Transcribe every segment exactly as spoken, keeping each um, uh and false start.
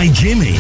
by Jimmy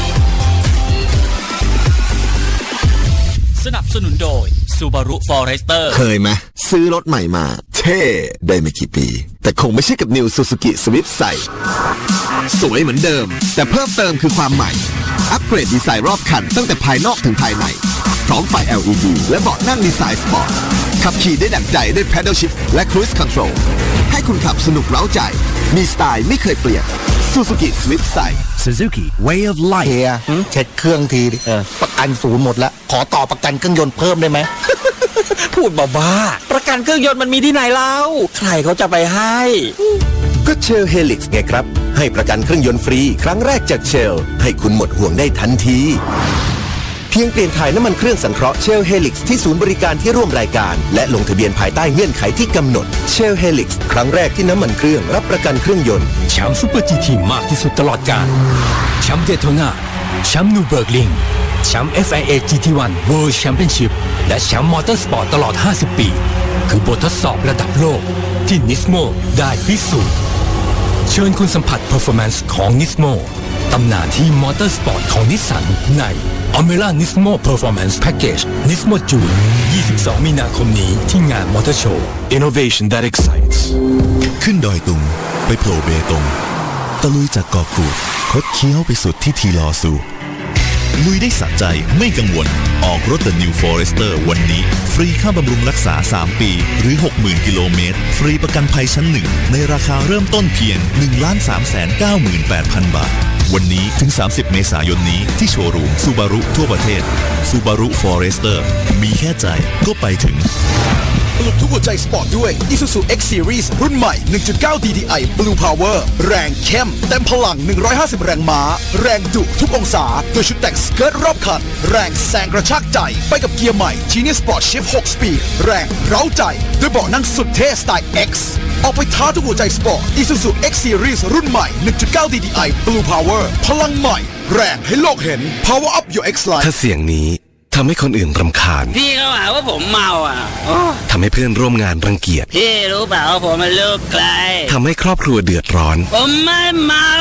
สนับสนุนโดย Subaru Forester เคยไหมซื้อรถใหม่มาเท่ได้ไม่กี่ปีแต่คงไม่ใช่กับ New Suzuki Swift ใส่สวยเหมือนเดิมแต่เพิ่มเติมคือความใหม่อัปเกรดดีไซน์รอบคันตั้งแต่ภายนอกถึงภายในพร้อมไฟ แอล อี ดี และเบาะนั่งดีไซน์สปอร์ตขับขี่ได้ดั่งใจด้วย Paddle Shift และ Cruise Control ให้คุณขับสนุกเร้าใจมีสไตล์ไม่เคยเปลี่ยน Suzuki Swift ใส่ Suzuki Way of Life เฮียเช็คเครื่องทีดิประกันศูนย์หมดแล้วขอต่อประกันเครื่องยนต์เพิ่มได้ไหมพูดบ้าๆประกันเครื่องยนต์มันมีที่ไหนเล่าใครเขาจะไปให้ก็เชล Helix ไงครับให้ประกันเครื่องยนต์ฟรีครั้งแรกจากเชลให้คุณหมดห่วงได้ทันทีเพียงเปลี่ยนถ่ายน้ำมันเครื่องสังเคราะห์เชล Helix ที่ศูนย์บริการที่ร่วมรายการและลงทะเบียนภายใต้เงื่อนไขที่กำหนดเชล Helix ครั้งแรกที่น้ำมันเครื่องรับประกันเครื่องยนต์แชมป์ซุปเปอร์ จี ที มากที่สุดตลอดกาลแชมป์เดโทนาแชมป์นูเบิร์กลิงแชมป์ เอฟ ไอ เอ จี ที วัน World Championship และแชมป์มอเตอร์สปอร์ตตลอดห้าสิบปีคือบททดสอบระดับโลกที่ Nismo ได้พิสูจน์เชิญคุณสัมผัส Performance ของ Nismo ตำนานที่มอเตอร์สปอร์ตของนิสสันใน Almera Nismo Performance Package Nismo June ยี่สิบสอง มีนาคมนี้ที่งานมอเตอร์โชว์ Innovation that excites ขึ้นดอยตุงไปโผล่เบตงตะลุยจากเกาะกูดคดเคี้ยวไปสุดที่ทีลอซูลุยได้สะใจไม่กังวลออกรถ The New Forester วันนี้ฟรีค่าบำรุงรักษาสามปีหรือ หกหมื่น กิโลเมตรฟรีประกันภัยชั้นหนึ่งในราคาเริ่มต้นเพียง หนึ่งล้านสามแสนเก้าหมื่นแปดพัน บาทวันนี้ถึงสามสิบเมษายนนี้ที่โชว์รูม Subaru ทั่วประเทศ Subaru Forester มีแค่ใจก็ไปถึงปลุกทุกหัวใจสปอร์ตด้วย Isuzu X Series รุ่นใหม่ หนึ่งจุดเก้า ดี ดี ไอ Blue Power แรงเข้มเต็มพลังหนึ่งร้อยห้าสิบแรงม้าแรงดุทุกองศาโดยชุดแต่งสเกิร์ตรอบคันแรงแซงกระชากใจไปกับเกียร์ใหม่ Genius Sport Shift หก Speed แรงเร้าใจด้วยเบาะนั่งสุดเท่สไตล์ X ออกไปท้าทุกหัวใจสปอร์ต Isuzu X Series รุ่นใหม่ หนึ่งจุดเก้า ดี ดี ไอ Blue Power พลังใหม่แรงให้โลกเห็น Power Up Your X Line ถ้าเสียงนี้ทำให้คนอื่นรำคาญพี่เขาหาว่าผมเมาอ่ะทำให้เพื่อนร่วมงานรังเกียจพี่รู้เปล่าว่าผมเป็นลูกใครทำให้ครอบครัวเดือดร้อนผมไม่เมา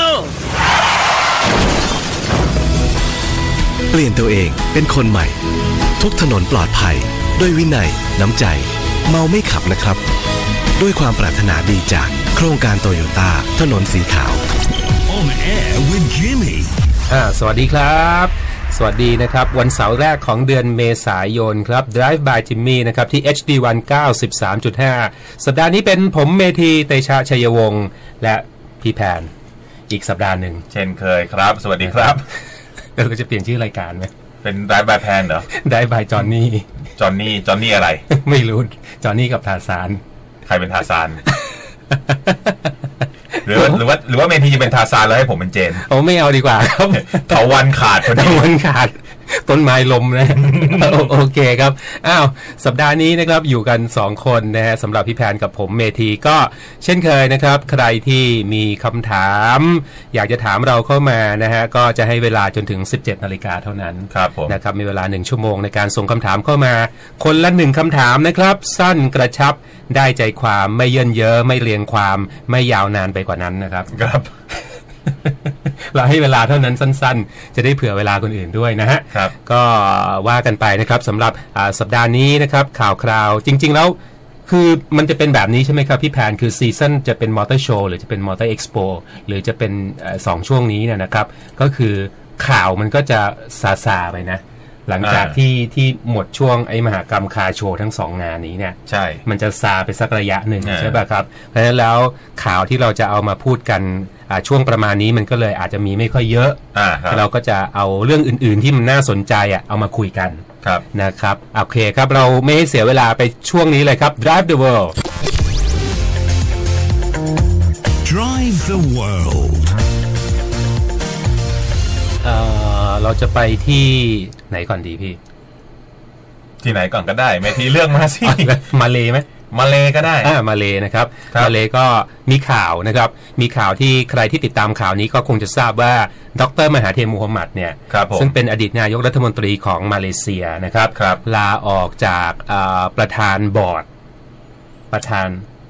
เปลี่ยนตัวเองเป็นคนใหม่ทุกถนนปลอดภัยด้วยวินัยน้ำใจเมาไม่ขับนะครับด้วยความปรารถนาดีจากโครงการโตโยต้าถนนสีขาว On Air with Jimmy อ่าสวัสดีครับสวัสดีนะครับวันเสาร์แรกของเดือนเมษายนครับ Drive by Jimmy นะครับที่ เอช ดี วัน เก้าสิบสามจุดห้า สัปดาห์นี้เป็นผมเมธีเตชะชัยวงศ์และพี่แพนอีกสัปดาห์หนึ่งเช่นเคยครับสวัสดีครับเราจะเปลี่ยนชื่อรายการไหมเป็น Drive by แพนเหรอ Drive by จอห์นนี่จอห์นนี่จอห์นนี่อะไรไม่รู้จอห์นนี่กับทาซานใครเป็นทาซานหรือหรือว่าหรือว่าเมธีจะเป็นทาซานแล้วให้ผมเป็นเจนโอ้ไม่เอาดีกว่าครับเถาวันขาดพอดีเถาวันขาดต้นไม้ลมนะโอเคครับอ้าวสัปดาห์นี้นะครับอยู่กันสองคนนะฮะสำหรับพี่แพนกับผมเมธีก็เช่นเคยนะครับใครที่มีคำถามอยากจะถามเราเข้ามานะฮะก็จะให้เวลาจนถึง สิบเจ็ดนาฬิกาเท่านั้นครับผมนะครับมีเวลาหนึ่งชั่วโมงในการส่งคำถามเข้ามาคนละหนึ่งคำถามนะครับสั้นกระชับได้ใจความไม่เยินเยอะไม่เรียงความไม่ยาวนานไปกว่านั้นนะครับครับเราให้เวลาเท่านั้นสั้นๆจะได้เผื่อเวลาคนอื่นด้วยนะฮะก็ว่ากันไปนะครับสำหรับสัปดาห์นี้นะครับข่าวคราวจริงๆแล้วคือมันจะเป็นแบบนี้ใช่ไหมครับพี่แพนคือซีซั่นจะเป็นมอเตอร์โชว์หรือจะเป็นมอเตอร์เอ็กซ์โปหรือจะเป็นสองช่วงนี้เนี่ยนะครับก็คือข่าวมันก็จะซาซาไปนะหลังจากที่ที่หมดช่วงไอ้มหากรรมคาร์โชว์ทั้งสองงานนี้เนี่ยใช่มันจะซาไปสักระยะหนึ่งใช่ป่ะครับเพราะฉะนั้นแล้วข่าวที่เราจะเอามาพูดกันช่วงประมาณนี้มันก็เลยอาจจะมีไม่ค่อยเยอะเราก็จะเอาเรื่องอื่นๆที่มันน่าสนใจอ่ะเอามาคุยกันนะครับโอเคครับเราไม่ให้เสียเวลาไปช่วงนี้เลยครับ Drive the World Drive the World เอ่อเราจะไปที่ไหนก่อนดีพี่ที่ไหนก่อนก็ได้ไม่ทีเรื่องมาสิมาเลไหมมาเลก็ได้อ่ามาเลนะครับมาเลก็มีข่าวนะครับมีข่าวที่ใครที่ติดตามข่าวนี้ก็คงจะทราบว่าดร.มหาเทมูฮัมหมัดเนี่ยซึ่งเป็นอดีตนายกรัฐมนตรีของมาเลเซียนะครับลาออกจากประธานบอร์ดประธานท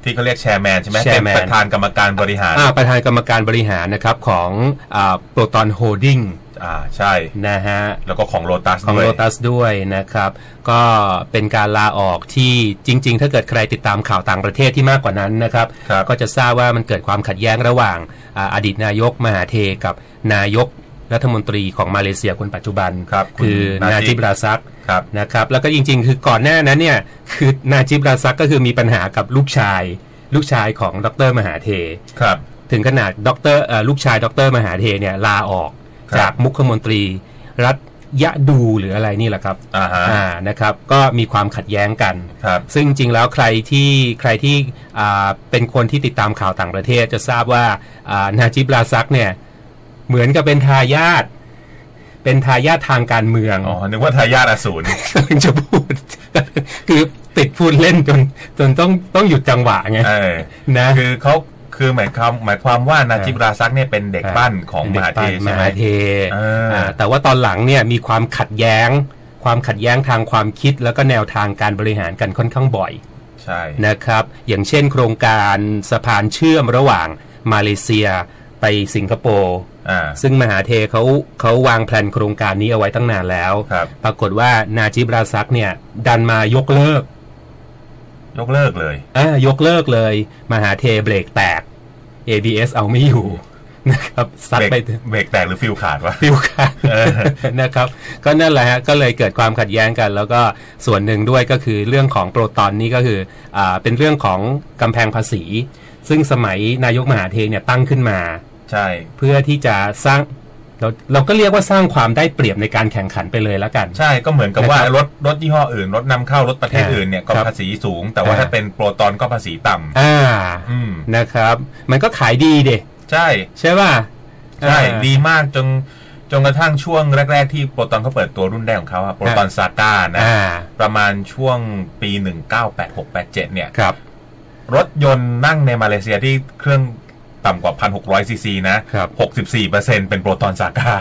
ที่เขาเรียกแชร์แมนใช่ไหมเป็นประธานกรรมการบริหารอ่าประธานกรรมการบริหารนะครับของอ่าโปรตอนโฮลดิ้งอ่าใช่นะฮะแล้วก็ของโลตัสของโลตัสด้วยนะครับก็เป็นการลาออกที่จริงๆถ้าเกิดใครติดตามข่าวต่างประเทศที่มากกว่านั้นนะครับก็จะทราบว่ามันเกิดความขัดแย้งระหว่างอดีตนายกมหาเทกับนายกรัฐมนตรีของมาเลเซียคนปัจจุบันคือนาจิบราซักนะครับแล้วก็จริงๆคือก่อนหน้านั้นเนี่ยคือนาจิบราซักก็คือมีปัญหากับลูกชายลูกชายของดร.มหาเทถึงขนาดดร.ลูกชายดร.มหาเทเนี่ยลาออกจากมุขมนตรีรัฐยะดูหรืออะไรนี่แหละครับอ่านะครับก็มีความขัดแย้งกันซึ่งจริงแล้วใครที่ใครที่อ่าเป็นคนที่ติดตามข่าวต่างประเทศจะทราบว่าอ่านาจิบราซักเนี่ยเหมือนกับเป็นทายาทเป็นทายาททางการเมืองอ๋อนึกว่าทายาทอสูรจะพูดคือติดพูดเล่นจนจนต้องต้องหยุดจังหวะไงนะคือเขาคือหมายความหมายความว่านาจิบราซักเนี่ยเป็นเด็กปั้นของมหาเทใช่ไหมมหาเทแต่ว่าตอนหลังเนี่ยมีความขัดแย้งความขัดแย้งทางความคิดแล้วก็แนวทางการบริหารกันค่อนข้างบ่อยใช่นะครับอย่างเช่นโครงการสะพานเชื่อมระหว่างมาเลเซียไปสิงคโปร์ซึ่งมหาเทเขาเขาวางแผนโครงการนี้เอาไว้ตั้งนานแล้วปรากฏว่านาจิบราซักเนี่ยดันมายกเลิกยกเลิกเลยอ่ายกเลิกเลยมหาเทเบรกแตก เอ บี เอส เอาไม่อยู่นะครับซัดไปเบรกแตกหรือฟิวขาดวะฟิวขาดนะครับก็นั่นแหละฮะก็เลยเกิดความขัดแย้งกันแล้วก็ส่วนหนึ่งด้วยก็คือเรื่องของโปรตอนนี่ก็คืออ่าเป็นเรื่องของกำแพงภาษีซึ่งสมัยนายกมหาเทเนี่ยตั้งขึ้นมาใช่เพื่อที่จะสร้างเราเราก็เรียกว่าสร้างความได้เปรียบในการแข่งขันไปเลยแล้วกันใช่ก็เหมือนกับว่ารถรถยี่ห้ออื่นรถนำเข้ารถประเทศอื่นเนี่ยก็ภาษีสูงแต่ว่าถ้าเป็นโปรตอนก็ภาษีต่ำอ่าอืมนะครับมันก็ขายดีเด็ใช่ใช่ป่ะใช่ดีมากจนจนกระทั่งช่วงแรกๆที่โปรตอนเขาเปิดตัวรุ่นแรกของเขาโปรตอนซาก้านะประมาณช่วงปีหนึ่งเก้าแปดหกแปดเจ็ดเนี่ยครับรถยนต์นั่งในมาเลเซียที่เครื่องต่ำกว่า หนึ่งพันหกร้อย ซีซีนะ หกสิบสี่เปอร์เซ็นต์ เป็นโปรตอนซาก้า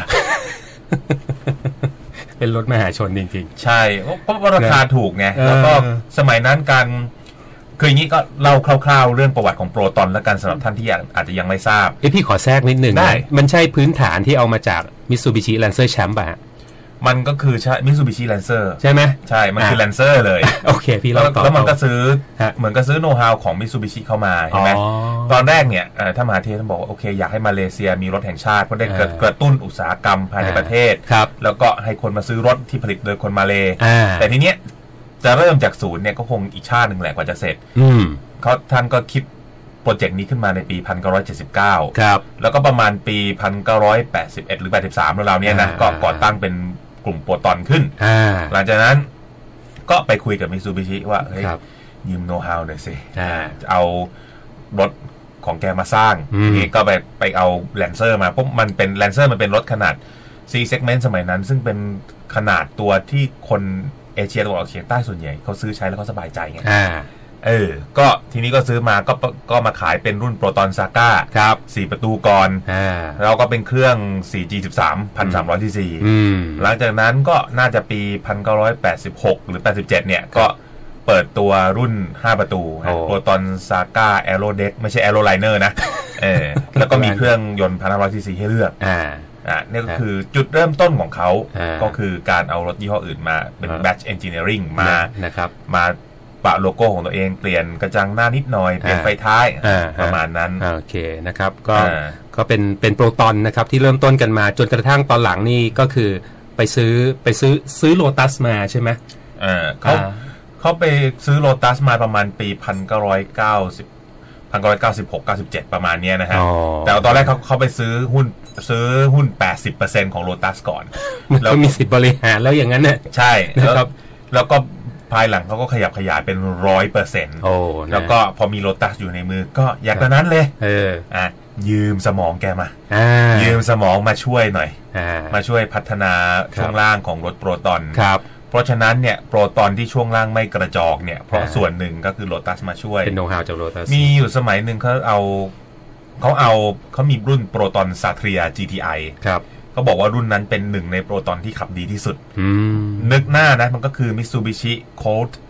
เป็นรถมหาชนจริงๆใช่เพราะราคาถูกไงแล้วก็สมัยนั้นการคืออย่างนี้ก็เล่าคร่าวๆเรื่องประวัติของโปรตอนและกันสำหรับท่านที่อาจจะยังไม่ทราบเอ้พี่ขอแทรกนิดหนึ่งได้มันใช่พื้นฐานที่เอามาจาก Mitsubishi Lancer Champ ป่ะมันก็คือใช่ Mitsubishi Lancer ใช่ไหมใช่มันคือ Lancer เลยโอเคพี่เล่าต่อแล้วมันก็ซื้อเหมือนก็ซื้อโน้ตฮาวของ Mitsubishi เข้ามาใช่ไหมตอนแรกเนี่ยถ้ามหาเทศบอกว่าโอเคอยากให้มาเลเซียมีรถแห่งชาติเพื่อได้กระตุ้นอุตสาหกรรมภายในประเทศแล้วก็ให้คนมาซื้อรถที่ผลิตโดยคนมาเลแต่ทีเนี้ยจะเริ่มจากศูนย์เนี่ยก็คงอีกชาติหนึ่งแหละกว่าจะเสร็จเขาท่านก็คิดโปรเจกต์นี้ขึ้นมาในปีหนึ่งพันเก้าร้อยเจ็ดสิบเก้าครับแล้วก็ประมาณปีหนึ่งพันเก้าร้อยแปดสิบเอ็ดหรือแปดสิบสามราวๆเนี้ยนะก็ก่อตั้งเป็นกลุ่มโปรตอนขึ้นหลังจากนั้นก็ไปคุยกับมิตซูบิชิว่าเฮ้ยยืมโน้ตฮาวหน่อยสิเอารถของแกมาสร้างนี่ก็ไปไปเอาแลนเซอร์มาเพราะมันเป็นแลนเซอร์มันเป็นรถขนาด C segment สมัยนั้นซึ่งเป็นขนาดตัวที่คนเอเชียตะวันออกเฉียงใต้ส่วนใหญ่เขาซื้อใช้แล้วเขาสบายใจไงเออก็ทีนี้ก็ซื้อมาก็ก็มาขายเป็นรุ่นโปรตอนซาก้าครับสี่ประตูก่อนแล้วก็เป็นเครื่อง โฟร์ จี สิบสาม หนึ่งพันสามร้อย ซี ซีหลังจากนั้นก็น่าจะปีหนึ่งพันเก้าร้อยแปดสิบหกหรือแปดสิบเจ็ดเนี่ยก็เปิดตัวรุ่นห้าประตูโปรตอนซาก้าแอโรเด็กไม่ใช่แอโรไลเนอร์นะเออแล้วก็มีเครื่องยนต์ หนึ่งพันห้าร้อย ซี ซีให้เลือกอ่าอ่านี่ก็คือจุดเริ่มต้นของเขาก็คือการเอารถยี่ห้ออื่นมาเป็น batch engineering มานะครับมาปะโลโก้ของตัวเองเปลี่ยนกระจังหน้านิดหน่อยเปลี่ยนไฟท้ายประมาณนั้นโอเคนะครับก็ก็เป็นเป็นโปรตอนนะครับที่เริ่มต้นกันมาจนกระทั่งตอนหลังนี่ก็คือไปซื้อไปซื้อซื้อโลตัสมาใช่ไหมเออเขาเขาไปซื้อโลตัสมาประมาณปีหนึ่งพันเก้าร้อยเก้าสิบ หนึ่งพันเก้าร้อยเก้าสิบหก เก้าสิบเจ็ดประมาณนี้นะฮะแต่ตอนแรกเขาเขาไปซื้อหุ้นซื้อหุ้น แปดสิบเปอร์เซ็นต์ ของโลตัสก่อนแล้วมีสิทธิ์บริหารแล้วอย่างนั้นเนี่ยใช่นะครับแล้วก็ภายหลังเขาก็ขยับขยายเป็นร้อยเปอร์เซ็นต์แล้วก็พอมีโลตัสอยู่ในมือก็อยากตอนนั้นเลยเอออ่ะยืมสมองแกมายืมสมองมาช่วยหน่อยมาช่วยพัฒนาช่วงล่างของรถโปรตอนเพราะฉะนั้นเนี่ยโปรตอนที่ช่วงล่างไม่กระจอกเนี่ยเพราะส่วนหนึ่งก็คือโลตัสมาช่วยเป็นโน้ตฮาวจากโลตัสมีอยู่สมัยหนึ่งเขาเอาเขาเอาเขามีรุ่นโปรตอนซาเทรีย จี ที ไอครับเขาบอกว่ารุ่นนั้นเป็นหนึ่งในโปรตอนที่ขับดีที่สุดนึกหน้านะมันก็คือ Mitsubishi Colt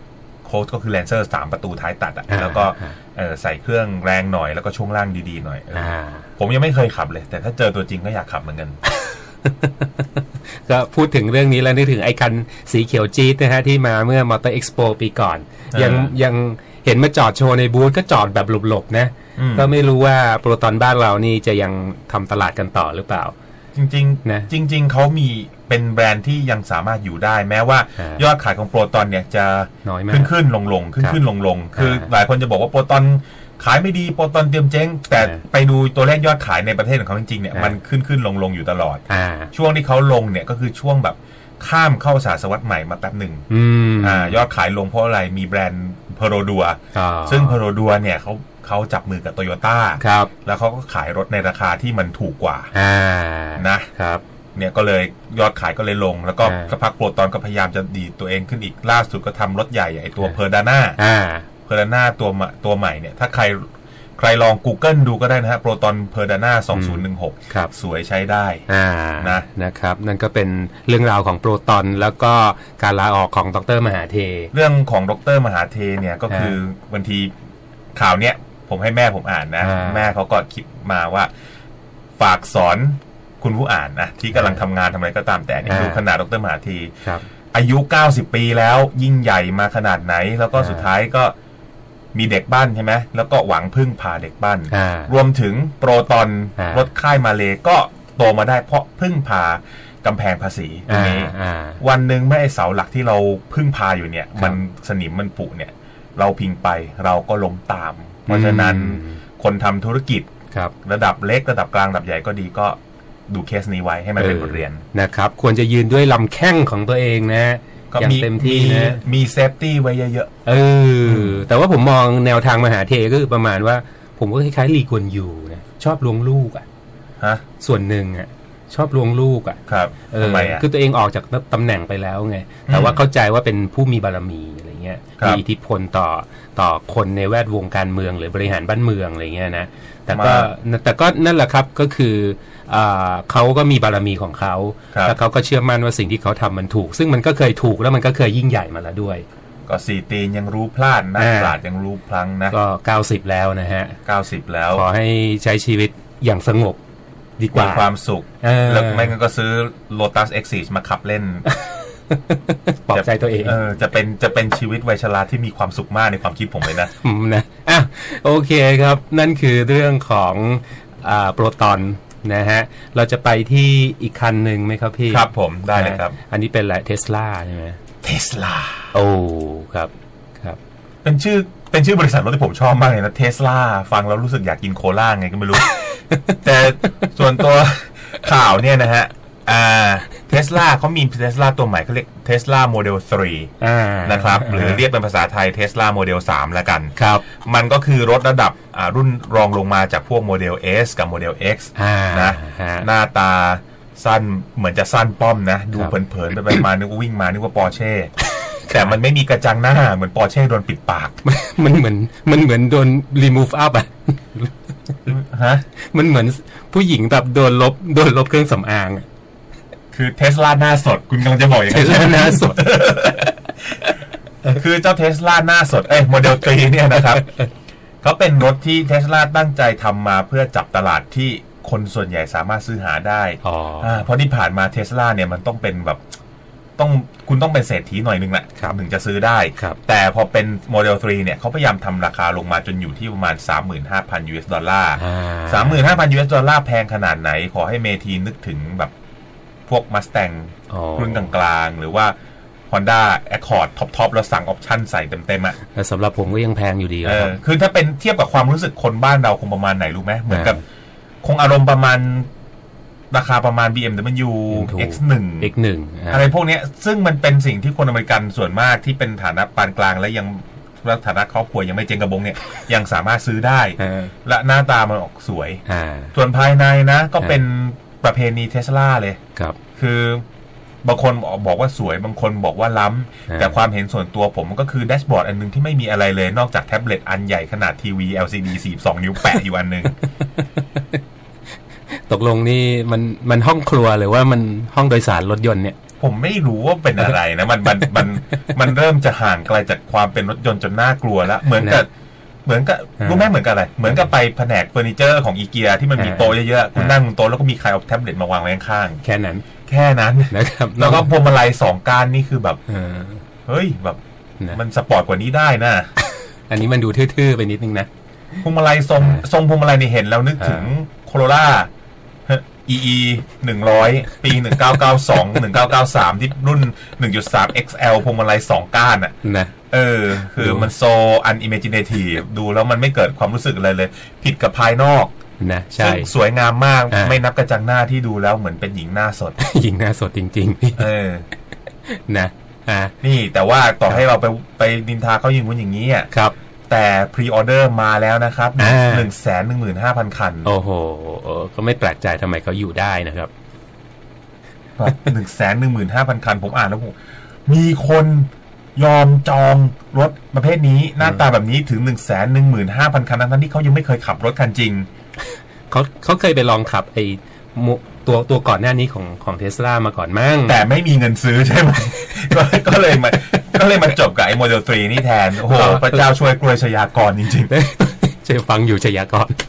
โค้ชก็คือ Lancer สามประตูท้ายตัดอ่ะแล้วก็เออใส่เครื่องแรงหน่อยแล้วก็ช่วงล่างดีๆหน่อยผมยังไม่เคยขับเลยแต่ถ้าเจอตัวจริงก็อยากขับเหมือนกันก็พูดถึงเรื่องนี้แล้วนึกถึงไอ้คันสีเขียวจี๊ดนะฮะที่มาเมื่อ Motor Expo ปีก่อนยังยังเห็นมาจอดโชว์ในบูธก็จอดแบบหลบๆนะก็ไม่รู้ว่าโปรตอนบ้านเรานี่จะยังทำตลาดกันต่อหรือเปล่าจริงๆนะจริงๆเขามีเป็นแบรนด์ที่ยังสามารถอยู่ได้แม้ว่ายอดขายของโปรตอนเนี่ยจะขึ้นขึ้นลงลงขึ้นขึ้นลงลงคือหลายคนจะบอกว่าโปรตอนขายไม่ดีโปรตอนเตรียมเจ๊งแต่ไปดูตัวเลขยอดขายในประเทศของเขาจริงๆเนี่ยมันขึ้นขึ้นลงลงอยู่ตลอดช่วงที่เขาลงเนี่ยก็คือช่วงแบบข้ามเข้าศตวรรษใหม่มาแป๊บหนึ่งอ่ายอดขายลงเพราะอะไรมีแบรนด์เพโรดัวซึ่งเพโรดัวเนี่ยเขาเขาจับมือกับโตโยต้าแล้วเขาก็ขายรถในราคาที่มันถูกกว่านะครับเนี่ยก็เลยยอดขายก็เลยลงแล้วก็สักพักโปรตอนก็พยายามจะดีตัวเองขึ้นอีกล่าสุดก็ทำรถใหญ่ไอตัวเพอร์ดาน่าเพอร์ดาน่าตัวตัวใหม่เนี่ยถ้าใครใครลอง Google ดูก็ได้นะฮะโปรตอนเพอร์ดาน่าสองพันสิบหกสวยใช้ได้นะนะครับนั่นก็เป็นเรื่องราวของโปรตอนแล้วก็การลาออกของดร.มหาเทเรื่องของดร.มหาเทเนี่ยก็คือบางทีข่าวเนี้ยผมให้แม่ผมอ่านนะแม่เขาก็คิดมาว่าฝากสอนคุณผู้อ่านนะที่กำลังทำงานทำอะไรก็ตามแต่เนี่ยดูขนาดดร.มหาเทอายุเก้าสิบปีแล้วยิ่งใหญ่มาขนาดไหนแล้วก็สุดท้ายก็มีเด็กบ้านใช่ไหมแล้วก็หวังพึ่งพาเด็กบ้านรวมถึงโปรตอนรถค่ายมาเลก็โตมาได้เพราะพึ่งพากำแพงภาษีตรงนี้วันหนึ่งเมื่อไอ้เสาหลักที่เราพึ่งพาอยู่เนี่ยมันสนิมมันผุเนี่ยเราพิงไปเราก็ล้มตามเพราะฉะนั้นคนทำธุรกิจระดับเล็กระดับกลางระดับใหญ่ก็ดีก็ดูเคสนี้ไว้ให้มันเป็นบทเรียนนะครับควรจะยืนด้วยลำแข้งของตัวเองนะอย่างเต็มที่นะมีเซฟตี้ไว้เยอะๆเออแต่ว่าผมมองแนวทางมหาเทก็คือประมาณว่าผมก็คล้ายๆลีกวนยูนะชอบลวงลูกอ่ะฮะส่วนหนึ่งอ่ะชอบลวงลูกอ่ะครับทำไมอ่ะคือตัวเองออกจากตำแหน่งไปแล้วไงแต่ว่าเข้าใจว่าเป็นผู้มีบารมีอะไรเงี้ยมีอิทธิพลต่อต่อคนในแวดวงการเมืองหรือบริหารบ้านเมืองอะไรเงี้ยนะแต่ก็แต่ก็นั่นแหละครับก็คือเขาก็มีบารมีของเขาแล้วเขาก็เชื่อมั่นว่าสิ่งที่เขาทำมันถูกซึ่งมันก็เคยถูกแล้วมันก็เคยยิ่งใหญ่มาแล้วด้วยก็สี่ตีนยังรู้พลาดนักปราชญ์ยังรู้พลั้งนะก็เก้าสิบแล้วนะฮะเก้าสิบแล้วขอให้ใช้ชีวิตอย่างสงบดีกว่าความสุขแล้วไม่งั้นก็ซื้อ Lotus เอ็กซ์ ซี มาขับเล่นปลอบใจตัวเองเออจะเป็นจะเป็นชีวิตวัยชราที่มีความสุขมากในความคิดผมเลยนะนะอ่ะโอเคครับนั่นคือเรื่องของอ่าโปรตอนนะฮะเราจะไปที่อีกคันหนึ่งไหมครับพี่ครับผมได้เลยครับอันนี้เป็นอะไรเทสลาใช่ไหมเทสลาโอ้ครับครับเป็นชื่อเป็นชื่อบริษัทรถที่ผมชอบมากเลยนะเทสลาฟังแล้วรู้สึกอยากกินโคลาไงก็ไม่รู้ แต่ส่วนตัวข่าวเนี่ยนะฮะอ่าเทสลาเขามีเทสลาตัวใหม่เขาเรียกเทสลาโมเดลสามนะครับหรือเรียกเป็นภาษาไทยเทสลาโมเดลสามแล้วกันครับมันก็คือรถระดับรุ่นรองลงมาจากพวกโมเดล S กับโมเดล X นะหน้าตาสั้นเหมือนจะสั้นป้อมนะดูเผินๆไปมานึกว่าวิ่งมานึกว่าปอร์เช่แต่มันไม่มีกระจังหน้าเหมือนปอร์เช่โดนปิดปากมันเหมือนมันเหมือนโดน remove up อ่ะฮะมันเหมือนผู้หญิงแบบโดนลบโดนลบเครื่องสำอางคือเทสลาหน้าสดคุณกำลังจะบอกอย่างไรเทสลาหน้าสดคือเจ้าเทสลาหน้าสดเอ้ยโมเดลสามเนี่ยนะครับเขาเป็นรถที่เทสลาตั้งใจทำมาเพื่อจับตลาดที่คนส่วนใหญ่สามารถซื้อหาได้เพราะที่ผ่านมาเทสลาเนี่ยมันต้องเป็นแบบต้องคุณต้องเป็นเศรษฐีหน่อยนึงแหละถึงจะซื้อได้แต่พอเป็นโมเดลสามเนี่ยเขาพยายามทำราคาลงมาจนอยู่ที่ประมาณ สามหมื่นห้าพัน ยู เอส ดอลลาร์ สามหมื่นห้าพัน ยู เอส ดอลลาร์แพงขนาดไหนขอให้เมทีนึกถึงแบบพวก Mustang รุ่นกลางๆหรือว่า Honda Accord ท็อปๆแล้วสั่งออปชั่นใส่เต็มๆอ่ะแต่สำหรับผมก็ยังแพงอยู่ดีครับคือถ้าเป็นเทียบกับความรู้สึกคนบ้านเราคงประมาณไหนรู้ไหมเหมือนกับคงอารมณ์ประมาณราคาประมาณ บี เอ็ม ดับเบิลยู เอ็กซ์ หนึ่งเอ็กซ์ หนึ่งอะไรพวกนี้ซึ่งมันเป็นสิ่งที่คนอเมริกันส่วนมากที่เป็นฐานะปานกลางและยังฐานะครอบครัวยังไม่เจ๊งกระบงเนี่ยยังสามารถซื้อได้และหน้าตามันออกสวยส่วนภายในนะก็เป็นประเพณีเทสลาเลยครับคือบางคนบอกว่าสวยบางคนบอกว่าล้ำแต่ความเห็นส่วนตัวผมก็คือแดชบอร์ดอันนึงที่ไม่มีอะไรเลยนอกจากแท็บเล็ตอันใหญ่ขนาดทีวี แอล ซี ดี สี่สิบสอง นิ้วแปะอยู่อันนึงตกลงนี่มันมันห้องครัวหรือว่ามันห้องโดยสารรถยนต์เนี่ยผมไม่รู้ว่าเป็นอะไรนะมันมันมันมันเริ่มจะห่างไกลจากความเป็นรถยนต์จนน่ากลัวแล้วเหมือนกับเหมือนกับรู้ไหมเหมือนกับอะไรเหมือนกับไปแผนกเฟอร์นิเจอร์ของอีเกียที่มันมีโต๊ะเยอะๆคุณนั่งบนโต๊ะแล้วก็มีใครเอาแท็บเล็ตมาวางไว้ข้างๆแค่นั้นแค่นั้นนะครับแล้วก็พวงมาลัยสองก้านนี่คือแบบเฮ้ยแบบมันสปอร์ตกว่านี้ได้นะอันนี้มันดูทื่อๆไปนิดนึงนะพวงมาลัยทรงทรงพวงมาลัยนี่เห็นแล้วนึกถึงโคโรล่าอี อี หนึ่งร้อยปีหนึ่งเก้าเก้าสอง หนึ่งเก้าเก้าสามที่รุ่น หนึ่งจุดสาม เอ็กซ์ แอล พวงมาลัยสองก้านอ่ะนะเออคือมันโซอันอิเมจิเนทีฟดูแล้วมันไม่เกิดความรู้สึกอะไรเลยผิดกับภายนอกนะใช่สวยงามมากไม่นับกระจังหน้าที่ดูแล้วเหมือนเป็นหญิงหน้าสดหญิงหน้าสดจริงๆเออนะอ่านี่แต่ว่าต่อให้เราไปไปดินทาเขาอย่างงู้นอย่างนี้อ่ะครับแต่พรีออเดอร์มาแล้วนะครับหนึ่งแสนหนึ่งหมื่นห้าพันคันโอ้โหก็ไม่แปลกใจทำไมเขาอยู่ได้นะครับหนึ่งแสนหนึ่งหมื่นห้าพันคันผมอ่านแล้วผมมีคนยอมจองรถประเภทนี้หน้าตาแบบนี้ถึงหนึ่งแสนหนึ่งหมื่นห้าพันคันทั้งที่เขายังไม่เคยขับรถคันจริงเขาเขาเคยไปลองขับไอ้ตัวตัวก่อนหน้านี้ของของ Tesla มาก่อนมั่งแต่ไม่มีเงินซื้อใช่ไหม ก็เลยมาก็เลยมาจบกับไอ้ Model สามนี่แทนโอ้โหพระเจ้าช่วยกล้วยชยากรจริงๆจะฟังอยู่ชยากร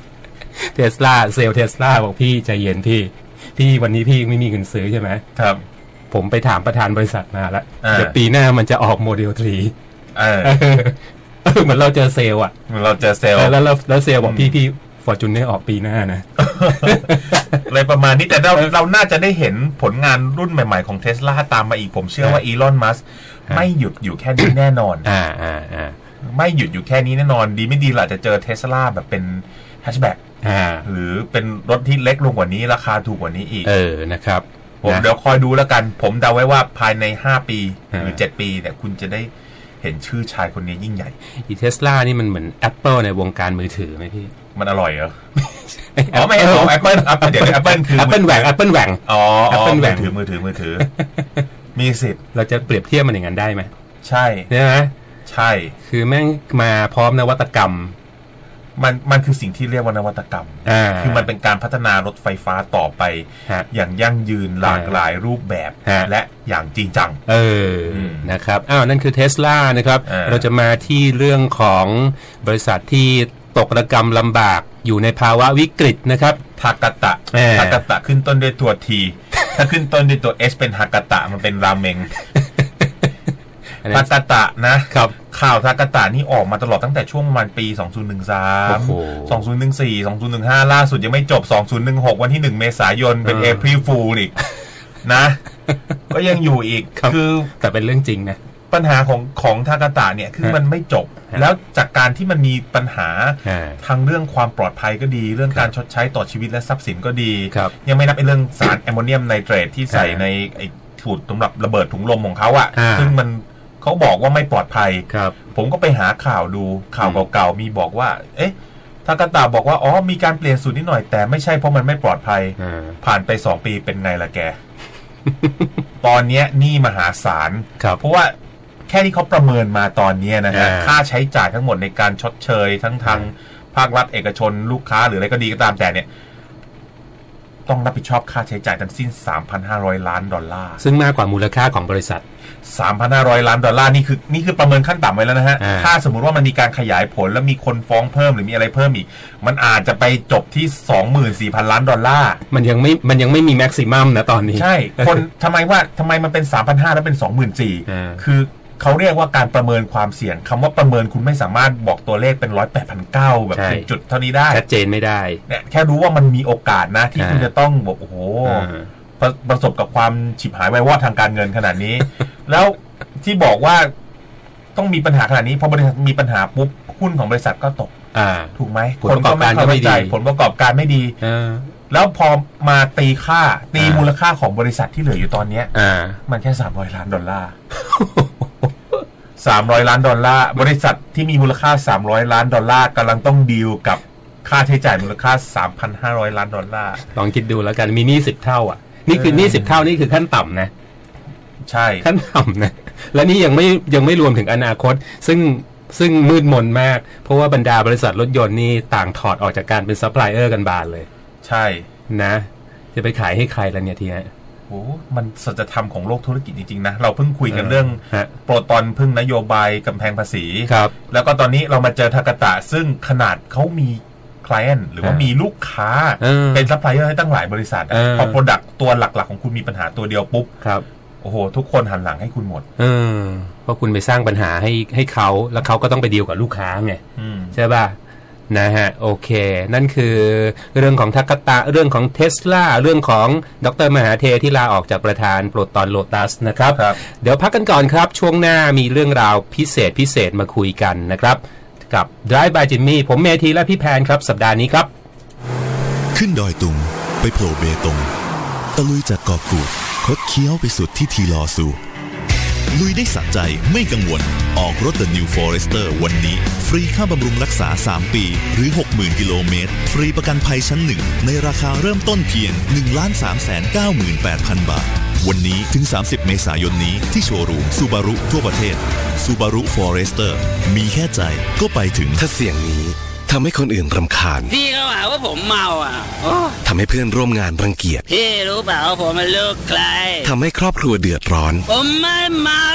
Tesla เซลล์ Tesla บอกพี่ใจเย็นพี่พี่วันนี้พี่ไม่มีเงินซื้อใช่ไหมครับผมไปถามประธานบริษัทมาแล้วเดี๋ยวปีหน้ามันจะออก Model สามเออเหมือนเราเจอเซลล์อ่ะเหมือนเราเจอเซลล์แล้วแล้วเซลล์บอกพี่พี่ฟอร์จูเนอร์ออกปีหน้านะอะไรประมาณนี้แต่เราเราน่าจะได้เห็นผลงานรุ่นใหม่ๆของ Tesla ตามมาอีกผมเชื่อว่าอีลอนมัสก์ไม่หยุดอยู่แค่นี้แน่นอนอ่าอ่าอ่าไม่หยุดอยู่แค่นี้แน่นอนดีไม่ดีเราจะเจอ Tesla แบบเป็นแฮชแบ็กหรือเป็นรถที่เล็กลงกว่านี้ราคาถูกกว่านี้อีกเออนะครับผมเดี๋ยวคอยดูแล้วกันผมเดาไว้ว่าภายในห้าปีหรือเจ็ดปีเนี่ยคุณจะได้เห็นชื่อชายคนนี้ยิ่งใหญ่อี Tesla นี่มันเหมือน Apple ในวงการมือถือไหมพี่มันอร่อยเหรออ๋อไม่อ๋อ Apple เดี๋ยว Apple คือ Apple แหว่ง Apple แหว่งอ๋อ Apple แหว่งถือมือถือมือถือมีสิทธิ์เราจะเปรียบเทียบมันอย่างนั้นได้ไหมใช่ใช่ไหมใช่คือแม่งมาพร้อมนวัตกรรมมันมันคือสิ่งที่เรียกว่านวัตกรรมคือมันเป็นการพัฒนารถไฟฟ้าต่อไปอย่างยั่งยืนหลากหลายรูปแบบและอย่างจริงจังเออนะครับอ้าวนั่นคือ Tesla นะครับเราจะมาที่เรื่องของบริษัทที่ตกระกำลำบากอยู่ในภาวะวิกฤตนะครับฮากาตะฮากาตะขึ้นต้นด้วยตัวทีถ้าขึ้นต้นด้วยตัว S เป็นฮากาตะมันเป็นราเมงทากาตะนะครับข่าวทากาตะนี่ออกมาตลอดตั้งแต่ช่วงประมาณปีสองพันสิบสาม สองพันสิบสี่ สองพันสิบห้าล่าสุดยังไม่จบสองพันสิบหกวันที่หนึ่งเมษายนเป็น April Fool อีกนะก็ยังอยู่อีกคือแต่เป็นเรื่องจริงนะปัญหาของของทากาตะเนี่ยคือมันไม่จบแล้วจากการที่มันมีปัญหาทางเรื่องความปลอดภัยก็ดีเรื่องการชดใช้ต่อชีวิตและทรัพย์สินก็ดียังไม่นับไอ้เรื่องสารแอมโมเนียมไนเตรตที่ใส่ในไอ้ถุงสำหรับระเบิดถุงลมของเขาอ่ะซึ่งมันเขาบอกว่าไม่ปลอดภัยผมก็ไปหาข่าวดูข่าวเก่าๆมีบอกว่าเอ๊ะทากาตะบอกว่าอ๋อมีการเปลี่ยนสูตรนิดหน่อยแต่ไม่ใช่เพราะมันไม่ปลอดภัยผ่านไปสองปีเป็นไงล่ะแก ตอนนี้หนี้มหาศาลเพราะว่าแค่ที่เขาประเมินมาตอนนี้นะฮะค่าใช้จ่ายทั้งหมดในการชดเชยทั้งทางภาครัฐเอกชนลูกค้าหรืออะไรก็ดีก็ตามแต่เนี่ยต้องรับผิดชอบค่าใช้จ่ายทั้งสิ้น สามพันห้าร้อย ล้านดอลลาร์ซึ่งมากกว่ามูลค่าของบริษัทสามพันห้าร้อย ล้านดอลลาร์นี่คือนี่คือประเมินขั้นต่ำไว้แล้วนะฮะถ้าสมมุติว่ามันมีการขยายผลแล้วมีคนฟ้องเพิ่มหรือมีอะไรเพิ่มอีกมันอาจจะไปจบที่ สองหมื่นสี่พัน ล้านดอลลาร์มันยังไม่มันยังไม่มีแม็กซิมัมนะตอนนี้ใช่คนทำไมว่าทำไมมันเป็น สามพันห้าร้อย แล้วเป็น สองหมื่นสี่พัน คือเขาเรียกว่าการประเมินความเสี่ยงคำว่าประเมินคุณไม่สามารถบอกตัวเลขเป็นร้อยแปดพันเก้าแบบเป็นจุดเท่านี้ได้ชัดเจนไม่ได้เนี่ยแค่รู้ว่ามันมีโอกาสนะที่คุณจะต้องบอกโอ้โหประประสบกับความฉิบหายไววอดทางการเงินขนาดนี้ แล้วที่บอกว่าต้องมีปัญหาขนาดนี้พอบริษัทมีปัญหาปุ๊บหุ้นของบริษัทก็ตกถูกไหมคนก็ไม่เข้าใจผลประกอบการไม่ดีแล้วพอมาตีค่าตีมูลค่าของบริษัทที่เหลืออยู่ตอนนี้มันแค่สามร้อยล้านดอลลาร์สามร้อยล้านดอลลาร์บริษัทที่มีมูลค่าสามร้อยล้านดอลลาร์กำลังต้องดีลกับค่าใช้จ่ายมูลค่า สามพันห้าร้อย ล้านดอลลาร์ลองคิดดูแล้วกันมีหนี้สิบเท่าอ่ะนี่คือหนี้สิบเท่านี่คือขั้นต่ำนะใช่ขั้นต่ำนะและนี่ยังไม่ยังไม่รวมถึงอนาคตซึ่งซึ่งมืดมนมากเพราะว่าบรรดาบริษัทรถยนต์นี่ต่างถอดออกจากการเป็นซัพพลายเออร์กันบานเลยใช่นะจะไปขายให้ใครล่ะเนี่ยทีนี้โอ้มันสัจธรรมของโลกธุรกิจจริงๆนะเราเพิ่งคุยกันเรื่องโปรตอนพึ่งนโยบายกำแพงภาษีแล้วก็ตอนนี้เรามาเจอทากาตะซึ่งขนาดเขามีคลเอนต์หรือว่ามีลูกค้าเป็นซัพพลายเออร์ให้ตั้งหลายบริษัทพอโปรดักต์ตัวหลักๆของคุณมีปัญหาตัวเดียวปุ๊บโอ้โหทุกคนหันหลังให้คุณหมดเออเพราะคุณไปสร้างปัญหาให้ให้เขาแล้วเขาก็ต้องไปดีลกับลูกค้าไงใช่ป่ะนะฮะโอเคนั่นคือเรื่องของทากาตะเรื่องของ Tesla เรื่องของดร.มหาเทที่ลาออกจากประธานโปรตอนโลตัสนะครับเดี๋ยวพักกันก่อนครับช่วงหน้ามีเรื่องราวพิเศษพิเศษมาคุยกันนะครับกับ Drive by Jimmy ผมเมธีและพี่แพนครับสัปดาห์นี้ครับขึ้นดอยตุงไปโผล่เบตงตะลุยจากเกาะกูดคดเคี้ยวไปสุดที่ทีลอซูลุยได้สะใจไม่กังวลออกรถ The New Forester วันนี้ฟรีค่าบำรุงรักษาสามปีหรือ หกหมื่น กิโลเมตรฟรีประกันภัยชั้นหนึ่งในราคาเริ่มต้นเพียง หนึ่งล้านสามแสนเก้าหมื่นแปดพัน บาทวันนี้ถึงสามสิบเมษายนนี้ที่โชว์รูม Subaru ทั่วประเทศ Subaru Forester มีแค่ใจก็ไปถึงถ้าเสียงนี้ทำให้คนอื่นรำคาญพี่เขาหาว่าผมเมาอ่ะทำให้เพื่อนร่วมงานรังเกียจพี่รู้เปล่าว่าผมเป็นลูกใครทำให้ครอบครัวเดือดร้อนผมไม่เมา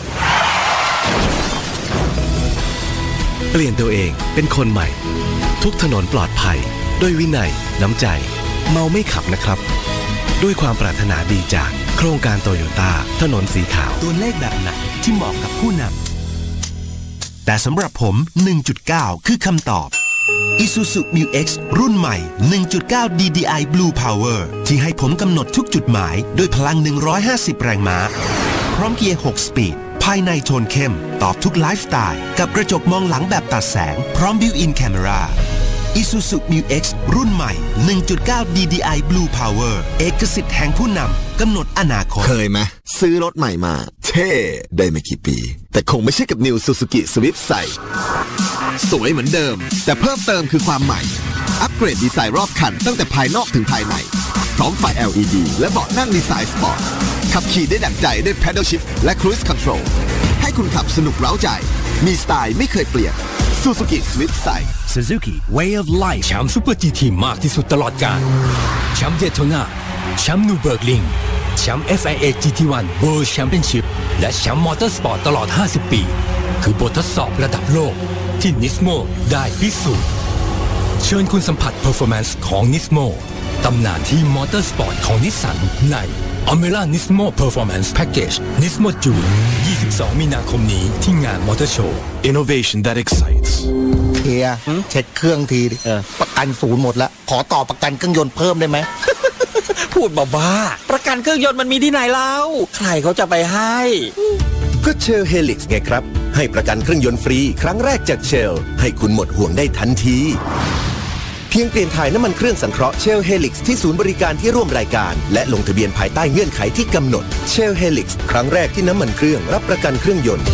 เปลี่ยนตัวเองเป็นคนใหม่ทุกถนนปลอดภัยด้วยวินัยน้ำใจเมาไม่ขับนะครับด้วยความปรารถนาดีจากโครงการโตโยต้าถนนสีขาวตัวเลขแบบไหนที่เหมาะกับผู้นำแต่สำหรับผม หนึ่งจุดเก้า คือคำตอบ Isuzu Mu X รุ่นใหม่ หนึ่งจุดเก้า ดี ดี ไอ Blue Power ที่ให้ผมกำหนดทุกจุดหมายด้วยพลังหนึ่งร้อยห้าสิบแรงม้าพร้อมเกียร์หกสปีดภายในโทนเข้มตอบทุกไลฟ์สไตล์กับกระจกมองหลังแบบตัดแสงพร้อม Built-in Camera Isuzu Mu X รุ่นใหม่ หนึ่งจุดเก้า ดี ดี ไอ Blue Power เอกสิทธิ์แห่งผู้นำกำหนดอนาคตเคยไหมซื้อรถใหม่มาเท่ได้ไม่กี่ปีแต่คงไม่ใช่กับ New Suzuki Swift ใส่สวยเหมือนเดิมแต่เพิ่มเติมคือความใหม่อัปเกรดดีไซน์รอบคันตั้งแต่ภายนอกถึงภายในพร้อมไฟ แอล อี ดี และเบาะนั่งดีไซน์สปอร์ตขับขี่ได้ดั่งใจด้วย Paddle Shift และ Cruise Control ให้คุณขับสนุกเร้าใจมีสไตล์ไม่เคยเปลี่ยน Suzuki Swift ใส่ Suzuki Way of Life แชมป์ซูเปอร์ จี ที มากที่สุดตลอดกาลแชมป์เดโทนาแชมป์นูเบิร์กลิงแชมป์ เอฟ ไอ เอ จี ที วัน World Championship และแชมป์มอเตอร์สปอร์ตตลอดห้าสิบปีคือบททดสอบระดับโลกที่ Nismo ได้พิสูจน์เชิญคุณสัมผัส Performance ของ Nismo ตำนานที่มอเตอร์สปอร์ตของนิสสันใน Almera Nismo Performance Package Nismo June ยี่สิบสอง มีนาคมนี้ที่งานมอเตอร์โชว์ Innovation that excites เฮียเช็คเครื่องทีดิประกันศูนย์หมดแล้วขอต่อประกันเครื่องยนต์เพิ่มได้ไหมพูดบ้าๆประกันเครื่องยนต์มันมีที่ไหนเล่าใครเขาจะไปให้ก็เชล Helix ไงครับให้ประกันเครื่องยนต์ฟรีครั้งแรกจากเชลให้คุณหมดห่วงได้ทันทีเพียงเปลี่ยนถ่ายน้ำมันเครื่องสังเคราะห์เชล Helix ที่ศูนย์บริการที่ร่วมรายการและลงทะเบียนภายใต้เงื่อนไขที่กำหนดเชล Helix ครั้งแรกที่น้ำมันเครื่องรับประกันเครื่องยนต์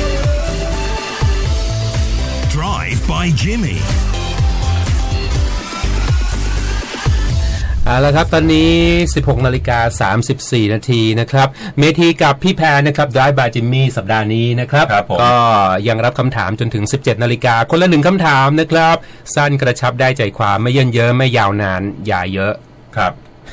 Drive by Jimmy เอาละครับตอนนี้ สิบหกนาฬิกาสามสิบสี่นาทีนะครับเมธีกับพี่แพนนะครับ Drive by Jimmy สัปดาห์นี้นะครับก็ยังรับคำถามจนถึง สิบเจ็ดนาฬิกาคนละหนึ่งคำถามนะครับสั้นกระชับได้ใจความไม่เยินเยอะไม่ยาวนานอย่าเยอะครับ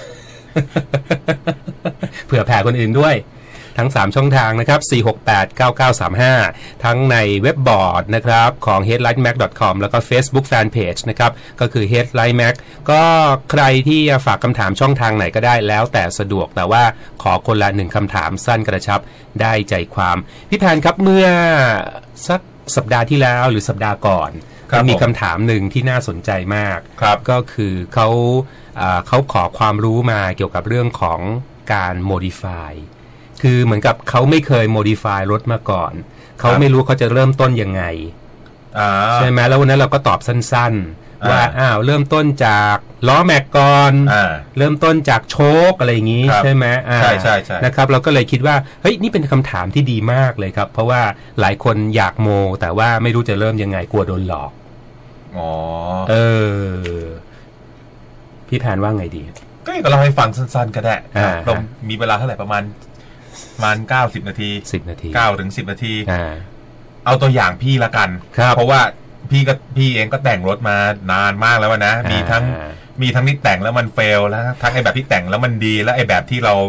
เผื่อแผ่คนอื่นด้วยทั้งสามช่องทางนะครับสี่ หก แปด เก้า เก้า สาม ห้าทั้งในเว็บบอร์ดนะครับของ เฮดไลน์แม็ก ดอท คอม แล้วก็ Facebook Fanpage นะครับก็คือ Headline Mac ก็ใครที่ฝากคำถามช่องทางไหนก็ได้แล้วแต่สะดวกแต่ว่าขอคนละหนึ่งคำถามสั้นกระชับได้ใจความพี่แพนครับเมื่อสักสัปดาห์ที่แล้วหรือสัปดาห์ก่อนมีคำถามหนึ่งที่น่าสนใจมากก็คือเขาเขาขอความรู้มาเกี่ยวกับเรื่องของการ modifyคือเหมือนกับเขาไม่เคย modify รถมาก่อนเขาไม่รู้เขาจะเริ่มต้นยังไงใช่ไหมแล้ววันนั้นเราก็ตอบสั้นๆว่าอ้าวเริ่มต้นจากล้อแม็กก่อนเริ่มต้นจากโชคอะไรอย่างนี้ใช่ไหมใช่ใช่ใช่นะครับเราก็เลยคิดว่าเฮ้ยนี่เป็นคำถามที่ดีมากเลยครับเพราะว่าหลายคนอยากโมแต่ว่าไม่รู้จะเริ่มยังไงกลัวโดนหลอกอ๋อเออพี่แพนว่าไงดีก็เราให้ฟังสั้นๆก็ได้เรามีเวลาเท่าไหร่ประมาณประมาณเก้าสิบนาทีสิบนาทีเก้าถึงสิบนาทีเอาตัวอย่างพี่ละกันเพราะว่าพี่ก็พี่เองก็แต่งรถมานานมากแล้วนะมีทั้งมีทั้งที่แต่งแล้วมันเฟลแล้วทั้งไอ้แบบที่แต่งแล้วมันดีแล้วไอ้แบบที่เรา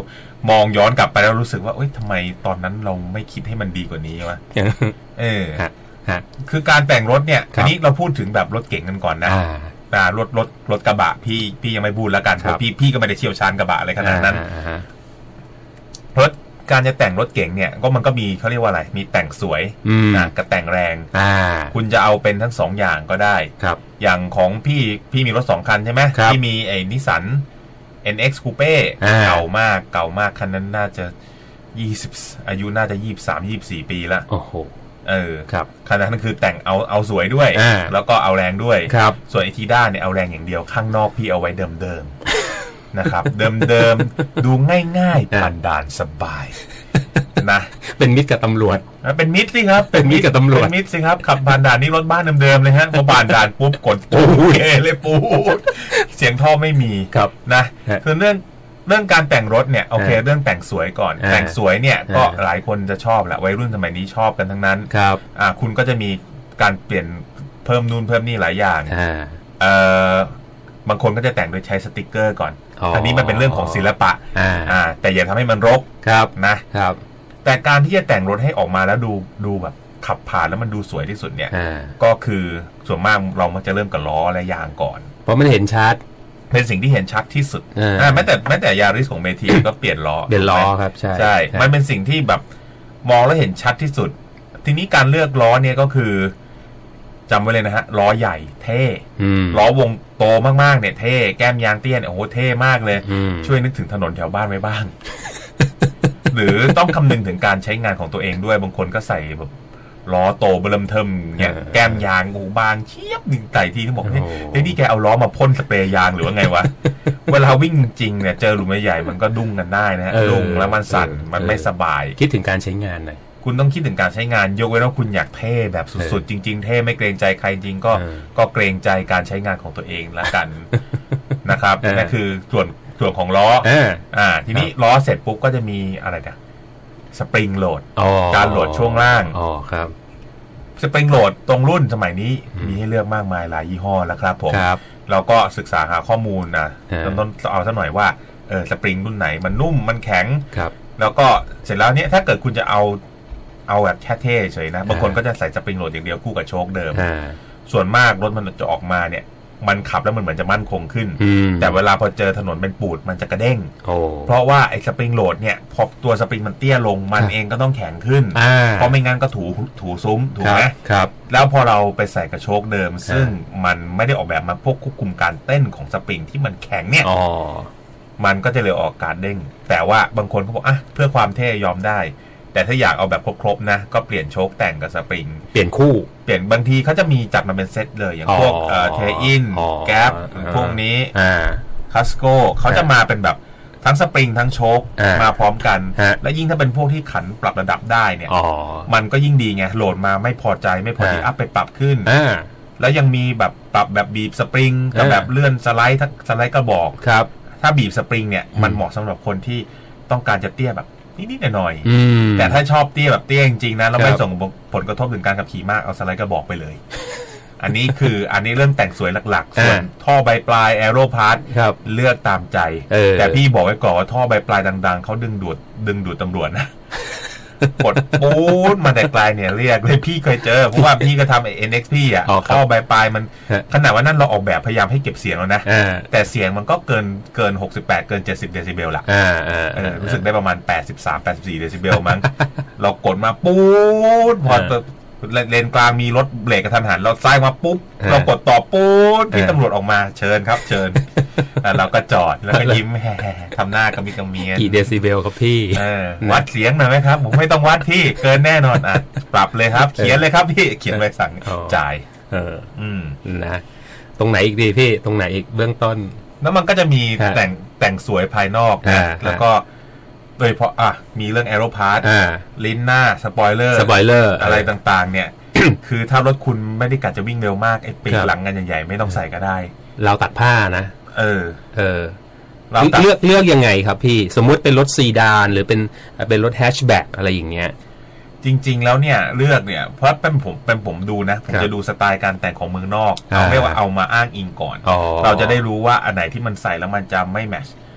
มองย้อนกลับไปแล้วรู้สึกว่าเอ้ยทำไมตอนนั้นเราไม่คิดให้มันดีกว่านี้วะเออคือการแต่งรถเนี่ยอันนี้เราพูดถึงแบบรถเก๋งกันก่อนนะอ่ารถรถรถกระบะพี่พี่ยังไม่พูดแล้วกันเพราะพี่พี่ก็ไม่ได้เชี่ยวชาญกระบะอะไรขนาดนั้นรถการจะแต่งรถเก๋งเนี่ยก็มันก็มีเขาเรียกว่าอะไรมีแต่งสวยนะกับแต่งแรงคุณจะเอาเป็นทั้งสองอย่างก็ได้ครับอย่างของพี่พี่มีรถสองคันใช่ไหมพี่มีไอ้นิสสัน เอ็น เอ็กซ์ Coupe เก่ามากเก่ามากคันนั้นน่าจะยี่สิบอายุน่าจะยี่สิบสาม ยี่สิบสี่ปีละโอ้โหเออครับคันนั้นคือแต่งเอาเอาสวยด้วยแล้วก็เอาแรงด้วยครับส่วนไอทีด้าเนี่ยเอาแรงอย่างเดียวข้างนอกพี่เอาไว้เดิมๆนะครับเดิมๆดูง่ายๆผ่านด่านสบายนะเป็นมิตรกับตำรวจเป็นมิตรสิครับเป็นมิตรกับตำรวจเป็นมิตรสิครับขับผ่านด่านนี่รถบ้านเดิมๆเลยฮะพอผ่านด่านปุ๊บกดปูเอเลยปูเสียงท่อไม่มีครับนะคือเรื่องเรื่องการแต่งรถเนี่ยโอเคเรื่องแต่งสวยก่อนแต่งสวยเนี่ยก็หลายคนจะชอบแหละวัยรุ่นสมัยนี้ชอบกันทั้งนั้นครับอ่าคุณก็จะมีการเปลี่ยนเพิ่มนู่นเพิ่มนี่หลายอย่างเอ่อบางคนก็จะแต่งโดยใช้สติกเกอร์ก่อนอันนี้มันเป็นเรื่องของศิลปะอ่าแต่อย่าทำให้มันรกครับนะครับแต่การที่จะแต่งรถให้ออกมาแล้วดูดูแบบขับผ่านแล้วมันดูสวยที่สุดเนี่ยก็คือส่วนมากเรามักจะเริ่มกับล้อและยางก่อนเพราะมันเห็นชัดเป็นสิ่งที่เห็นชัดที่สุดอ่าแม้แต่แม้แต่ยาริสของเมทีก็เปลี่ยนล้อเปลี่ยนล้อครับใช่ใช่มันเป็นสิ่งที่แบบมองแล้วเห็นชัดที่สุดทีนี้การเลือกล้อเนี่ยก็คือจำไว้เลยนะฮะล้อใหญ่เท่ล้อวงโตมากๆเนี่ยเท่แก้มยางเตี้ยเนี่ยโอ้โหเท่มากเลยช่วยนึกถึงถนนแถวบ้านไว้บ้าง หรือต้องคำนึงถึงการใช้งานของตัวเองด้วยบางคนก็ใส่แบบล้อโตเบิ่มเทิมเนี่ยแก้มยางโอ้บางเชียบหนึ่งไต่ที่เขาบอกเฮ้ยนี่แกเอาล้อมาพ่นสเปรย์ยางหรือว่าไงวะ เวลาวิ่งจริงเนี่ยเจอหลุมใหญ่มันก็ดุ้งกันได้นะฮะดุ้งแล้วมันสั่นมันไม่สบายคิดถึงการใช้งานหน่อยคุณต้องคิดถึงการใช้งานยกเว้นว่าคุณอยากเท่แบบสุดๆจริงๆเท่ไม่เกรงใจใครจริงก็ก็เกรงใจการใช้งานของตัวเองละกันนะครับนั่นคือส่วนส่วนของล้ออ่าทีนี้ล้อเสร็จปุ๊บก็จะมีอะไรเนี่ยสปริงโหลดการโหลดช่วงล่างอ๋อครับสปริงโหลดตรงรุ่นสมัยนี้มีให้เลือกมากมายหลายยี่ห้อแล้วครับผมเราก็ศึกษาหาข้อมูลนะต้องเอาซะหน่อยว่าเออสปริงรุ่นไหนมันนุ่มมันแข็งแล้วก็เสร็จแล้วเนี้ยถ้าเกิดคุณจะเอาเอาแบบแค่เท่เฉยนะบางคนก็จะใส่สปริงโหลดอย่างเดียวคู่กับโชคเดิมส่วนมากรถมันจะออกมาเนี่ยมันขับแล้วมันเหมือนจะมั่นคงขึ้นแต่เวลาพอเจอถนนเป็นปูดมันจะกระเด้งเพราะว่าไอ้สปริงโหลดเนี่ยพอตัวสปริงมันเตี้ยลงมันเองก็ต้องแข็งขึ้นเพราะไม่งั้นก็ถูถูซุ้มถูกไหมครับแล้วพอเราไปใส่กระโชกเดิมซึ่งมันไม่ได้ออกแบบมาพวกควบคุมการเต้นของสปริงที่มันแข็งเนี่ยมันก็จะเลยออกการเด้งแต่ว่าบางคนเขาบอกอ่ะเพื่อความเท่ยอมได้แต่ถ้าอยากเอาแบบครบๆนะก็เปลี่ยนโชคแต่งกับสปริงเปลี่ยนคู่เปลี่ยนบางทีเขาจะมีจัดมาเป็นเซตเลยอย่างพวกเอ่อเทอินแก๊ปพวกนี้คัสโก้เขาจะมาเป็นแบบทั้งสปริงทั้งโชคมาพร้อมกันและยิ่งถ้าเป็นพวกที่ขันปรับระดับได้เนี่ยมันก็ยิ่งดีไงโหลดมาไม่พอใจไม่พอดีอัพไปปรับขึ้นแล้วยังมีแบบปรับแบบบีบสปริงกับแบบเลื่อนสไลด์สไลด์กระบอกถ้าบีบสปริงเนี่ยมันเหมาะสำหรับคนที่ต้องการจะเตี้ยแบบนิดๆหน่อยๆแต่ถ้าชอบเตี้ยแบบเตี้ยจริงๆนะแล้วไม่ส่งผลกระทบถึงการขับขี่มากเอาสไลด์กระบอกไปเลย อันนี้คืออันนี้เรื่องแต่งสวยหลักๆส่วนท่อใบปลายแอโรพาร์ทเลือกตามใจแต่พี่บอกไว้ก่อนว่าท่อใบปลายดังๆเขาดึงดูดดึงดูดตำรวจนะกดปู๊ดมาแต่ไกลเนี่ยเรียกเลยพี่เคยเจอเพราะว่าพี่ก็ทำไอ้ เอ็น เอ็กซ์ พี อ่ะท่อใบปลายมันขนาดว่านั่นเราออกแบบพยายามให้เก็บเสียงแล้วนะแต่เสียงมันก็เกินเกินหกสิบแปดเกินเจ็ดสิบเดซิเบลละรู้สึกได้ประมาณแปดสิบสาม แปดสิบสี่เดซิเบลมั้งเรากดมาปู๊ดพอเลนกลางมีรถเบรกกระทันหันเราซ้ายมาปุ๊บเรากดต่อปู๊ดพี่ตำรวจออกมาเชิญครับเชิญเราก็จอดแล้วก็ยิ้มแฮ่ทำหน้ากระมิดกระเมียนกี่เดซิเบลครับพี่วัดเสียงหน่อยไหมครับผมไม่ต้องวัดพี่เกินแน่นอนอ่ะปรับเลยครับเขียนเลยครับพี่เขียนใบสั่งจ่ายเอออืมนะตรงไหนอีกดีพี่ตรงไหนอีกเบื้องต้นแล้วมันก็จะมีแต่งแต่งสวยภายนอกนะแล้วก็โดยเฉพาะอ่ะมีเรื่องแอโรพาร์ทลิ้นหน้าสปอยเลอร์สปอยเลอร์อะไรต่างๆเนี่ยคือถ้ารถคุณไม่ได้กะจะวิ่งเร็วมากไอ้ปีกหลังกันใหญ่ๆไม่ต้องใส่ก็ได้เราตัดผ้านะเออเออเราเลือกเลือกยังไงครับพี่สมมุติเป็นรถซีดานหรือเป็นเป็นรถแฮชแบ็กอะไรอย่างเงี้ยจริงๆแล้วเนี่ยเลือกเนี่ยเพราะเป็นผมเป็นผมดูนะผมจะดูสไตล์การแต่งของเมืองนอกเราไม่ว่าเอามาอ้างอิงก่อนเราจะได้รู้ว่าอันไหนที่มันใส่แล้วมันจะไม่แมช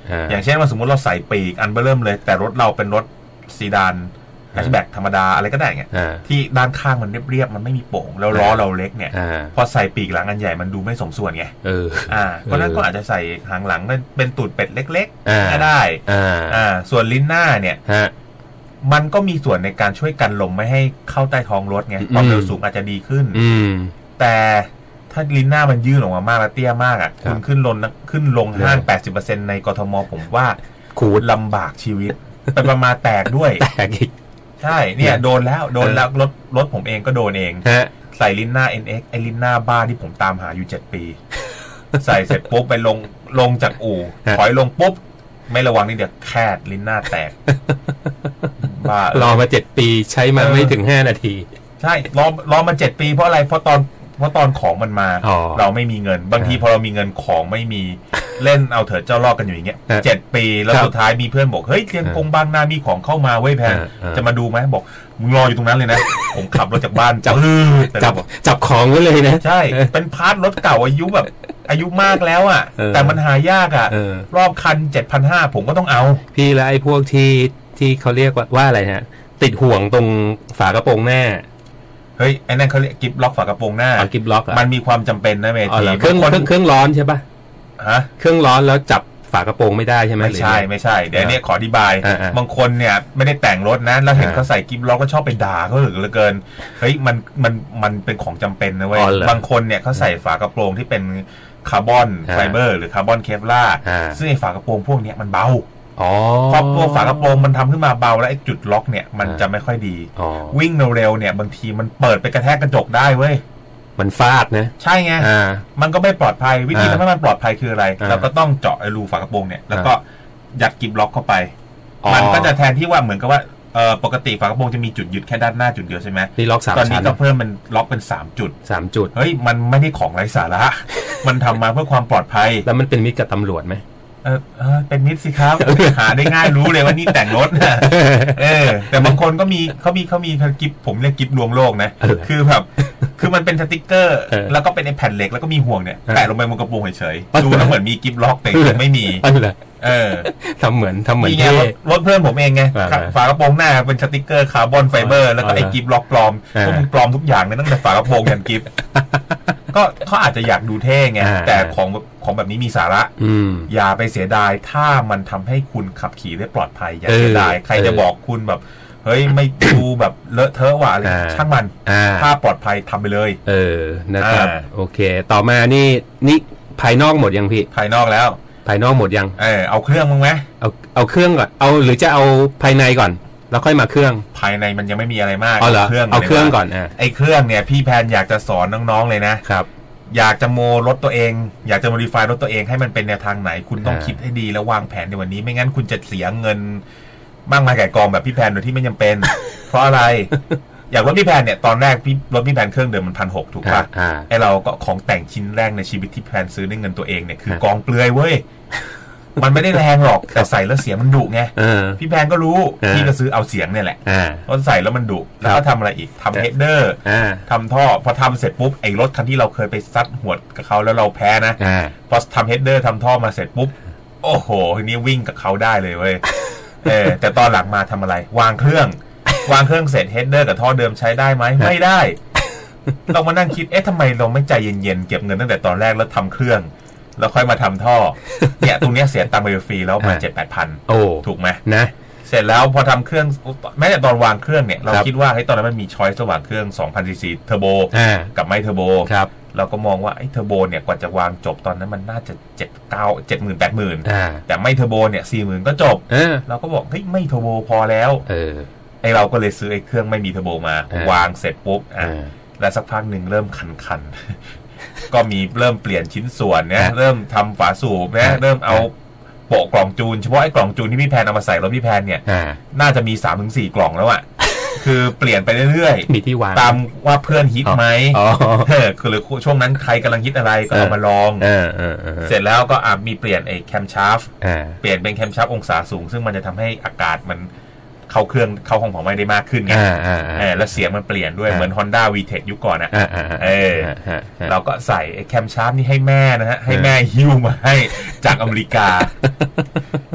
อย่างเช่นว่าสมมุติเราใส่ปีกอันเบอร์เริ่มเลยแต่รถเราเป็นรถซีดานแฮชแบ็กธรรมดาอะไรก็ได้เงี้ยที่ด้านข้างมันเรียบๆมันไม่มีโป่งแล้วล้อเราเล็กเนี่ยพอใส่ปีกหลังอันใหญ่มันดูไม่สมส่วนไงเอออ่าเพราะนั้นก็อาจจะใส่หางหลังเป็นตูดเป็ดเล็กๆก็ได้อ่าส่วนลิ้นหน้าเนี่ยมันก็มีส่วนในการช่วยกันลมไม่ให้เข้าใต้ท้องรถไงความเร็วสูงอาจจะดีขึ้นแต่ถ้าลิ้นหน้ามันยื่นออกมามากและเตี้ยมากอ่ะคุณขึ้นลงขึ้นลงห้าง แปดสิบเปอร์เซ็นต์ ในกทมผมว่าขูดลำบากชีวิตไปประมาณแตกด้วยแตกอีกใช่เนี่ยโดนแล้วโดนแล้วรถรถผมเองก็โดนเองใส่ลิ้นหน้า เอ็น เอ็กซ์ ไอ้ลิ้นหน้าบ้าที่ผมตามหาอยู่เจ็ดปีใส่เสร็จปุ๊บไปลงลงจากอู่ถอยลงปุ๊บไม่ระวังนี่เดี๋ยวแคดลิ้นหน้าแตกบ้ารอมาเจ็ดปีใช้มาไม่ถึงห้านาทีใช่รอรอมาเจ็ดปีเพราะอะไรเพราะตอนเพราะตอนของมันมาเราไม่มีเงินบางทีพอเรามีเงินของไม่มีเล่นเอาเถิดเจ้าลอกกันอยู่อย่างเงี้ยเจ็ดปีแล้วสุดท้ายมีเพื่อนบอกเฮ้ยเรียนกงบางนามีของเข้ามาเว้ยแพนจะมาดูไหมบอกมึงรออยู่ตรงนั้นเลยนะผมขับรถจากบ้านจับจับจับของไว้เลยนะใช่เป็นพาร์ทรถเก่าอายุแบบอายุมากแล้วอ่ะแต่มันหายากอ่ะรอบคัน เจ็ดพันห้าร้อย ผมก็ต้องเอาพี่และไอ้พวกที่ที่เขาเรียกว่าว่าอะไรฮะติดห่วงตรงฝากระโปรงหน้าเฮ้ยไอ้นั่นเขาเรียกกิฟล็อกฝากระโปรงหน้ากิฟล็อกมันมีความจำเป็นนะเมทีเครื่องเครื่องเครื่องร้อนใช่ป่ะฮะเครื่องร้อนแล้วจับฝากระโปรงไม่ได้ใช่ไหมไม่ใช่ไม่ใช่เดี๋ยวนี้ขออธิบายบางคนเนี่ยไม่ได้แต่งรถนะแล้วเห็นเขาใส่กิฟล็อกก็ชอบไปด่าเขาเหลือเกินเฮ้ยมันมันมันเป็นของจำเป็นนะเว้ยบางคนเนี่ยเขาใส่ฝากระโปรงที่เป็นคาร์บอนไฟเบอร์หรือคาร์บอนเคฟลาร์ซึ่งไอ้ฝากระโปรงพวกนี้มันเบาเพราะตัวฝากระโปรงมันทำขึ้นมาเบาแล้วไอ้จุดล็อกเนี่ยมันจะไม่ค่อยดีวิ่งเร็วๆเนี่ยบางทีมันเปิดไปกระแทกกระจกได้เว้ยมันฟาดนะใช่ไงมันก็ไม่ปลอดภัยวิธีทำให้มันปลอดภัยคืออะไรเราก็ต้องเจาะไอ้รูฝากระโปรงเนี่ยแล้วก็ยัดกิฟล็อกเข้าไปมันก็จะแทนที่ว่าเหมือนกับว่าเออปกติฝากระโปรงจะมีจุดยึดแค่ด้านหน้าจุดเดียวใช่ไหมนี่ล็อกสามตอนนี้ก็เพิ่มเป็นล็อกเป็นสามจุดสามจุดเฮ้ยมันไม่ได้ของไร้สาระมันทำมาเพื่อความปลอดภัยแล้วมันเป็นมิตรกับตำรวจไหมเออเป็นมิตรสิครับหาได้ง่ายรู้เลยว่านี่แต่งรถนะเออแต่บางคนก็มีเขามีเขามีกิฟผมเรียกกิฟลวงโลกนะคือแบบคือมันเป็นสติ๊กเกอร์แล้วก็เป็นไอ้แผ่นเหล็กแล้วก็มีห่วงเนี่ยแปะลงไปบนกระโปรงเฉยๆดูแล้วเหมือนมีกิฟล็อกแต่ไม่มีเออทำเหมือนทำเหมือนรถเพื่อนผมเองไงฝากระโปรงหน้าเป็นสติ๊กเกอร์คาร์บอนไฟเบอร์แล้วก็ไอ้กิฟล็อกปลอมพวกมึงปลอมทุกอย่างเลยตั้งแต่ฝากระโปรงยันกิฟก็เขาอาจจะอยากดูเท่ไงแต่ของของแบบนี้มีสาระอย่าไปเสียดายถ้ามันทำให้คุณขับขี่ได้ปลอดภัยอย่าเสียดายใครจะบอกคุณแบบเฮ้ยไม่ดูแบบเลอะเทอะว่ะอะไรช่างมันถ้าปลอดภัยทำไปเลยเออนะครับโอเคต่อมานี่นี่ภายนอกหมดยังพี่ภายนอกแล้วภายนอกหมดยังเออเอาเครื่องมั้งไหมเอาเอาเครื่องก่อนเอาหรือจะเอาภายในก่อนแล้วค่อยมาเครื่องภายในมันยังไม่มีอะไรมากเอาเครื่องเอาเครื่องก่อนอ่ะไอ้เครื่องเนี่ยพี่แพนอยากจะสอนน้องๆเลยนะครับอยากจะโมรถตัวเองอยากจะโมดิฟายรถตัวเองให้มันเป็นแนวทางไหนคุณต้องคิดให้ดีแล้ววางแผนในวันนี้ไม่งั้นคุณจะเสียเงินมากมายไก่กองแบบพี่แพนโดยที่ไม่จำเป็น เพราะอะไรอย่างรถพี่แพนเนี่ยตอนแรกพี่รถพี่แพนเครื่องเดิมมันพันหกถูกป่ะไอเราก็ของแต่งชิ้นแรกในชีวิตที่แพนซื้อด้วยเงินตัวเองเนี่ยคือกองเปลือยเว้ยมันไม่ได้แรงหรอกแต่ใส่แล้วเสียงมันดุไงพี่แพนก็รู้พี่ก็ซื้อเอาเสียงเนี่ยแหละเพราะใส่แล้วมันดุแล้วก็ทำอะไรอีกทำเฮดเดอร์ทำท่อพอทำเสร็จปุ๊บไอ้รถคันที่เราเคยไปซัดหวดกับเขาแล้วเราแพ้นะพอทำเฮดเดอร์ทำท่อมาเสร็จปุ๊บโอ้โหทีนี้วิ่งกับเขาได้เลยเว้ยเออแต่ตอนหลังมาทำอะไรวางเครื่องวางเครื่องเสร็จเฮดเดอร์กับท่อเดิมใช้ได้ไหมไม่ได้เรามานั่งคิดเอ๊ะทำไมเราไม่ใจเย็นๆเก็บเงินตั้งแต่ตอนแรกแล้วทำเครื่องแล้วค่อยมาทำท่อเนี่ยตรงนี้เสียตังค์ไปฟรีแล้วมาเจ็ดแปดพันโอ้ถูกไหมนะเสร็จแล้วพอทำเครื่องแม้แต่ตอนวางเครื่องเนี่ยเราคิดว่าให้ตอนนั้นมันมีช้อยส์ระหว่างเครื่อง สองพัน ซี ซี เทอร์โบกับไม่เทอร์โบเราก็มองว่าไอ้เทอร์โบเนี่ยกว่าจะวางจบตอนนั้นมันน่าจะเจ็ด เก้า เจ็ดหมื่น แปดหมื่นแต่ไม่เทอร์โบเนี่ย สี่หมื่น ก็จบเราก็บอกเฮ้ยไม่เทอร์โบพอแล้วไอ้เราก็เลยซื้อไอ้เครื่องไม่มีเทอร์โบมาวางเสร็จปุ๊บอ่ะแล้วสักพักหนึ่งเริ่มคันๆก็มีเริ่มเปลี่ยนชิ้นส่วนเนี่ยเริ่มทำฝาสูบเนี่ยเริ่มเอาโปะกล่องจูนเฉพาะไอ้กล่องจูนที่พี่แพนเอามาใส่รถพี่แพนเนี่ยน่าจะมี สามถึงสี่ กล่องแล้วอะคือเปลี่ยนไปเรื่อยๆมีที่วางตามว่าเพื่อนฮิตไหมเออคือหรือช่วงนั้นใครกำลังฮิตอะไรก็เอามาลองเสร็จแล้วก็อ่ะมีเปลี่ยนไอ้แคมชาร์ฟเปลี่ยนเป็นแคมชาร์ฟองศาสูงซึ่งมันจะทำให้อากาศมันเข้าเครื่องเข้าห้องเผาไหม้ได้มากขึ้นไงแล้วเสียงมันเปลี่ยนด้วยเหมือน Honda วี เทค ยุคก่อนอ่ะเออเราก็ใส่แคมชาร์ฟนี่ให้แม่นะฮะให้แม่หิ้วมาให้จากอเมริกา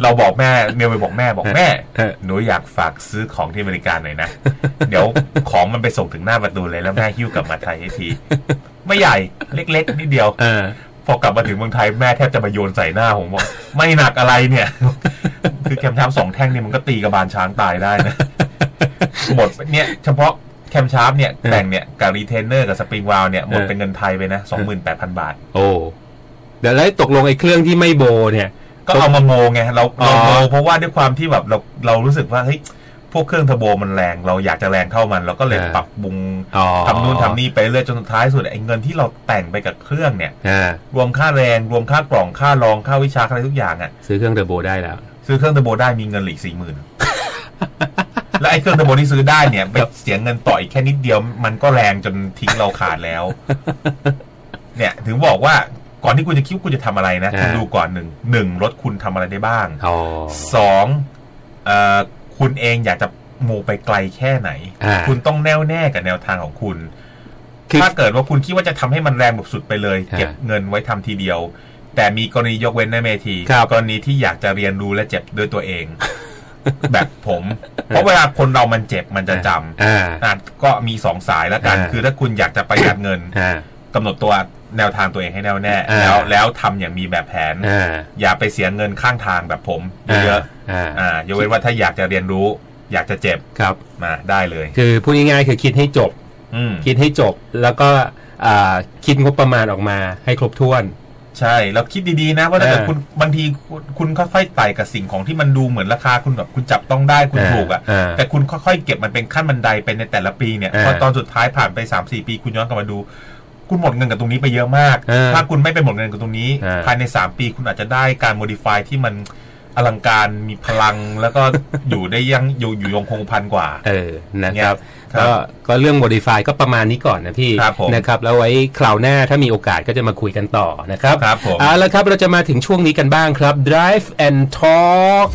เราบอกแม่เมลไปบอกแม่บอกแม่หนูอยากฝากซื้อของที่อเมริกาหน่อยนะเดี๋ยวของมันไปส่งถึงหน้าประตูเลยแล้วแม่หิ้วกลับมาไทยให้ทีไม่ใหญ่เล็กๆนิดเดียวพอกลับมาถึงเมืองไทยแม่แทบจะมาโยนใส่หน้าผมว่าไม่หนักอะไรเนี่ยคือแคมชาร์ปสองแท่งนี่มันก็ตีกระบาลช้างตายได้นะหมดเนี่ยเฉพาะแคมชาร์ปเนี่ยแต่งเนี่ยกับรีเทนเนอร์กับสปริงวาลเนี่ยหมดเป็นเงินไทยไปนะ สองหมื่นแปดพัน บาทโอ้เดี๋ยวแล้วตกลงไอ้เครื่องที่ไม่โบเนี่ยก็เอามาโมไงเราเราโมเพราะว่าด้วยความที่แบบเราเรารู้สึกว่าเฮ้ยพวกเครื่องเทอร์โบมันแรงเราอยากจะแรงเท่ามันเราก็เลยปรับปรุงทำนู่นทำนี่ไปเรื่อยจนสุดท้ายสุดไอ้เงินที่เราแต่งไปกับเครื่องเนี่ยรวมค่าแรงรวมค่ากล่องค่ารองค่าวิชาอะไรทุกอย่างอ่ะซื้อเครื่องเทอร์โบได้แล้วซื้อเครื่องเทอร์โบได้มีเงินหลีกสี่หมื่นแล้วไอ้เครื่องเทอร์โบที่ซื้อได้เนี่ยไปเสียเงินต่ออีกแค่นิดเดียวมันก็แรงจนทิ้งเราขาดแล้วเนี่ยถึงบอกว่าก่อนที่คุณจะคิดว่าคุณจะทำอะไรนะคุณดูก่อนหนึ่งหนึ่งรถคุณทำอะไรได้บ้างสองเอ่อคุณเองอยากจะโมไปไกลแค่ไหนคุณต้องแน่วแน่กับแนวทางของคุณถ้าเกิดว่าคุณคิดว่าจะทำให้มันแรงแบบสุดไปเลยเก็บเงินไว้ทำทีเดียวแต่มีกรณียกเว้นในเมทีกรณีที่อยากจะเรียนรู้และเจ็บด้วยตัวเองแบบผมเพราะเวลาคนเรามันเจ็บมันจะจำก็มีสองสายแล้วกันคือถ้าคุณอยากจะประหยัดเงินกำหนดตัวแนวทางตัวเองให้แน่วแน่แล้วแล้วทำอย่างมีแบบแผนอย่าไปเสียเงินข้างทางแบบผมเยอะอ่ายกเว้นว่าถ้าอยากจะเรียนรู้อยากจะเจ็บครับมาได้เลยคือพูดง่ายๆคือคิดให้จบคิดให้จบแล้วก็คิดงบประมาณออกมาให้ครบถ้วนใช่แล้วคิดดีๆนะว่าถ้าเกิดคุณบางทีคุณค่อยๆไต่กับสิ่งของที่มันดูเหมือนราคาคุณแบบคุณจับต้องได้คุณถูกอ่ะแต่คุณค่อยๆเก็บมันเป็นขั้นบันไดไปในแต่ละปีเนี่ยพอตอนสุดท้ายผ่านไป สามสี่ ปีคุณย้อนกลับมาดูคุณหมดเงินกับตรงนี้ไปเยอะมากถ้าคุณไม่ไปหมดเงินกับตรงนี้ภายในสามปีคุณอาจจะได้การโมดิฟายที่มันอลังการมีพลังแล้วก็อยู่ได้ยังอยู่อยู่ยงคงพันกว่าเออนะครับก็ก็เรื่อง modify ก็ประมาณนี้ก่อนนะพี่นะครับแล้วไว้คราวหน้าถ้ามีโอกาสก็จะมาคุยกันต่อนะครับครับผมเอาละครับเราจะมาถึงช่วงนี้กันบ้างครับ Drive and Talk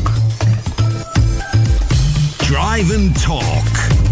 Drive and Talk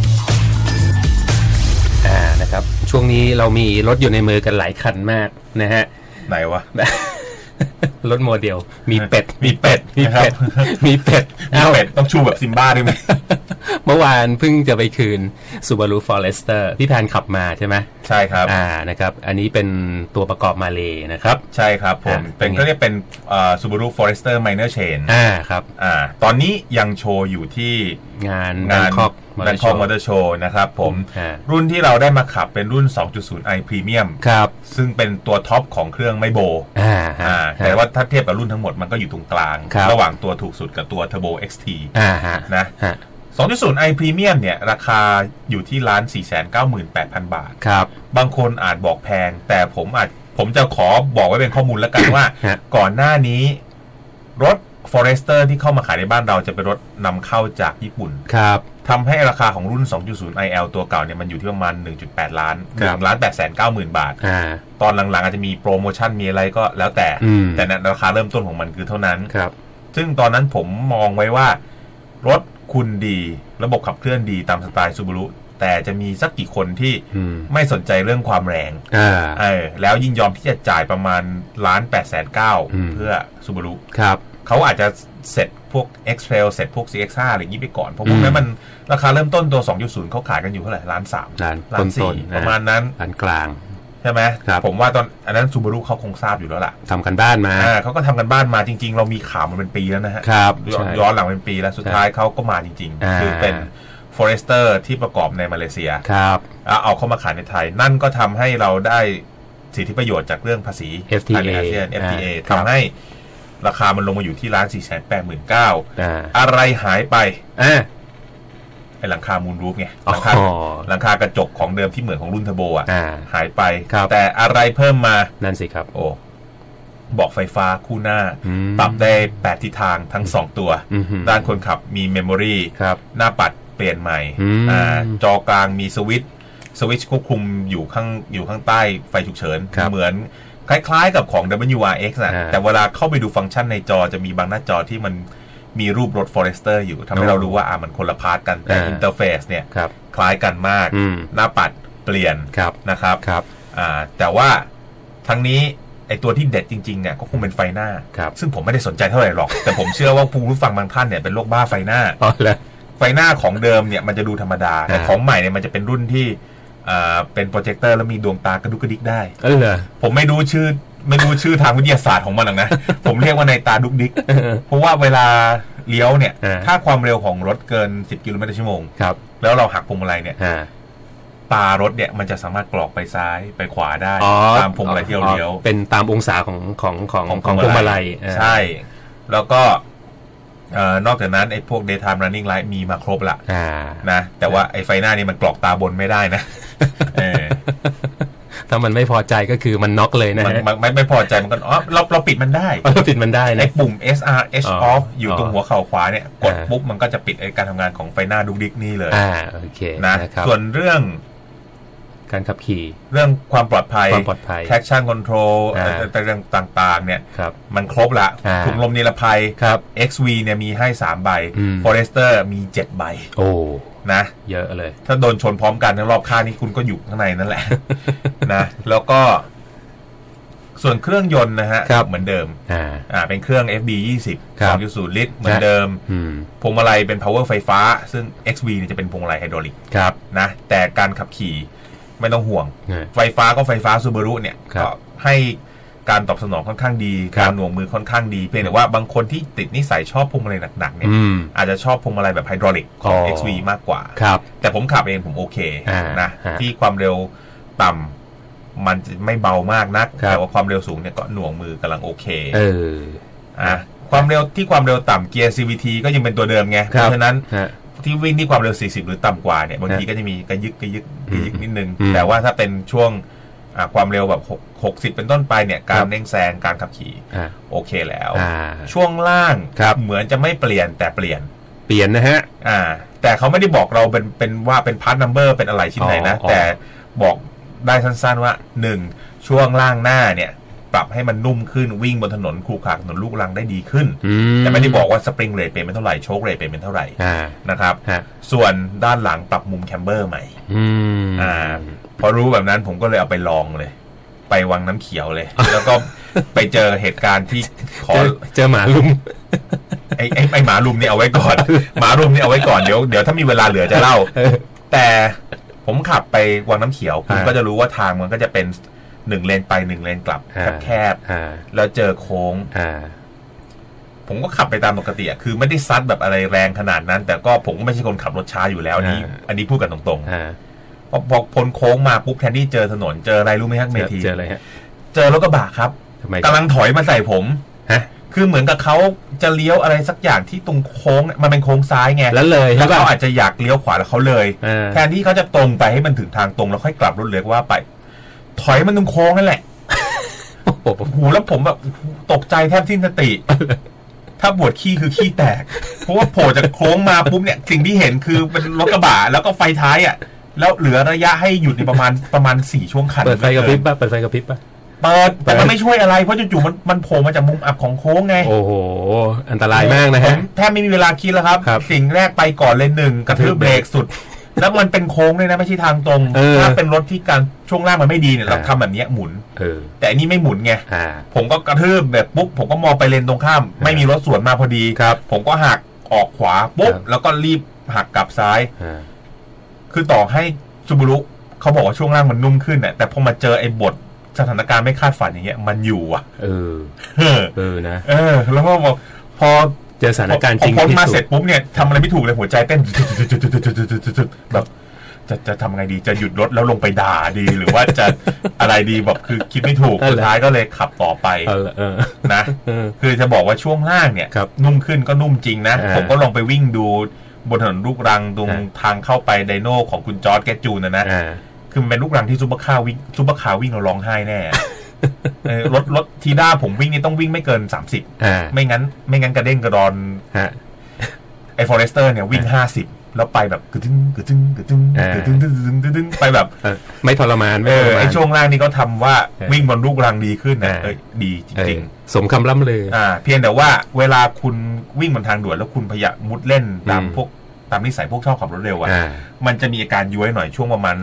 อ่านะครับช่วงนี้เรามีรถอยู่ในมือกันหลายคันมากนะฮะไหนวะรถโมเดลมีเป็ดมีเป็ดมีเป็ดมีเป็ดมีเป็ดต้องชูแบบซิมบ้าด้วยไหมเมื่อวานเพิ่งจะไปคืน Subaru Forester พี่แพนขับมาใช่ไหมใช่ครับอ่านะครับอันนี้เป็นตัวประกอบมาเลยนะครับใช่ครับผมเป็นก็เรียกเป็นอ่า Subaru Forester Minor Change อ่าครับอ่าตอนนี้ยังโชว์อยู่ที่งาน Bangkok Bangkok Motor Show นะครับผมรุ่นที่เราได้มาขับเป็นรุ่น สองจุดศูนย์ ไอ Premium ครับซึ่งเป็นตัวท็อปของเครื่องไม่โบอ่าอ่าแต่ว่าถ้าเทียบกับรุ่นทั้งหมดมันก็อยู่ตรงกลางระหว่างตัวถูกสุดกับตัว Turbo เอ็กซ์ ทีอ่าฮะนะสองจุดศูนย์ ไอ Premium เนี่ยราคาอยู่ที่ล้าน สี่แสนเก้าหมื่นแปดพัน บาทครับบางคนอาจบอกแพงแต่ผมอาจผมจะขอบอกไว้เป็นข้อมูลแล้วกันว่า ก่อนหน้านี้รถ Forester ที่เข้ามาขายในบ้านเราจะเป็นรถนำเข้าจากญี่ปุ่นครับทำให้ราคาของรุ่น สองจุดศูนย์ ไอ แอล ตัวเก่าเนี่ยมันอยู่ที่ประมาณ หนึ่งจุดแปด ล้านหนึ่งล้านแปดแสนเก้าหมื่น บาทตอนหลังๆอาจจะมีโปรโมชั่นมีอะไรก็แล้วแต่แต่ในราคาเริ่มต้นของมันคือเท่านั้นซึ่งตอนนั้นผมมองไว้ว่ารถคุณดีระบบขับเคลื่อนดีตามสไตล์ Subaru แต่จะมีสักกี่คนที่ไม่สนใจเรื่องความแรงเออแล้วยินยอมที่จะจ่ายประมาณล้านแปดแสนเก้าเพื่อ Subaru ครับเขาอาจจะเสร็จพวก X-Trail เสร็จพวก ซี เอ็กซ์ ห้า อะไรอย่างนี้ไปก่อนเพราะพวกนั้นมันราคาเริ่มต้นตัว สองจุดศูนย์ เขาขายกันอยู่เท่าไหร่ล้านสามล้านสี่ประมาณนั้นล้านกลางใช่ไหมผมว่าตอนอันนั้น Subaru เขาคงทราบอยู่แล้วล่ะทำกันบ้านมาเขาก็ทำกันบ้านมาจริงๆเรามีข่าวมันเป็นปีแล้วนะฮะย้อนหลังเป็นปีแล้วสุดท้ายเขาก็มาจริงๆคือเป็น Forester ที่ประกอบในมาเลเซียครับเอาเข้ามาขายในไทยนั่นก็ทำให้เราได้สิทธิประโยชน์จากเรื่องภาษีเอฟ ที เอเอฟ ที เอ ทำให้ราคามันลงมาอยู่ที่ล้านสี่แสนแปดหมื่นเก้าอะไรหายไปไอหลังคามูนรูฟไงหลังคาหลังคากระจกของเดิมที่เหมือนของรุ่นเทอร์โบอ่ะหายไปแต่อะไรเพิ่มมานั่นสิครับโอ้เบาะไฟฟ้าคู่หน้าปรับได้แปดทิศทางทั้งสองตัวด้านคนขับมีเมมโมรีหน้าปัดเปลี่ยนใหม่จอกลางมีสวิตช์สวิตช์ควบคุมอยู่ข้างอยู่ข้างใต้ไฟฉุกเฉินเหมือนคล้ายๆกับของ ดับเบิลยู อาร์ เอ็กซ์ นะแต่เวลาเข้าไปดูฟังก์ชันในจอจะมีบางหน้าจอที่มันมีรูปรถ Forester อยู่ทำให้เรารู้ว่าอ่ามันคนละพาร์ทกันแต่อินเทอร์เฟซเนี่ยคล้ายกันมากหน้าปัดเปลี่ยนนะครับอ่าแต่ว่าทั้งนี้ไอตัวที่เด็ดจริงๆเนี่ยก็คงเป็นไฟหน้าซึ่งผมไม่ได้สนใจเท่าไหร่หรอกแต่ผมเชื่อว่าผู้รู้ฟังบางท่านเนี่ยเป็นโรคบ้าไฟหน้าไฟหน้าของเดิมเนี่ยมันจะดูธรรมดาแต่ของใหม่เนี่ยมันจะเป็นรุ่นที่เป็นโปรเจคเตอร์แล้วมีดวงตากระดุกกระดิกได้เออผมไม่รู้ชื่อไม่รู้ชื่อทางวิทยาศาสตร์ของมันหรอกนะ ผมเรียกว่าในตาดุกดิก เพราะว่าเวลาเลี้ยวเนี่ยถ้าความเร็วของรถเกินสิบกิโลเมตรต่อชั่วโมงแล้วเราหักพวงมาลัยเนี่ยตารถเนี่ยมันจะสามารถกรอกไปซ้ายไปขวาได้ตามพวงมาลัยที่เราเลี้ยวเป็นตามองศาของของของของพวงมาลัยใช่แล้วก็นอกจากนั้นไอ้พวก daytime running light มีมาครบละนะแต่ว่าไอ้ไฟหน้านี่มันกรอกตาบนไม่ได้นะถ้ามันไม่พอใจก็คือมันน็อกเลยนะมันไม่ไม่พอใจมันก็อ๋อเราเราปิดมันได้เราปิดมันได้นะไอ้ปุ่ม เอส อาร์ เอช off อยู่ตรงหัวเข่าขวาเนี่ยกดปุ๊บมันก็จะปิดไอ้การทำงานของไฟหน้าดุกดิกนี่เลยอ่าโอเคนะส่วนเรื่องการขับขี่เรื่องความปลอดภัย traction control แต่เรื่องต่างๆเนี่ยมันครบละถุงลมนิรภัย เอ็กซ์ วี เนี่ยมีให้สามใบ Forester มีเจ็ดใบโอ้นะเยอะเลยถ้าโดนชนพร้อมกันทั้งรอบข้างนี่คุณก็อยู่ข้างในนั่นแหละนะแล้วก็ส่วนเครื่องยนต์นะฮะเหมือนเดิมอ่าอ่าเป็นเครื่อง เอฟ บี ยี่สิบ สองจุดศูนย์ ลิตรเหมือนเดิมพวงมาลัยเป็น power ไฟฟ้าซึ่ง เอ็กซ์ วี เนี่ยจะเป็นพวงมาลัยไฮดรอลิกนะแต่การขับขี่ไม่ต้องห่วงไฟฟ้าก็ไฟฟ้า Subaru เนี่ยก็ให้การตอบสนองค่อนข้างดีการหน่วงมือค่อนข้างดีเพียงแต่ว่าบางคนที่ติดนิสัยชอบพวงมาลัยหนักๆเนี่ยอาจจะชอบพวงมาลัยแบบไฮดรอลิกของ เอ็กซ์ วี มากกว่าแต่ผมขับเองผมโอเคนะที่ความเร็วต่ำมันไม่เบามากนักแต่ว่าความเร็วสูงเนี่ยก็หน่วงมือกำลังโอเคเอออ่ะความเร็วที่ความเร็วต่ำเกียร์ ซี วี ที ก็ยังเป็นตัวเดิมไงเพราะฉะนั้นที่วิ่งที่ความเร็วสี่สิบหรือต่ำกว่าเนี่ยบางทีก็จะมีกระยึกกระยึกกระยึกนิดนึงแต่ว่าถ้าเป็นช่วงความเร็วแบบหกสิบเป็นต้นไปเนี่ยการเร่งแซงการขับขี่โอเคแล้วช่วงล่างเหมือนจะไม่เปลี่ยนแต่เปลี่ยนเปลี่ยนนะฮะอ่าแต่เขาไม่ได้บอกเราเป็นเป็นว่าเป็นพาร์ทนัมเบอร์เป็นอะไรชิ้นไหนนะแต่บอกได้สั้นๆว่าหนึ่งช่วงล่างหน้าเนี่ยปรับให้มันนุ่มขึ้นวิ่งบนถนนขรุขระถนนลูกรังได้ดีขึ้นแต่ไม่ได้บอกว่าสปริงเรทเปลี่ยนเป็นเท่าไหร่โชคเรทเปลี่ยนเป็นเท่าไหร่นะครับส่วนด้านหลังปรับมุมแคมเบอร์ใหม่อ่าพอรู้แบบนั้นผมก็เลยเอาไปลองเลยไปวังน้ำเขียวเลยแล้วก็ไปเจอเหตุการณ์ที่ขอเจอหมาลุมไอ้ไอ้ไอ้หมาลุมนี่เอาไว้ก่อนหมาลุมนี่เอาไว้ก่อนเดี๋ยวเดี๋ยวถ้ามีเวลาเหลือจะเล่าแต่ผมขับไปวังน้ำเขียวคุณก็จะรู้ว่าทางมันก็จะเป็นหนึ่งเลนไปหนึ่งเลนกลับแคบๆแล้วเจอโค้งผมก็ขับไปตามปกติคือไม่ได้ซัดแบบอะไรแรงขนาดนั้นแต่ก็ผมก็ไม่ใช่คนขับรถช้าอยู่แล้วนี้อันนี้พูดกันตรงๆพอพอพ้นโค้งมาปุ๊บแทนที่เจอถนนเจออะไรรู้ไหมครับเมทีเจออะไรฮะเจอรถกระบะครับกำลังถอยมาใส่ผมคือเหมือนกับเขาจะเลี้ยวอะไรสักอย่างที่ตรงโค้งมันเป็นโค้งซ้ายไงแล้วเลยแล้วเขาอาจจะอยากเลี้ยวขวาแล้วเขาเลยแทนที่เขาจะตรงไปให้มันถึงทางตรงแล้วค่อยกลับรถเลี้ยวว่าไปถอยมันตรงโค้งนั่นแหละโอ้โหแล้วผมแบบตกใจแทบสิ้นสติถ้าปวดขี้คือขี้แตกเพราะว่าโผล่จากโค้งมาปุ๊บเนี่ยสิ่งที่เห็นคือเป็นรถกระบะแล้วก็ไฟท้ายอ่ะแล้วเหลือระยะให้หยุดในประมาณประมาณสี่ช่วงคันเปิดไฟกระพริบป่ะเปิดไฟกระพริบป่ะเปิดแต่มันไม่ช่วยอะไรเพราะจู่ๆมันมันโผล่มาจากมุมอับของโค้งไงโอ้โหอันตรายมากนะฮะแทบไม่มีเวลาคิดแล้วครับสิ่งแรกไปก่อนเลยหนึ่งกระทืบเบรกสุดแล้วมันเป็นโค้งเลยนะไม่ใช่ทางตรงถ้าเป็นรถที่การช่วงล่างมันไม่ดีเนี่ยเราทำแบบนี้หมุนแต่อันนี้ไม่หมุนไงผมก็กระทืบแบบปุ๊บผมก็มองไปเลนตรงข้ามไม่มีรถสวนมาพอดีผมก็หักออกขวาปุ๊บแล้วก็รีบหักกลับซ้ายคือต่อให้ซูบูรุเขาบอกว่าช่วงล่างมันนุ่มขึ้นเนี่ยแต่พอมาเจอไอ้บทสถานการณ์ไม่คาดฝันอย่างเงี้ยมันอยู่อ่ะเออเออนะเออแล้วก็บอกพอเจอสถานการณ์จริงที่สุดพอมาเสร็จปุ๊บเนี่ยทำอะไรไม่ถูกเลยหัวใจเต้นแบบจะจะทำไงดีจะหยุดรถแล้วลงไปด่าดีหรือว่าจะอะไรดีแบบคือคิดไม่ถูกสุดท้ายก็เลยขับต่อไปนะคือจะบอกว่าช่วงล่างเนี่ยนุ่มขึ้นก็นุ่มจริงนะผมก็ลองไปวิ่งดูบนถนนลูกรังตรงทางเข้าไปไดโน่ของคุณจอร์จแกจูนนะนะคือมันเป็นลูกรังที่ซุปเปอร์คาร์วิ่งซุปเปอร์คาร์วิ่งเราร้องไห้แน่รถรถทีด้าผมวิ่งนี่ต้องวิ่งไม่เกินสามสิบไม่งั้นไม่งั้นกระเด้งกระดอนไอ้ฟอเรสเตอร์เนี่ยวิ่งห้าสิบแล้วไปแบบกึ้งกึ้งกึ้งกึ้งกึ้งกึ้งกึ้งไปแบบไม่ทรมานเออไอ้ช่วงล่างนี่ก็ทำว่าวิ่งบนลูกรังดีขึ้นนะดีจริงๆสมคำล่ำเลยอ่าเพียงแต่ว่าเวลาคุณวิ่งบนทางด่วนแล้วคุณพยายามมุดเล่นตามพวกตามนิสัยพวกชอบขับรถเร็วอ่ะมันจะมีอาการย้วยหน่อยช่วงประมาณช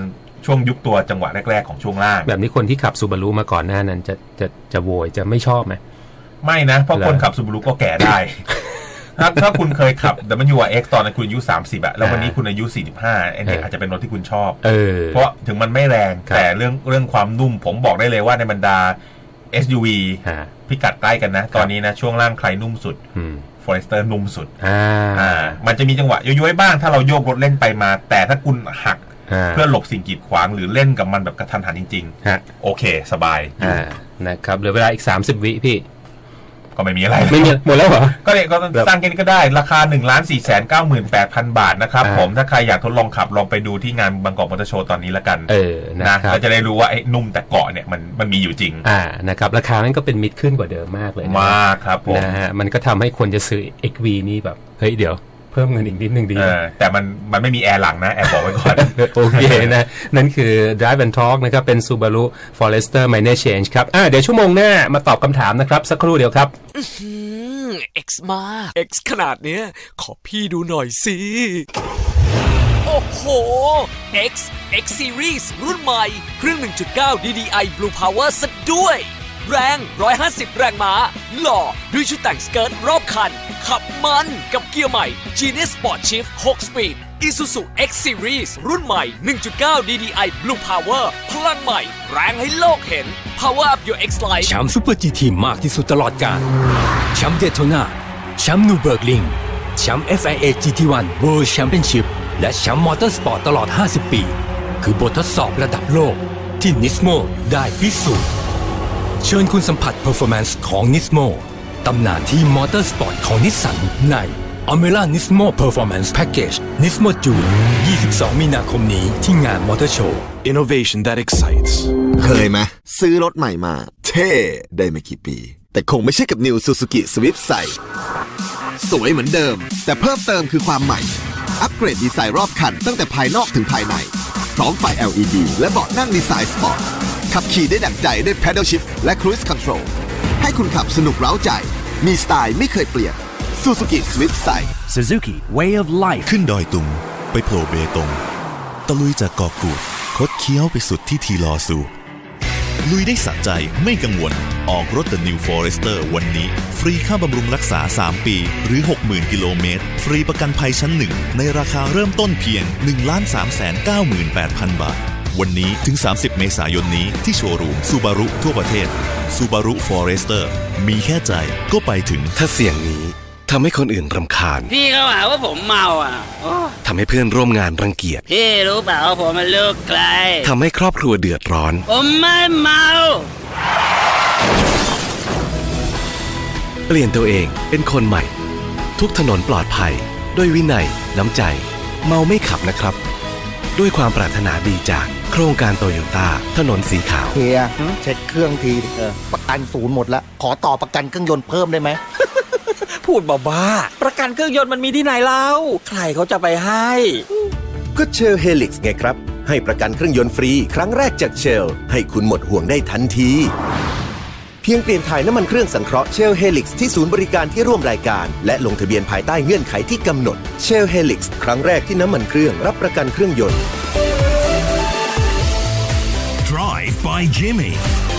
ช่วงยุบตัวจังหวะแรกๆของช่วงล่างแบบนี้คนที่ขับซูบารุมาก่อนหน้านั้นจะจะจะโวยจะไม่ชอบไหมไม่นะเพราะคนขับซูบารุก็แก่ได้ ถ้าถ้าคุณเคยขับ ดับเบิลยู อาร์ เอ็กซ์ ตอนนั้นคุณอายุสามสิบอะแล้ววันนี้คุณอายุสี่สิบห้าอันนี้อาจจะเป็นรถที่คุณชอบเพราะถึงมันไม่แรงแต่เรื่องเรื่องความนุ่มผมบอกได้เลยว่าในบรรดา เอส ยู วี พิกัดใกล้กันนะตอนนี้นะช่วงล่างใครนุ่มสุดForester นุ่มสุดอ่ามันจะมีจังหวะย้อยๆบ้างถ้าเราโยกรถเล่นไปมาแต่ถ้าคุณหักเพื่อหลบสิ่งกีดขวางหรือเล่นกับมันแบบกระทันหันจริงๆโอเคสบายนะครับเหลือเวลาอีกสามสิบวิพี่ก็ไม่มีอะไรไม่มีหมดแล้วเหรอก็เนี่ยก็ตั้งแค่นี้ก็ได้ราคา หนึ่งล้านสี่แสนเก้าหมื่นแปดพัน บาทนะครับผมถ้าใครอยากทดลองขับลองไปดูที่งานบางกอกมอเตอร์โชว์ตอนนี้ละกันเออนะเราจะได้รู้ว่าไอ้นุ่มแต่เกาะเนี่ยมันมันมีอยู่จริงอ่านะครับราคามันก็เป็นมิดขึ้นกว่าเดิมมากเลยมากครับผมนะฮะมันก็ทำให้คนจะซื้อ เอ็กซ์ วี นี่แบบเฮ้ยเดี๋ยวเพิ่มเงินอีกนิดนึงดีแต่มันมันไม่มีแอร์หลังนะแอร์บอกไว้ก่อนโอเคนะนั่นคือ Drive and Talk นะครับเป็น Subaru Forester Minor Change ครับอ่าเดี๋ยวชั่วโมงหน้ามาตอบคำถามนะครับสักครู่เดียวครับ X มา X ขนาดเนี้ยขอพี่ดูหน่อยสิโอ้โห X X Series รุ่นใหม่เครื่อง หนึ่งจุดเก้า ดี ดี ไอ Blue Power ซะด้วยแรงหนึ่งร้อยห้าสิบแรงม้าหล่อด้วยชุดแต่งสเกิร์ตรอบคันขับมันกับเกียร์ใหม่ Genius Sport Shift หก Speed Isuzu X Series รุ่นใหม่ หนึ่งจุดเก้า ดี ดี ไอ Blue Power พลังใหม่แรงให้โลกเห็น Power Up Your X Life แชมป์ซูเปอร์ จี ที มากที่สุดตลอดกาลแชมป์เดโทนาแชมป์นูเบิร์กลิงแชมป์ เอฟ ไอ เอ จี ที วัน World Championship และแชมป์มอเตอร์สปอร์ตตลอดห้าสิบปีคือบททดสอบระดับโลกที่ Nismo ได้พิสูจน์เชิญคุณสัมผัส Performance ของ Nismo ตำนานที่มอเตอร์สปอร์ตของนิสสันใน Almera Nismo Performance Package Nismo June ยี่สิบสอง มีนาคมนี้ที่งานมอเตอร์โชว์ Innovation that excites เคยไหมซื้อรถใหม่มาเท่ได้ไม่กี่ปีแต่คงไม่ใช่กับ New Suzuki Swift ใส่สวยเหมือนเดิมแต่เพิ่มเติมคือความใหม่อัปเกรดดีไซน์รอบคันตั้งแต่ภายนอกถึงภายในพร้อมไฟ แอล อี ดี และเบาะนั่งดีไซน์สปอร์ตขับขี่ได้ดั่งใจด้วย Pedal Shift และ Cruise Control ให้คุณขับสนุกเร้าใจมีสไตล์ไม่เคยเปลี่ยน Suzuki Swift ใส่ Suzuki Way of Life ขึ้นดอยตุงไปโผล่เบตงตะลุยจากเกาะกูดคดเคี้ยวไปสุดที่ทีลอซูลุยได้สะใจไม่กังวลออกรถ The New Forester วันนี้ฟรีค่าบำรุงรักษาสามปีหรือ หกหมื่น กิโลเมตรฟรีประกันภัยชั้นหนึ่งในราคาเริ่มต้นเพียง หนึ่งล้านสามแสนเก้าหมื่นแปดพัน บาทวันนี้ถึงสามสิบเมษายนนี้ที่โชว์รูม Subaru ทั่วประเทศ Subaru Forester มีแค่ใจก็ไปถึงถ้าเสียงนี้ทำให้คนอื่นรำคาญพี่เขาหาว่าผมเมาอ่ะทำให้เพื่อนร่วมงานรังเกียจพี่รู้เปล่าว่าผมมันลูกใครทำให้ครอบครัวเดือดร้อนผมไม่เมาเปลี่ยนตัวเองเป็นคนใหม่ทุกถนนปลอดภัยด้วยวินัยน้ำใจเมาไม่ขับนะครับด้วยความปรารถนาดีจากโครงการโตโยต้าถนนสีขาวเฮียเช็คเครื่องทีประกันศูนย์หมดแล้วขอต่อประกันเครื่องยนต์เพิ่มได้ไหมพูดบ้าๆประกันเครื่องยนต์มันมีที่ไหนเล่าใครเขาจะไปให้ก็เชลเฮลิกซ์ไงครับให้ประกันเครื่องยนต์ฟรีครั้งแรกจากเชลให้คุณหมดห่วงได้ทันทีเพียงเปลี่ยนถ่ายน้ำมันเครื่องสังเคราะห์เชลเฮลิกซ์ที่ศูนย์บริการที่ร่วมรายการและลงทะเบียนภายใต้เงื่อนไขที่กำหนดเชลเฮลิกซ์ครั้งแรกที่น้ำมันเครื่องรับประกันเครื่องยนต์ Drive by Jimmy